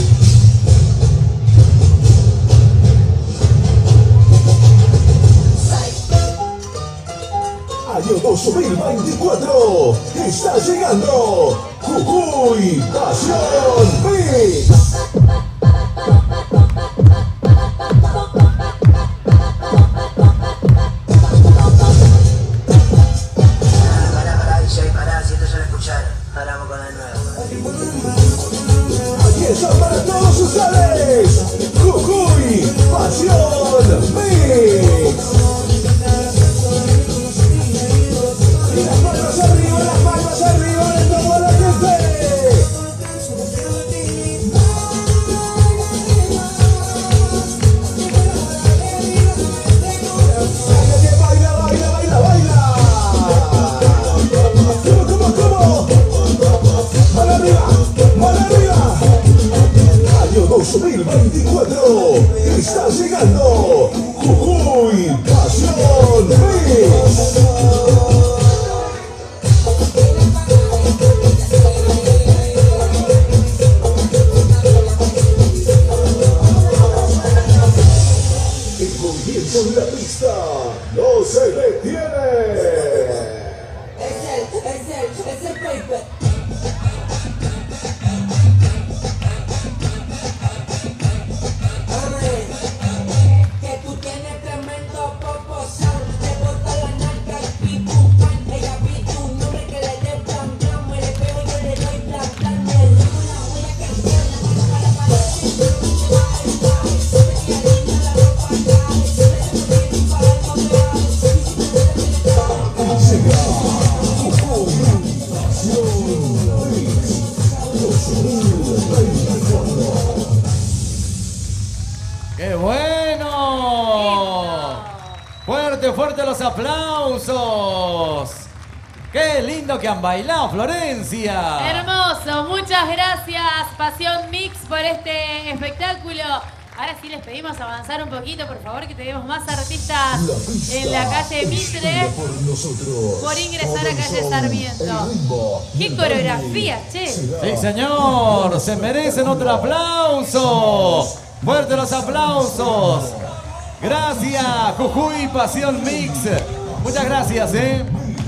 Año dos mil veinticuatro está llegando Jujuy Pasión Mix. Paramos con el nuevo. Aquí está para todos ustedes, Jujuy Pasión Mix. Y las palmas arriba, las palmas arriba de toda la gente. Baila, baila, baila, baila. ¿Cómo, cómo, cómo? ¡Mano arriba! ¡Mano arriba! Año dos mil veinticuatro está llegando Jujuy Pasión Mix. El movimiento en la pista no se detiene. Es el, es el, es el paper. Que tú tienes tremendo proposal. Te bota la narca y pipu pan. Ella pide un nombre que le dé plan plan. Me le pego y yo le doy plan plan. Me le doy una buena canción. La mano para para. ¡Qué bueno! Fuerte, fuerte los aplausos. ¡Qué lindo que han bailado, Florencia! Hermoso, muchas gracias Pasión Mix por este espectáculo. Ahora sí les pedimos avanzar un poquito, por favor, que tenemos más artistas en la calle Mitre por ingresar a calle Sarmiento. ¡Qué coreografía, che! Sí, señor, se merecen otro aplauso. Fuerte los aplausos. Gracias, Jujuy Pasión Mix. Muchas gracias, ¿eh?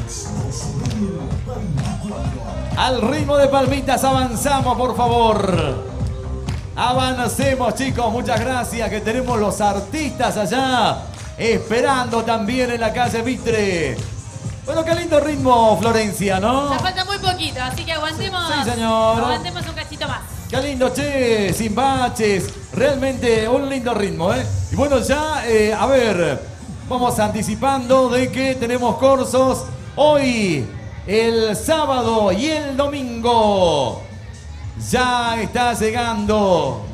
Al ritmo de palmitas avanzamos, por favor. Avancemos, chicos. Muchas gracias, que tenemos los artistas allá esperando también en la calle Mitre. Bueno, qué lindo ritmo, Florencia, ¿no? Ya falta muy poquito, así que aguantemos. Sí, señor. Aguantemos un cachito más. Qué lindo, che, sin baches. Realmente un lindo ritmo, ¿eh? Y bueno, ya, eh, a ver, vamos anticipando de que tenemos cursos hoy, el sábado y el domingo. Ya está llegando.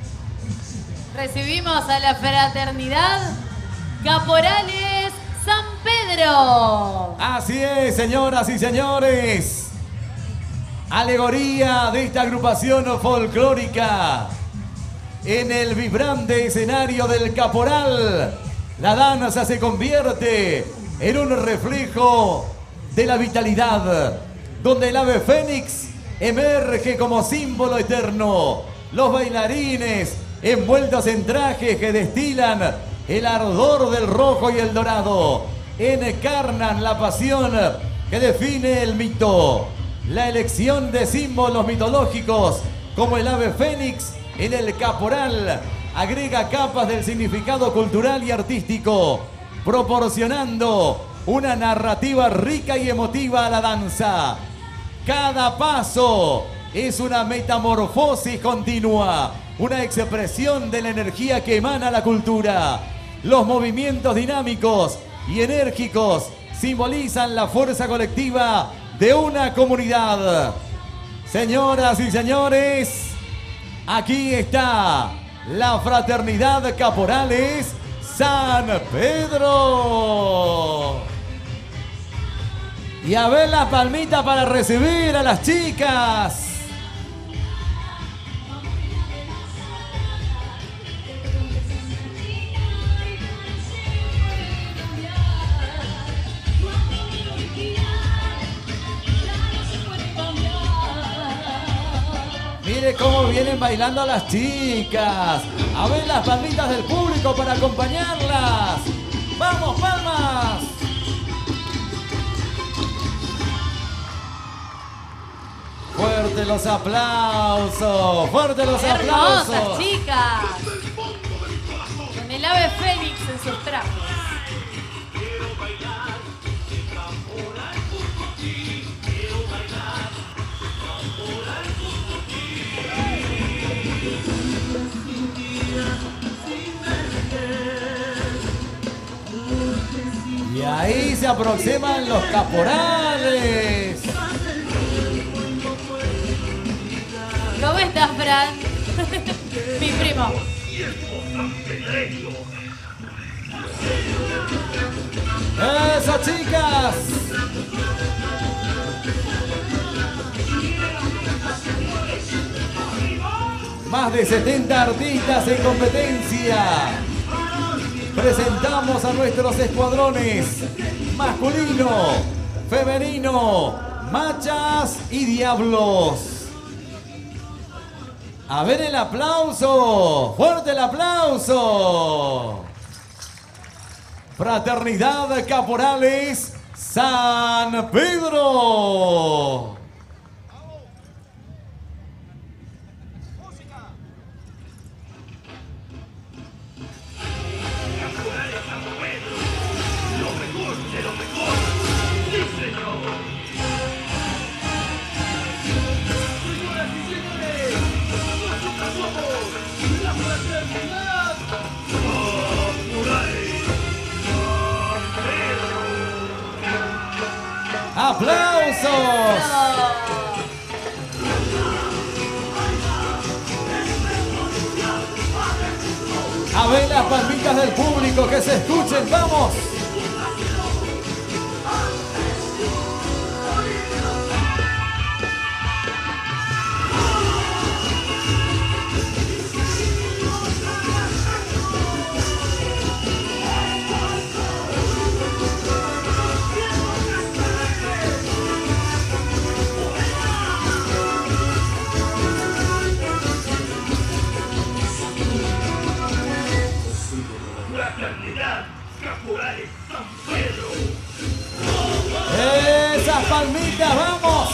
Recibimos a la fraternidad Caporales San Pedro. Así es, señoras y señores. Alegoría de esta agrupación folclórica. En el vibrante escenario del Caporal, la danza se convierte en un reflejo de la vitalidad, donde el ave fénix emerge como símbolo eterno. Los bailarines envueltos en trajes que destilan el ardor del rojo y el dorado, encarnan la pasión que define el mito. La elección de símbolos mitológicos como el ave fénix en el Caporal agrega capas del significado cultural y artístico, proporcionando una narrativa rica y emotiva a la danza. Cada paso es una metamorfosis continua, una expresión de la energía que emana la cultura. Los movimientos dinámicos y enérgicos simbolizan la fuerza colectiva de una comunidad. Señoras y señores, aquí está la Fraternidad Caporales San Pedro. Y a ver la palmita para recibir a las chicas. Mire cómo vienen bailando las chicas. A ver las palmitas del público para acompañarlas. ¡Vamos, palmas! Fuerte los aplausos. Fuerte los aplausos. Hermosas chicas. Con el ave fénix en sus trajes. Y ahí se aproximan los caporales. ¿Cómo estás, Fran? Mi primo. ¡Eso, chicas! Más de setenta artistas en competencia. Presentamos a nuestros escuadrones masculino, femenino, machas y diablos. A ver el aplauso, fuerte el aplauso. Fraternidad Caporales San Pedro. ¡Aplausos! A ver las palmitas del público, que se escuchen, ¡vamos! ¡Esas palmitas, vamos!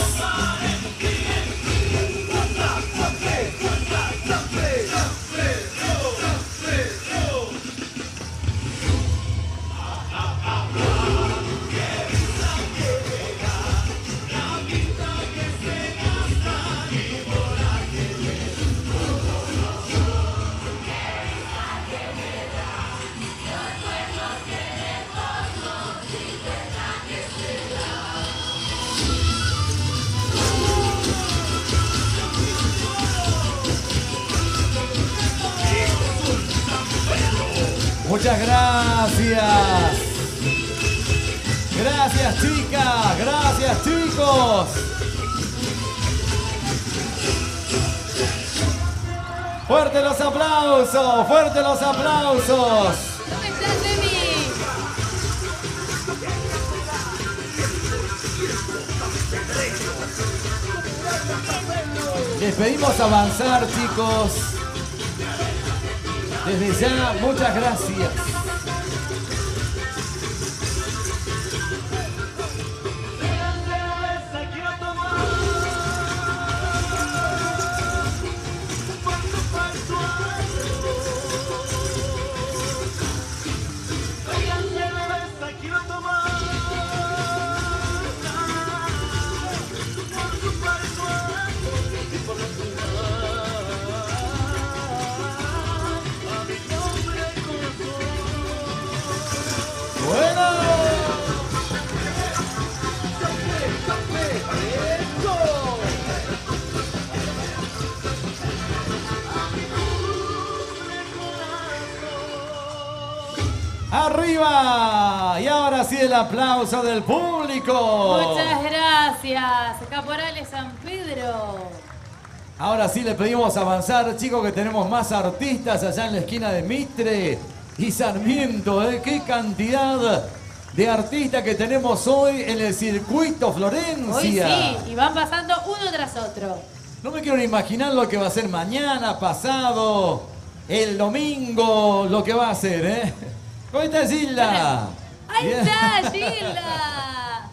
Muchas gracias. Gracias, chicas. Gracias, chicos. Fuerte los aplausos. Fuerte los aplausos. ¿Cómo estás, Demi? Les pedimos avanzar, chicos. Desde ya, muchas gracias. ¡Arriba! Y ahora sí el aplauso del público. Muchas gracias, Caporales San Pedro. Ahora sí le pedimos avanzar, chicos, que tenemos más artistas allá en la esquina de Mitre y Sarmiento. ¿eh? ¡Qué cantidad de artistas que tenemos hoy en el circuito Florencia! Hoy sí, y van pasando uno tras otro. No me quiero ni imaginar lo que va a ser mañana, pasado, el domingo, lo que va a ser, ¿eh? ¿Cómo está Gilda? ¡Ahí Bien. está, Gilda!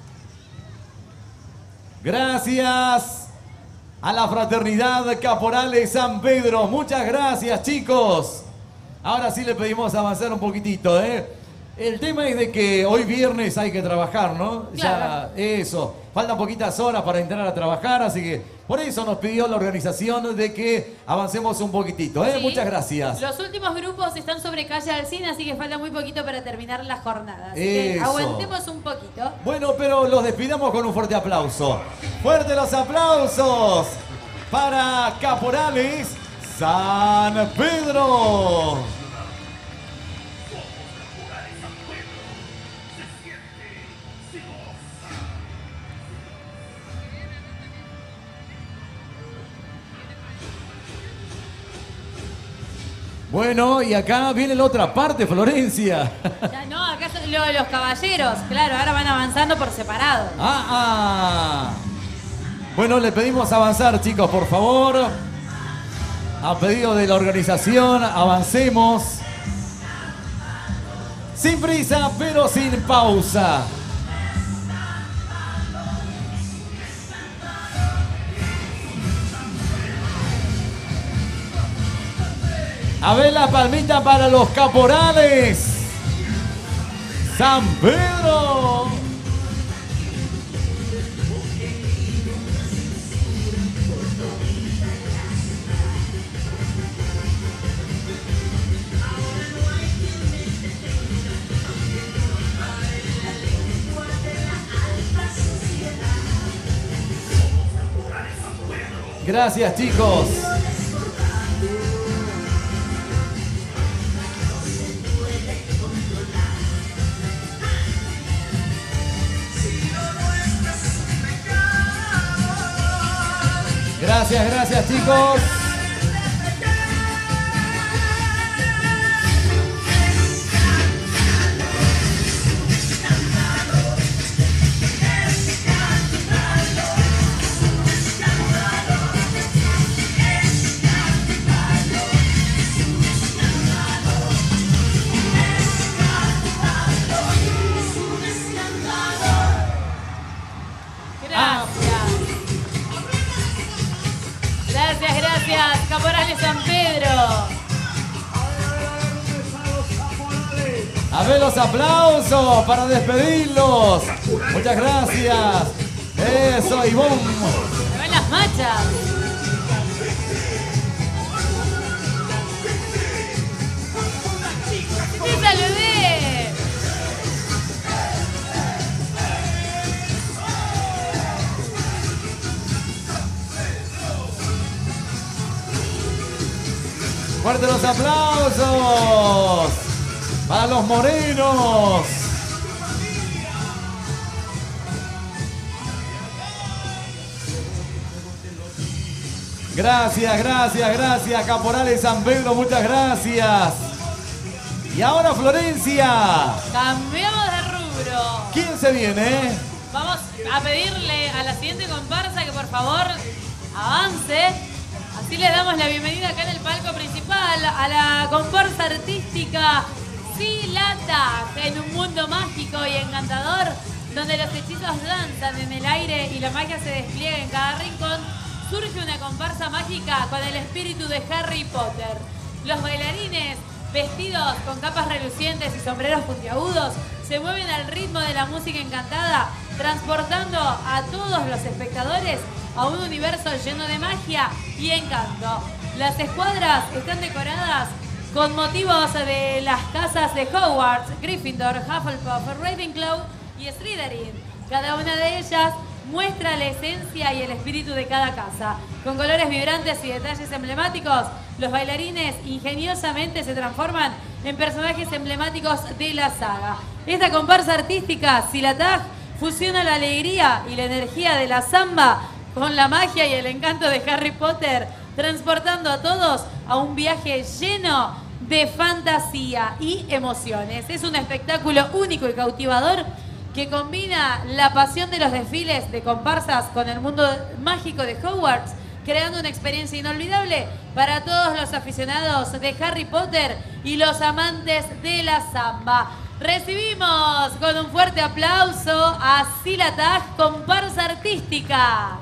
Gracias a la fraternidad Caporales San Pedro. Muchas gracias, chicos. Ahora sí le pedimos avanzar un poquitito, ¿eh? El tema es de que hoy viernes hay que trabajar, ¿no? Claro. Ya, eso. Faltan poquitas horas para entrar a trabajar, así que por eso nos pidió la organización de que avancemos un poquitito, ¿eh? Sí. Muchas gracias. Los últimos grupos están sobre calle Alsina, así que falta muy poquito para terminar la jornada. Así que Eso. aguantemos un poquito. Bueno, pero los despidamos con un fuerte aplauso. Fuerte los aplausos para Caporales San Pedro. Bueno, y acá viene la otra parte, Florencia. Ya, no, acá son lo- los caballeros, claro, ahora van avanzando por separado. Ah, ah. Bueno, le pedimos avanzar, chicos, por favor. A pedido de la organización, avancemos. Sin prisa, pero sin pausa. A ver la palmita para los Caporales San Pedro. Gracias, chicos. Gracias, gracias, chicos. Gracias, gracias, Caporales San Pedro. A ver los aplausos para despedirlos. Muchas gracias. Eso, Ivonne. Se van las machas. ¡Te saludé! Fuerte los aplausos para los morenos. Gracias, gracias, gracias, Caporales San Pedro, muchas gracias. Y ahora Florencia. Cambiamos de rubro. ¿Quién se viene? Vamos a pedirle a la siguiente comparsa que por favor avance. Así le damos la bienvenida acá en el palco principal a la comparsa artística Silata, en un mundo mágico y encantador donde los hechizos danzan en el aire y la magia se despliega en cada rincón. Surge una comparsa mágica con el espíritu de Harry Potter. Los bailarines, vestidos con capas relucientes y sombreros puntiagudos, se mueven al ritmo de la música encantada, transportando a todos los espectadores a un universo lleno de magia y encanto. Las escuadras están decoradas con motivos de las casas de Hogwarts, Gryffindor, Hufflepuff, Ravenclaw y Slytherin. Cada una de ellas muestra la esencia y el espíritu de cada casa. Con colores vibrantes y detalles emblemáticos, los bailarines ingeniosamente se transforman en personajes emblemáticos de la saga. Esta comparsa artística, Silatag, fusiona la alegría y la energía de la samba con la magia y el encanto de Harry Potter, transportando a todos a un viaje lleno de fantasía y emociones. Es un espectáculo único y cautivador que combina la pasión de los desfiles de comparsas con el mundo mágico de Hogwarts, creando una experiencia inolvidable para todos los aficionados de Harry Potter y los amantes de la samba. Recibimos con un fuerte aplauso a Silatag, comparsa artística.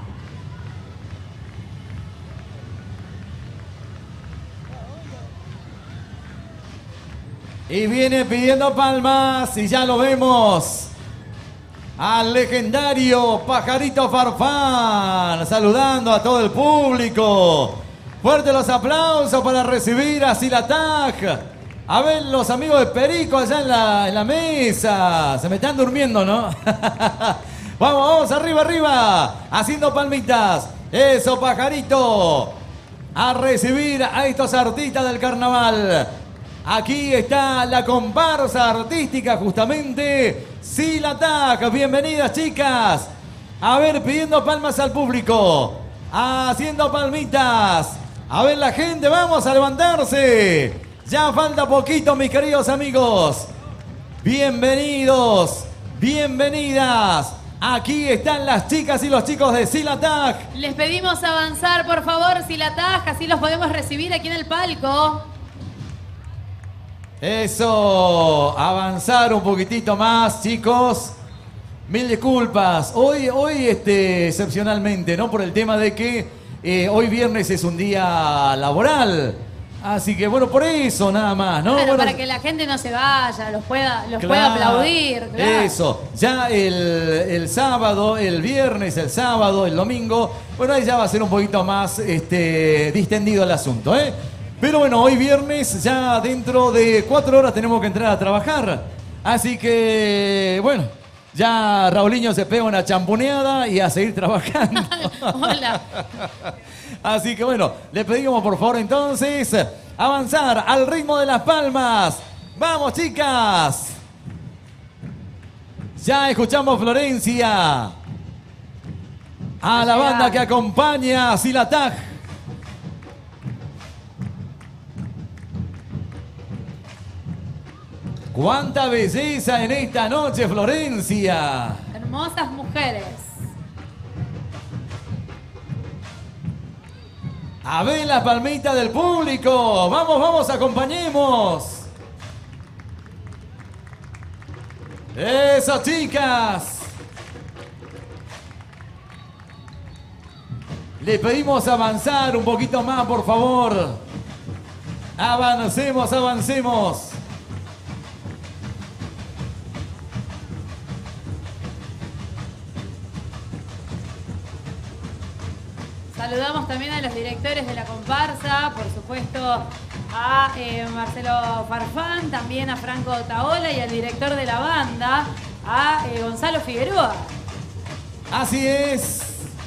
Y viene pidiendo palmas y ya lo vemos. Al legendario Pajarito Farfán, saludando a todo el público. Fuerte los aplausos para recibir a Silatag. A ver los amigos de Perico allá en la, en la mesa. Se me están durmiendo, ¿no? Vamos, vamos, arriba, arriba. Haciendo palmitas. Eso, Pajarito. A recibir a estos artistas del carnaval. Aquí está la comparsa artística justamente, Silatag. Bienvenidas, chicas. A ver, pidiendo palmas al público. Haciendo palmitas. A ver la gente, vamos a levantarse. Ya falta poquito, mis queridos amigos. Bienvenidos, bienvenidas. Aquí están las chicas y los chicos de Silatag. Les pedimos avanzar, por favor, Silatag, así los podemos recibir aquí en el palco. Eso, avanzar un poquitito más, chicos. Mil disculpas. Hoy, hoy este, excepcionalmente, ¿no? Por el tema de que eh, hoy viernes es un día laboral. Así que, bueno, por eso nada más, ¿no? Claro, Bueno, para que la gente no se vaya, los pueda, los claro, pueda aplaudir. Claro. Eso, ya el, el sábado, el viernes, el sábado, el domingo, bueno, ahí ya va a ser un poquito más este, distendido el asunto, ¿eh? Pero bueno, hoy viernes, ya dentro de cuatro horas tenemos que entrar a trabajar. Así que, bueno, ya Raulinho se pega una champoneada y a seguir trabajando. Hola. Así que bueno, le pedimos por favor entonces avanzar al ritmo de las palmas. ¡Vamos, chicas! Ya escuchamos Florencia. A la banda que acompaña a Silatag. ¡Cuánta belleza en esta noche, Florencia! Hermosas mujeres. A ver las palmitas del público. Vamos, vamos, acompañemos. Eso, chicas. Le pedimos avanzar un poquito más, por favor. Avancemos, avancemos. Saludamos también a los directores de la comparsa, por supuesto a eh, Marcelo Farfán, también a Franco Taola y al director de la banda, a eh, Gonzalo Figueroa. Así es.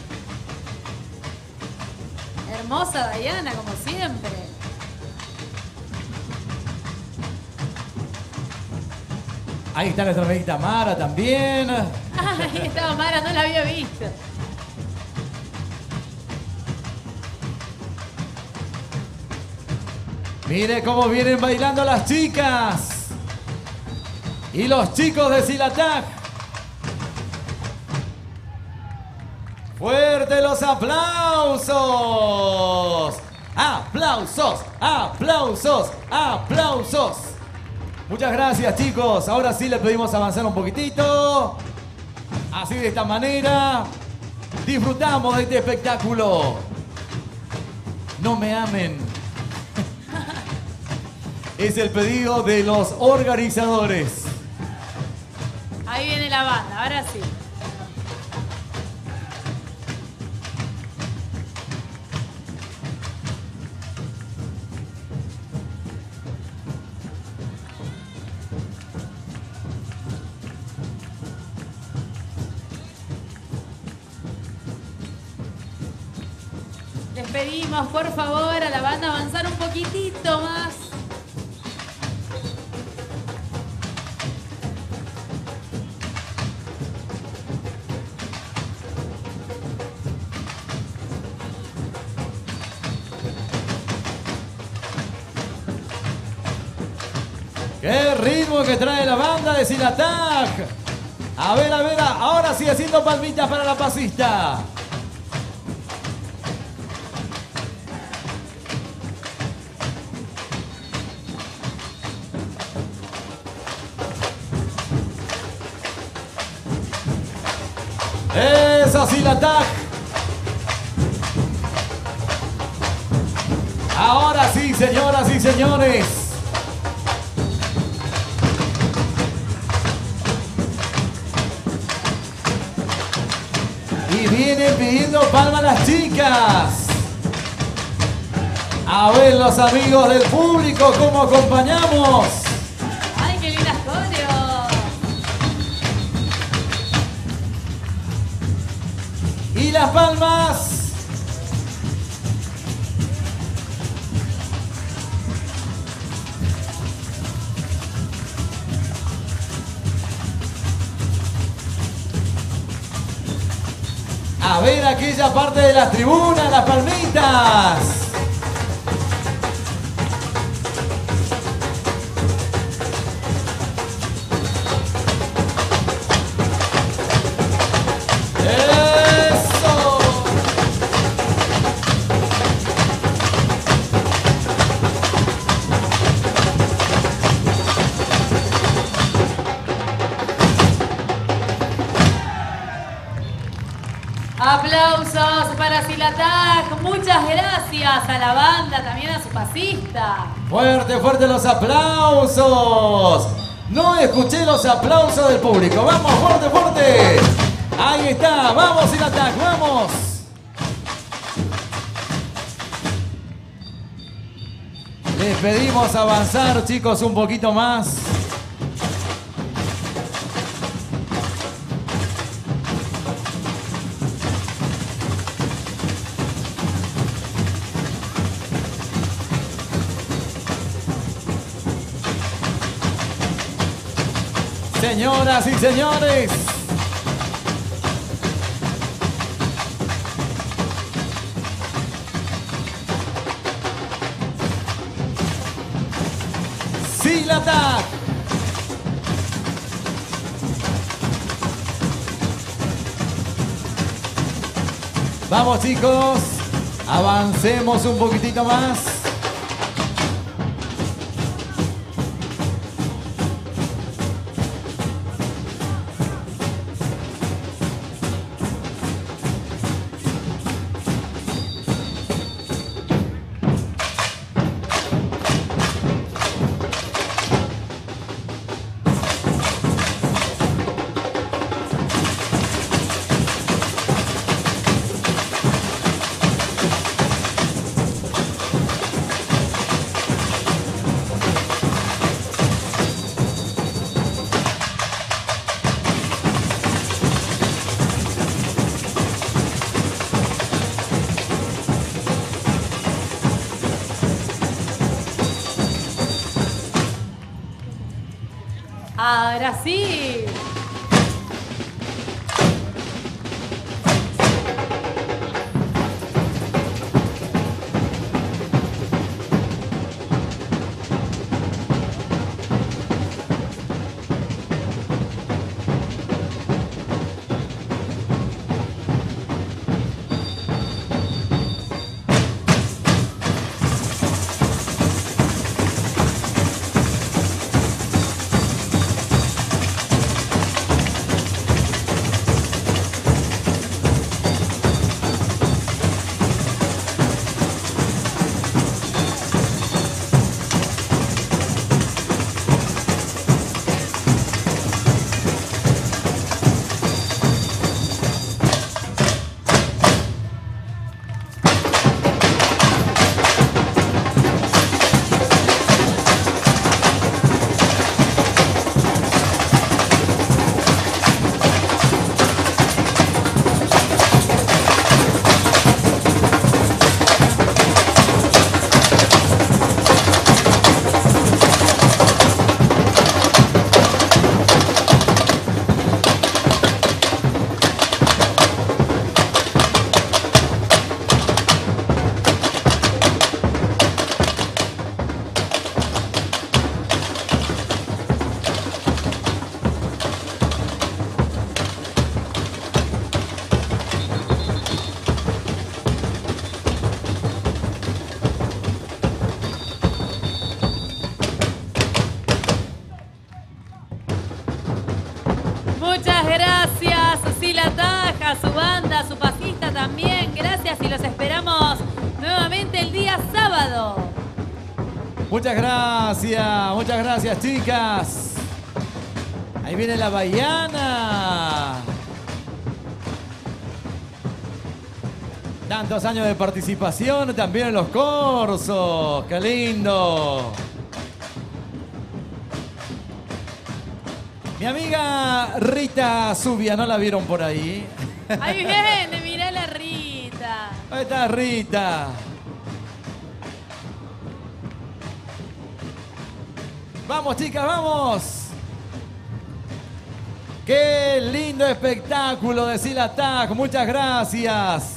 Hermosa Diana, como siempre. Ahí está nuestra amiguita Mara también. Ah, ahí estaba Mara, no la había visto. Mire cómo vienen bailando las chicas. Y los chicos de Silatag. ¡Fuerte los aplausos! ¡Aplausos! ¡Aplausos! ¡Aplausos! Muchas gracias, chicos. Ahora sí le pedimos avanzar un poquitito. Así, de esta manera disfrutamos de este espectáculo. No me amen. Es el pedido de los organizadores. Ahí viene la banda, ahora sí. Les pedimos, por favor, a la banda avanzar un poquitito más. ¡Qué ritmo que trae la banda de Silatag! A ver, a ver, ahora sí haciendo palmitas para la pasista. ¡Eso, Silatag! Ahora sí, señoras y señores. Y vienen pidiendo palmas las chicas. A ver, los amigos del público, cómo acompañamos. ¡Ay, qué lindas coreos! Y las palmas. A ver aquella parte de las tribunas, las palmitas. ¡Eso! Aplausos para Silatag. Muchas gracias a la banda, también a su pasista. Fuerte, fuerte los aplausos. No escuché los aplausos del público. Vamos, fuerte, fuerte. Ahí está, vamos Silatag, vamos. Les pedimos avanzar, chicos, un poquito más. Señoras y señores, Silatag. Vamos, chicos, avancemos un poquitito más. Ahora sí. Muchas gracias, Sila Taja, su banda, su pasista también. Gracias y los esperamos nuevamente el día sábado. Muchas gracias, muchas gracias, chicas. Ahí viene la baiana. Tantos años de participación también en los corsos. ¡Qué lindo! Mi amiga Rita Zubia, ¿no la vieron por ahí? Ahí viene, mirá la Rita. Ahí está Rita. Vamos, chicas, vamos. Qué lindo espectáculo de Sila Taj. Muchas gracias.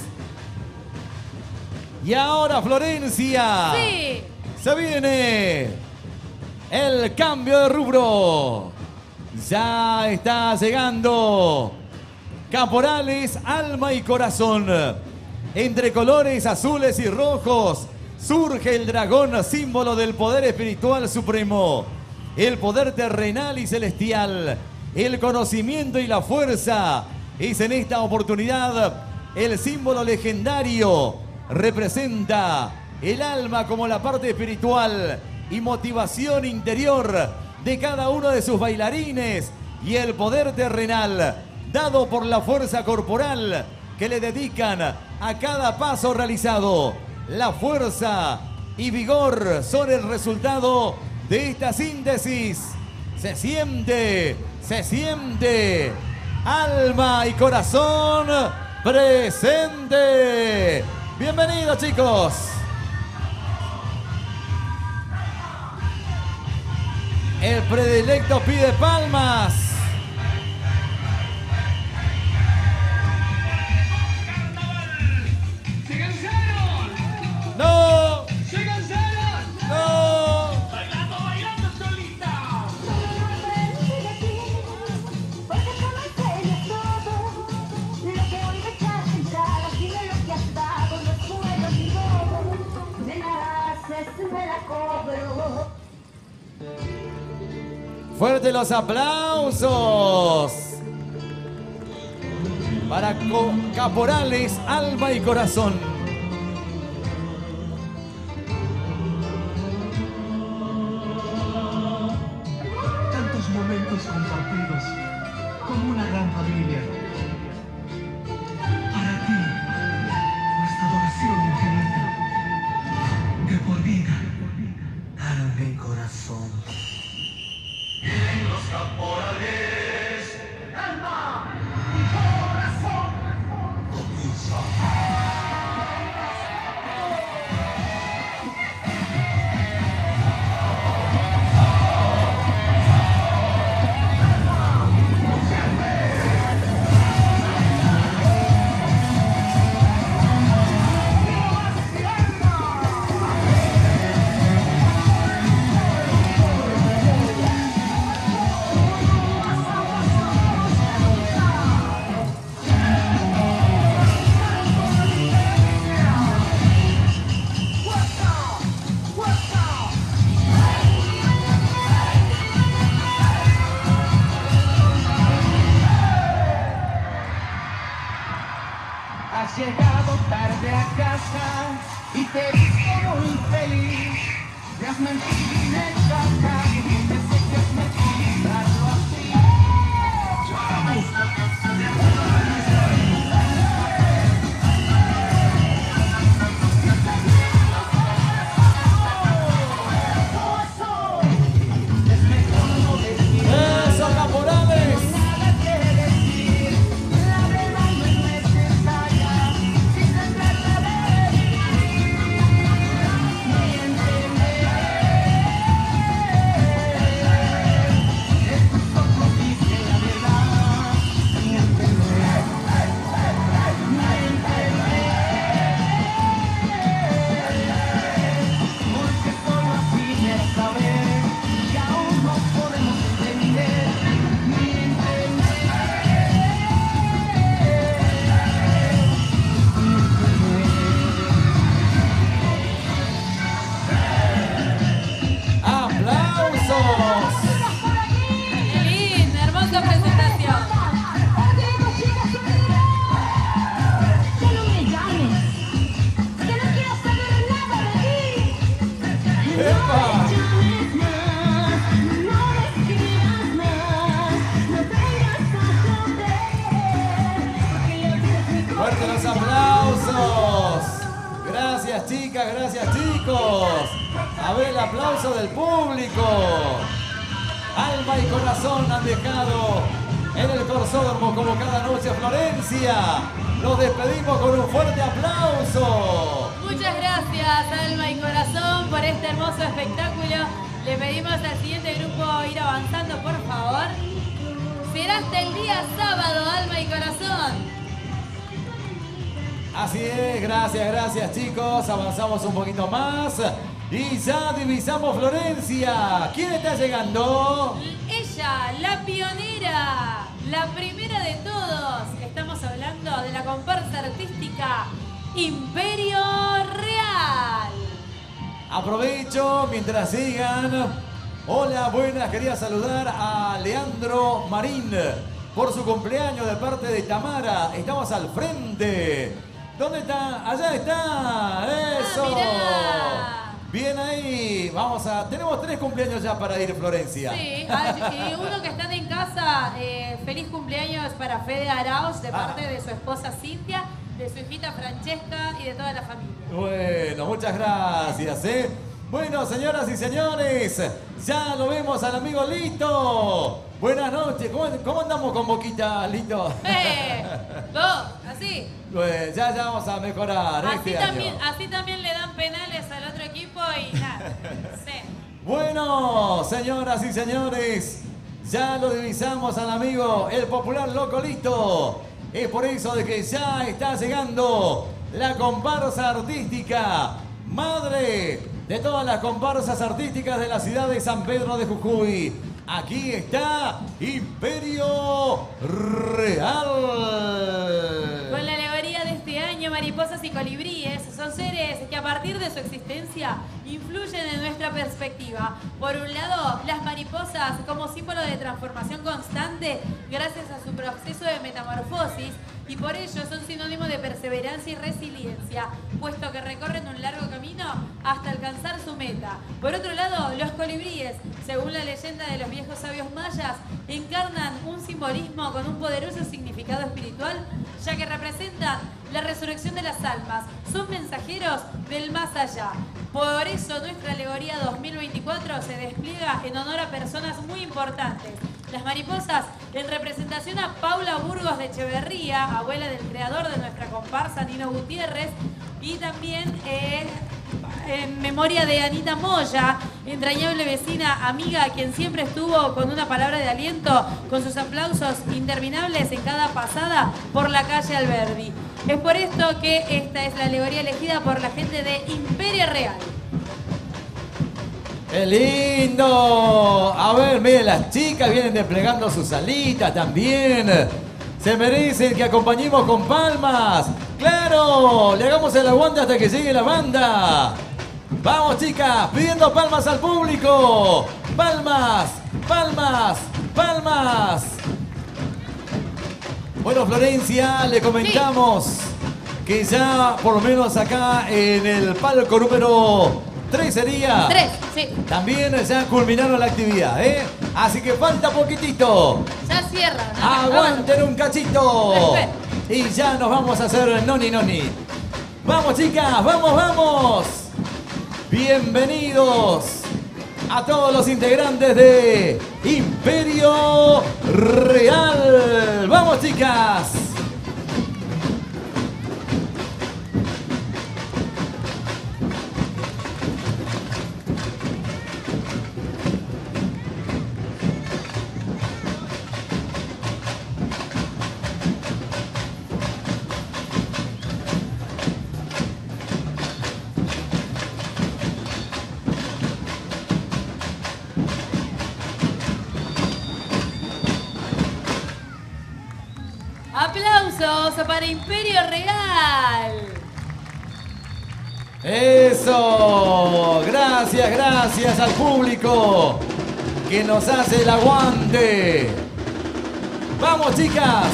Y ahora, Florencia. Sí. Se viene el cambio de rubro. Ya está llegando Caporales, Alma y Corazón. Entre colores azules y rojos surge el dragón, símbolo del poder espiritual supremo, el poder terrenal y celestial, el conocimiento y la fuerza. Es en esta oportunidad el símbolo legendario. Representa el alma como la parte espiritual y motivación interior de cada uno de sus bailarines y el poder terrenal dado por la fuerza corporal que le dedican a cada paso realizado. La fuerza y vigor son el resultado de esta síntesis. Se siente, se siente. Alma y corazón presente. Bienvenidos, chicos. El predilecto pide palmas. ¡Se cansaron! ¡No! ¡Se cansaron! ¡No! ¡Bailando, bailando solita! Porque conoces todo lo que hoy me echas en cara, dime lo que has dado, no es bueno ni todo. De nada haces, me la cobro. Fuerte los aplausos para Co- Caporales, Alma y Corazón. Tantos momentos compartidos como una gran familia. Para ti, nuestra adoración infinita. De por vida, alma y corazón. Los caporales, alma y corazón. Has llegado tarde a casa y te he visto muy feliz. Te has mentido y me echas y dices que has mentido algo así. ¡Eso, Caporales! A ver el aplauso del público. Alma y corazón han dejado en el Corsódromo como cada noche Florencia. Nos despedimos con un fuerte aplauso. Muchas gracias, Alma y Corazón, por este hermoso espectáculo. Le pedimos al siguiente grupo ir avanzando, por favor. Será hasta el día sábado, Alma y Corazón. Así es, gracias, gracias chicos. Avanzamos un poquito más. Y ya divisamos Florencia. ¿Quién está llegando? Ella, la pionera, la primera de todos. Estamos hablando de la comparsa artística Imperio Real. Aprovecho mientras sigan. Hola, buenas. Quería saludar a Leandro Marín por su cumpleaños de parte de Tamara. Estamos al frente. ¿Dónde está? Allá está. Eso. Ah, mirá. Bien ahí. Vamos a... Tenemos tres cumpleaños ya para ir, Florencia. Sí, y uno que están en casa, eh, feliz cumpleaños para Fede Arauz de parte ah. de su esposa Cintia, de su hijita Francesca y de toda la familia. Bueno, muchas gracias, ¿eh? Bueno, señoras y señores, ya lo vemos al amigo Lito. Buenas noches. ¿Cómo, cómo andamos con Boquita, Lito? ¡Eh! ¿Vos? ¿Así? Pues ya, ya vamos a mejorar Así, este también, año. así también le dan penales al otro equipo y nada. Sí. Bueno, señoras y señores, ya lo divisamos al amigo, el popular Loco Lito. Es por eso de que ya está llegando la comparsa artística, madre de todas las comparsas artísticas de la ciudad de San Pedro de Jujuy. Aquí está Imperio Real. Con la alegoría de este año, mariposas y colibríes son seres que a partir de su existencia influyen en nuestra perspectiva. Por un lado, las mariposas como símbolo de transformación constante gracias a su proceso de metamorfosis, y por ello son sinónimo de perseverancia y resiliencia, puesto que recorren un largo camino hasta alcanzar su meta. Por otro lado, los colibríes, según la leyenda de los viejos sabios mayas, encarnan un simbolismo con un poderoso significado espiritual, ya que representan la resurrección de las almas, son mensajeros del más allá. Por eso nuestra alegoría dos mil veinticuatro se despliega en honor a personas muy importantes. Las mariposas en representación a Paula Burgos de Echeverría, abuela del creador de nuestra comparsa Nino Gutiérrez, y también eh, en memoria de Anita Moya, entrañable vecina, amiga, quien siempre estuvo con una palabra de aliento, con sus aplausos interminables en cada pasada por la calle Alberdi. Es por esto que esta es la alegoría elegida por la gente de Imperio Real. ¡Qué lindo! A ver, miren, las chicas vienen desplegando sus alitas también. Se merecen que acompañemos con palmas. ¡Claro! Le hagamos el aguante hasta que llegue la banda. Vamos, chicas, pidiendo palmas al público. Palmas, palmas, palmas. Bueno, Florencia, le comentamos sí. que ya por lo menos acá en el palco número tres sería. Tres, sí. También ya culminaron la actividad, ¿eh? Así que falta poquitito. Ya cierran. Aguanten un cachito. Y ya nos vamos a hacer noni noni. Vamos, chicas, vamos, vamos. Bienvenidos a todos los integrantes de Imperio Real. Vamos, chicas. Aplausos para Imperio Real. Eso, gracias, gracias al público que nos hace el aguante. Vamos, chicas.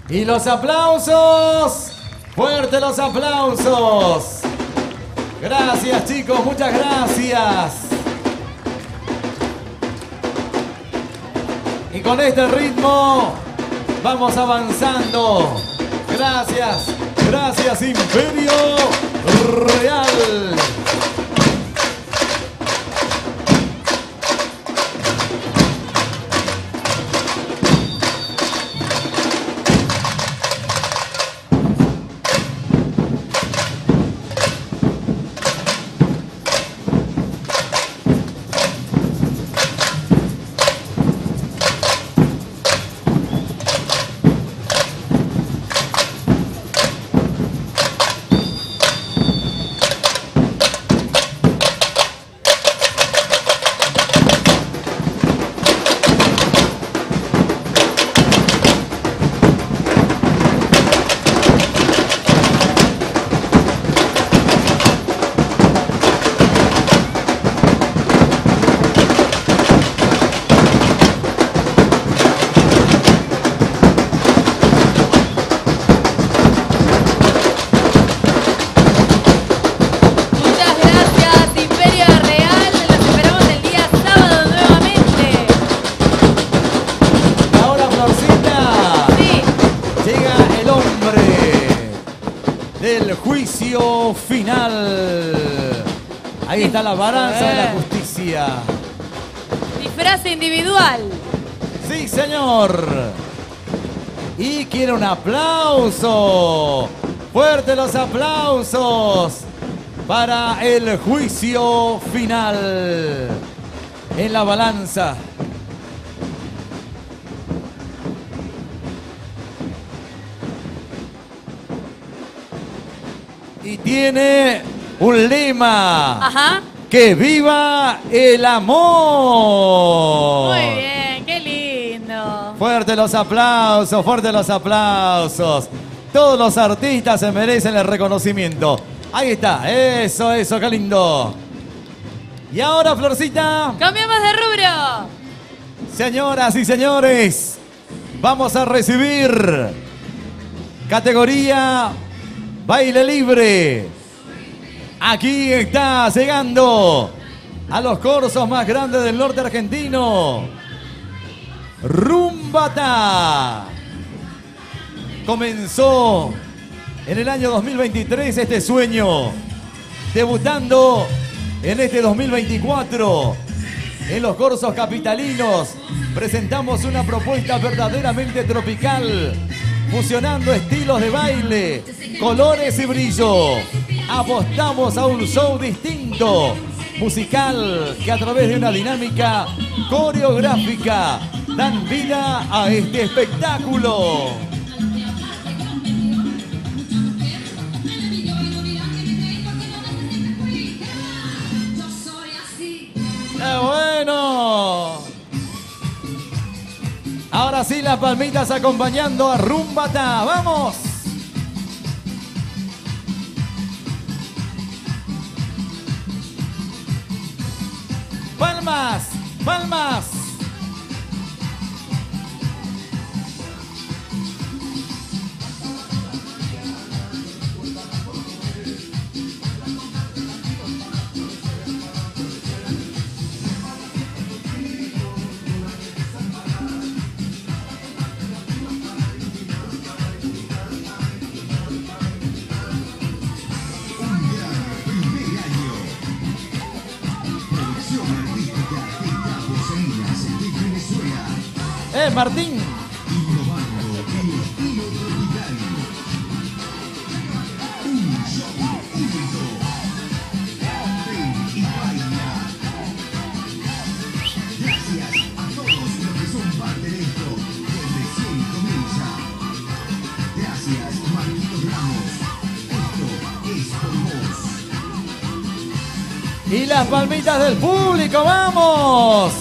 Y los aplausos. Fuerte los aplausos. Gracias, chicos, muchas gracias. Y con este ritmo vamos avanzando. Gracias, gracias Imperio Real. Final. Ahí está la balanza de la justicia. Disfraz individual. Sí, señor. Y quiero un aplauso. Fuerte los aplausos para el juicio final en la balanza. Y tiene un lema. Ajá. ¡Que viva el amor! Muy bien, qué lindo. Fuerte los aplausos, fuerte los aplausos. Todos los artistas se merecen el reconocimiento. Ahí está, eso, eso, qué lindo. Y ahora, Florcita. Cambiamos de rubro. Señoras y señores, vamos a recibir categoría Baile Libre. Aquí está llegando a los corsos más grandes del norte argentino. Rumbata. Comenzó en el año dos mil veintitrés este sueño, debutando en este dos mil veinticuatro. En los corsos capitalinos presentamos una propuesta verdaderamente tropical, fusionando estilos de baile, colores y brillo. Apostamos a un show distinto, musical, que a través de una dinámica coreográfica dan vida a este espectáculo. ¡Qué bueno! Ahora sí, las palmitas acompañando a Rumbata. ¡Vamos! ¡Palmas! ¡Palmas! ¡Eh, Martín! Y las palmitas del público, ¡vamos!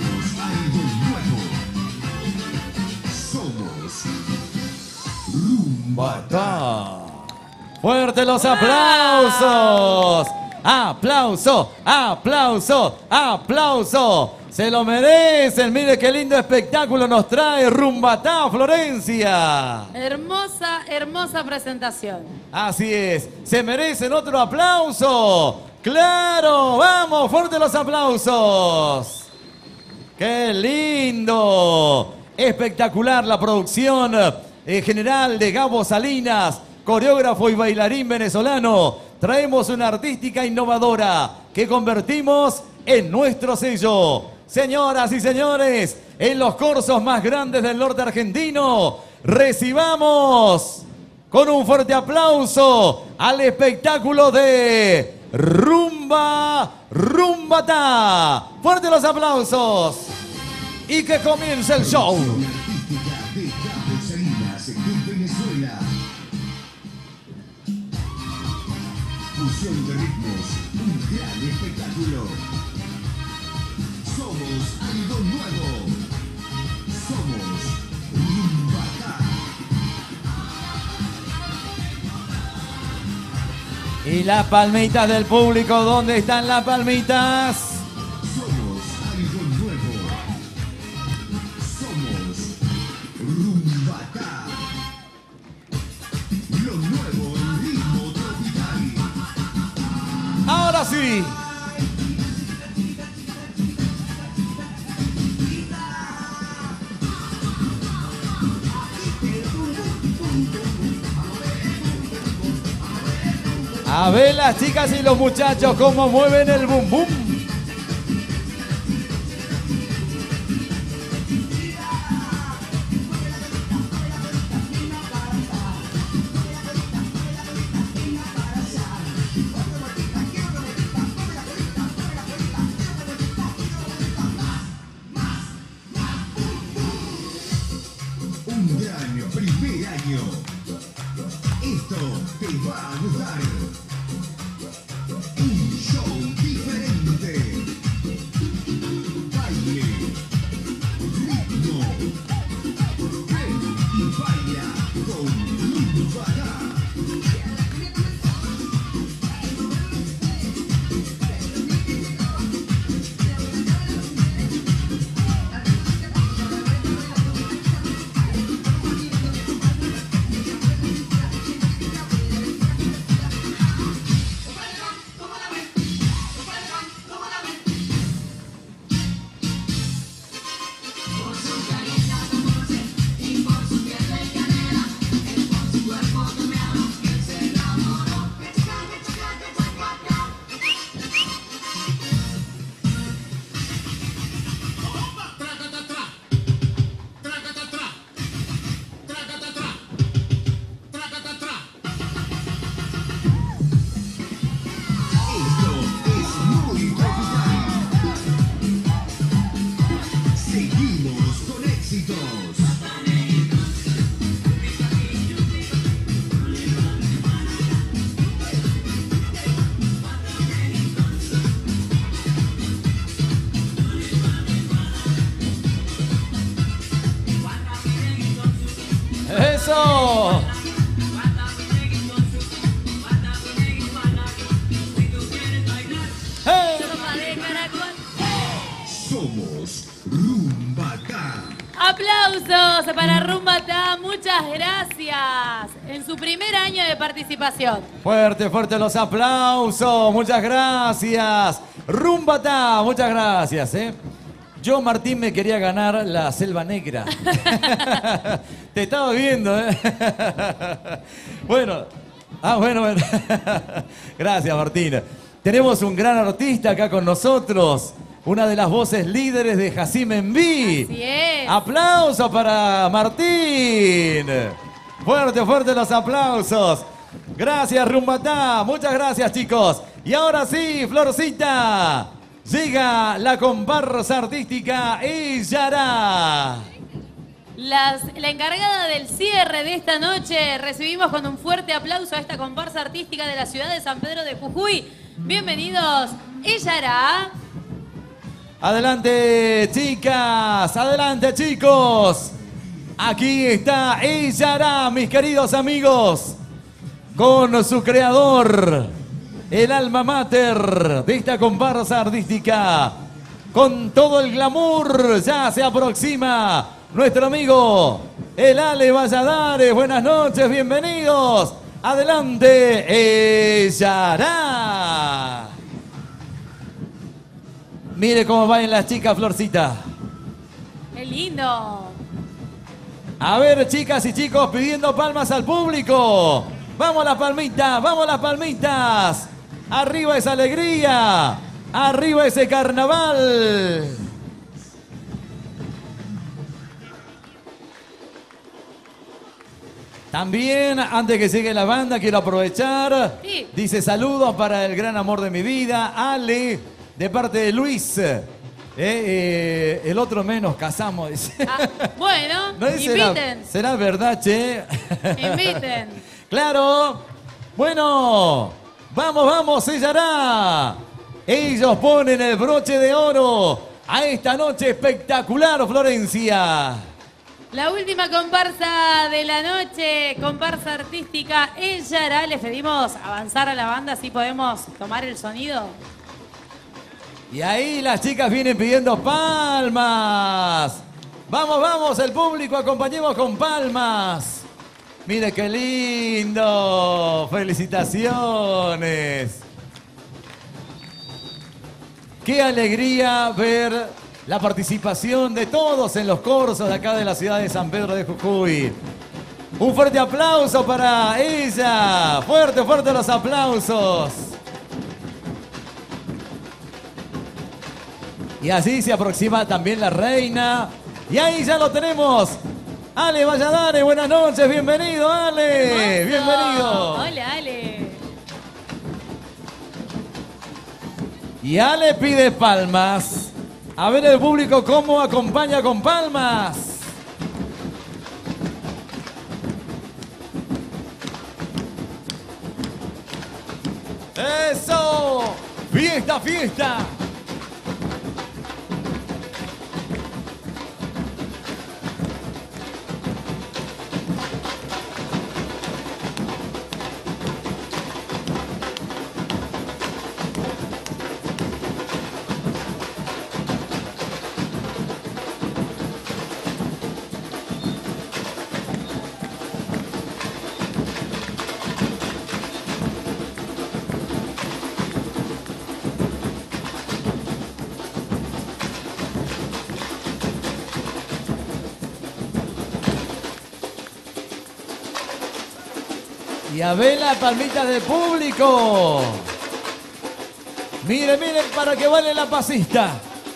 Rumbata. Fuerte los aplausos. Aplauso, aplauso, aplauso. Se lo merecen. Mire qué lindo espectáculo nos trae Rumbatá, Florencia. Hermosa, hermosa presentación. Así es. Se merecen otro aplauso. ¡Claro! ¡Vamos! ¡Fuerte los aplausos! ¡Qué lindo! Espectacular la producción eh, general de Gabo Salinas, coreógrafo y bailarín venezolano. Traemos una artística innovadora que convertimos en nuestro sello. Señoras y señores, en los corsos más grandes del norte argentino, recibamos con un fuerte aplauso al espectáculo de Rumba Rumbatá. Fuerte los aplausos y que comience el show. Artística de Gabo Salinas en Venezuela. Fusión de ritmos, un gran espectáculo. Somos algo nuevo. Somos Rumbatá. Y las palmitas del público, ¿dónde están las palmitas? Somos algo nuevo. Somos Rumbatá. Lo nuevo en ritmo tropical. Ahora sí. A ver las chicas y los muchachos cómo mueven el bum bum. Un gran primer año. Esto te va a gustar. Un show diferente. Baile, ritmo. Ven y baila con Rumbatá. Seguimos con éxitos. ¡Eso! ¡Hey! Somos Rumbatá. Aplausos para Rumbatá, muchas gracias. En su primer año de participación. Fuerte, fuerte los aplausos. Muchas gracias. Rumbatá, muchas gracias. ¿eh? Yo, Martín, me quería ganar la Selva Negra. Te estaba viendo, ¿eh? Bueno. Ah, bueno, bueno. Gracias, Martín. Tenemos un gran artista acá con nosotros. Una de las voces líderes de Jacim Enví. Así es. Aplausos para Martín. Fuerte, fuerte los aplausos. Gracias, Rumbatá. Muchas gracias, chicos. Y ahora sí, Florcita. Llega la comparsa artística Illará. Las, la encargada del cierre de esta noche, recibimos con un fuerte aplauso a esta comparsa artística de la ciudad de San Pedro de Jujuy. Bienvenidos, Illará. Adelante, chicas. Adelante, chicos. Aquí está Illará, mis queridos amigos, con su creador, el alma mater de esta comparsa artística, con todo el glamour. Ya se aproxima nuestro amigo el Ale Valladares. Buenas noches, bienvenidos. Adelante, ella hará. Mire cómo van las chicas, Florcita. ¡Qué lindo! A ver, chicas y chicos, pidiendo palmas al público. Vamos las palmitas, vamos las palmitas. Arriba esa alegría. Arriba ese carnaval. También, antes que siga la banda, quiero aprovechar. Sí. Dice saludos para el gran amor de mi vida, Ale, de parte de Luis. Eh, eh, el otro menos casamos. Dice. Ah, bueno, No dice, ¿será, inviten. ¿será verdad, che? Inviten. Claro. Bueno, vamos, vamos, ella hará. Ellos ponen el broche de oro a esta noche espectacular, Florencia. La última comparsa de la noche, comparsa artística, ella hará. Les pedimos avanzar a la banda, así podemos tomar el sonido. Y ahí las chicas vienen pidiendo palmas. Vamos, vamos, el público, acompañemos con palmas. Mire qué lindo. Felicitaciones. Qué alegría ver la participación de todos en los cursos de acá de la ciudad de San Pedro de Jujuy. Un fuerte aplauso para ella. Fuerte, fuerte los aplausos. Y así se aproxima también la reina. Y ahí ya lo tenemos. Ale Valladares, buenas noches. Bienvenido, Ale. Hermoso. Bienvenido. Hola, Ale. Y Ale pide palmas. A ver el público cómo acompaña con palmas. ¡Eso! ¡Fiesta, fiesta! Y a ver las palmitas del público. Miren, miren para que vale la pasista.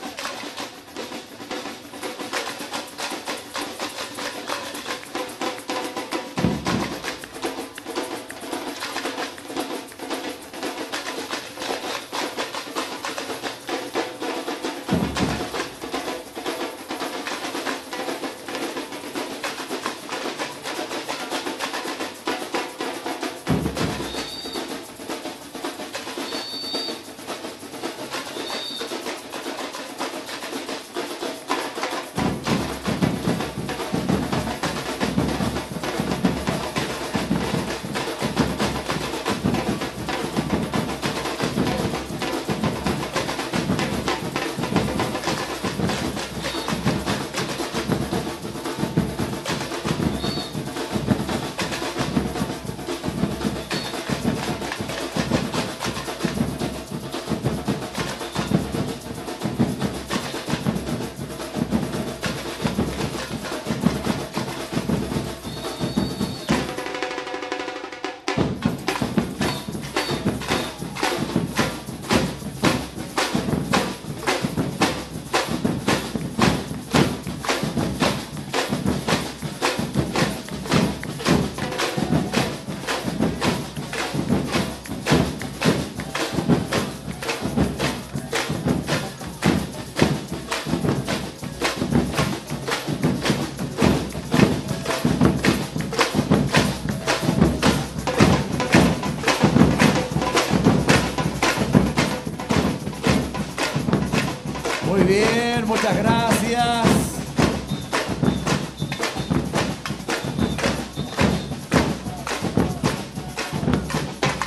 Muy bien, muchas gracias.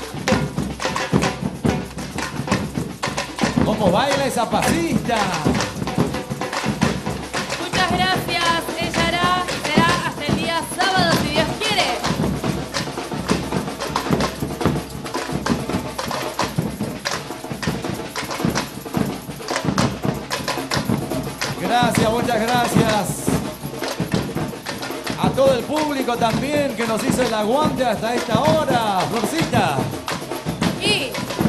¿Cómo baila esa pasista? gracias, muchas gracias. A todo el público también que nos hizo el aguante hasta esta hora. Florcita. Y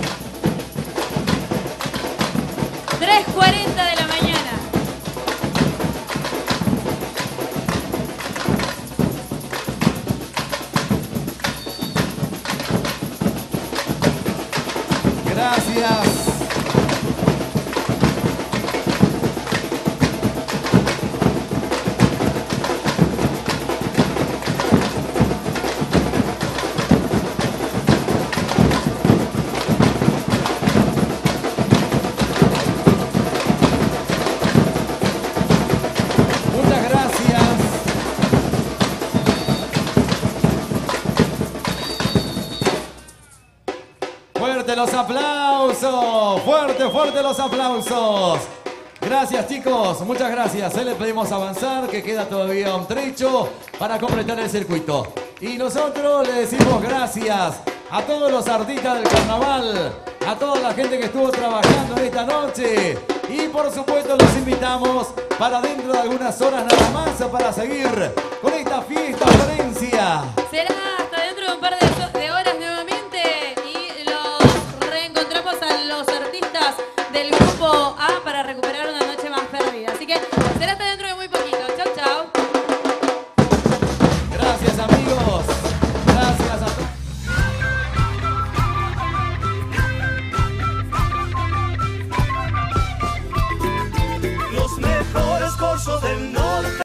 tres cuarenta de la mañana. Gracias. Fuerte los aplausos, fuerte, fuerte los aplausos. Gracias chicos, muchas gracias. Eh, le pedimos avanzar, que queda todavía un trecho para completar el circuito. Y nosotros le decimos gracias a todos los artistas del carnaval, a toda la gente que estuvo trabajando en esta noche. Y por supuesto los invitamos para dentro de algunas horas nada más para seguir con esta fiesta Florencia. Será hasta dentro de un par de horas.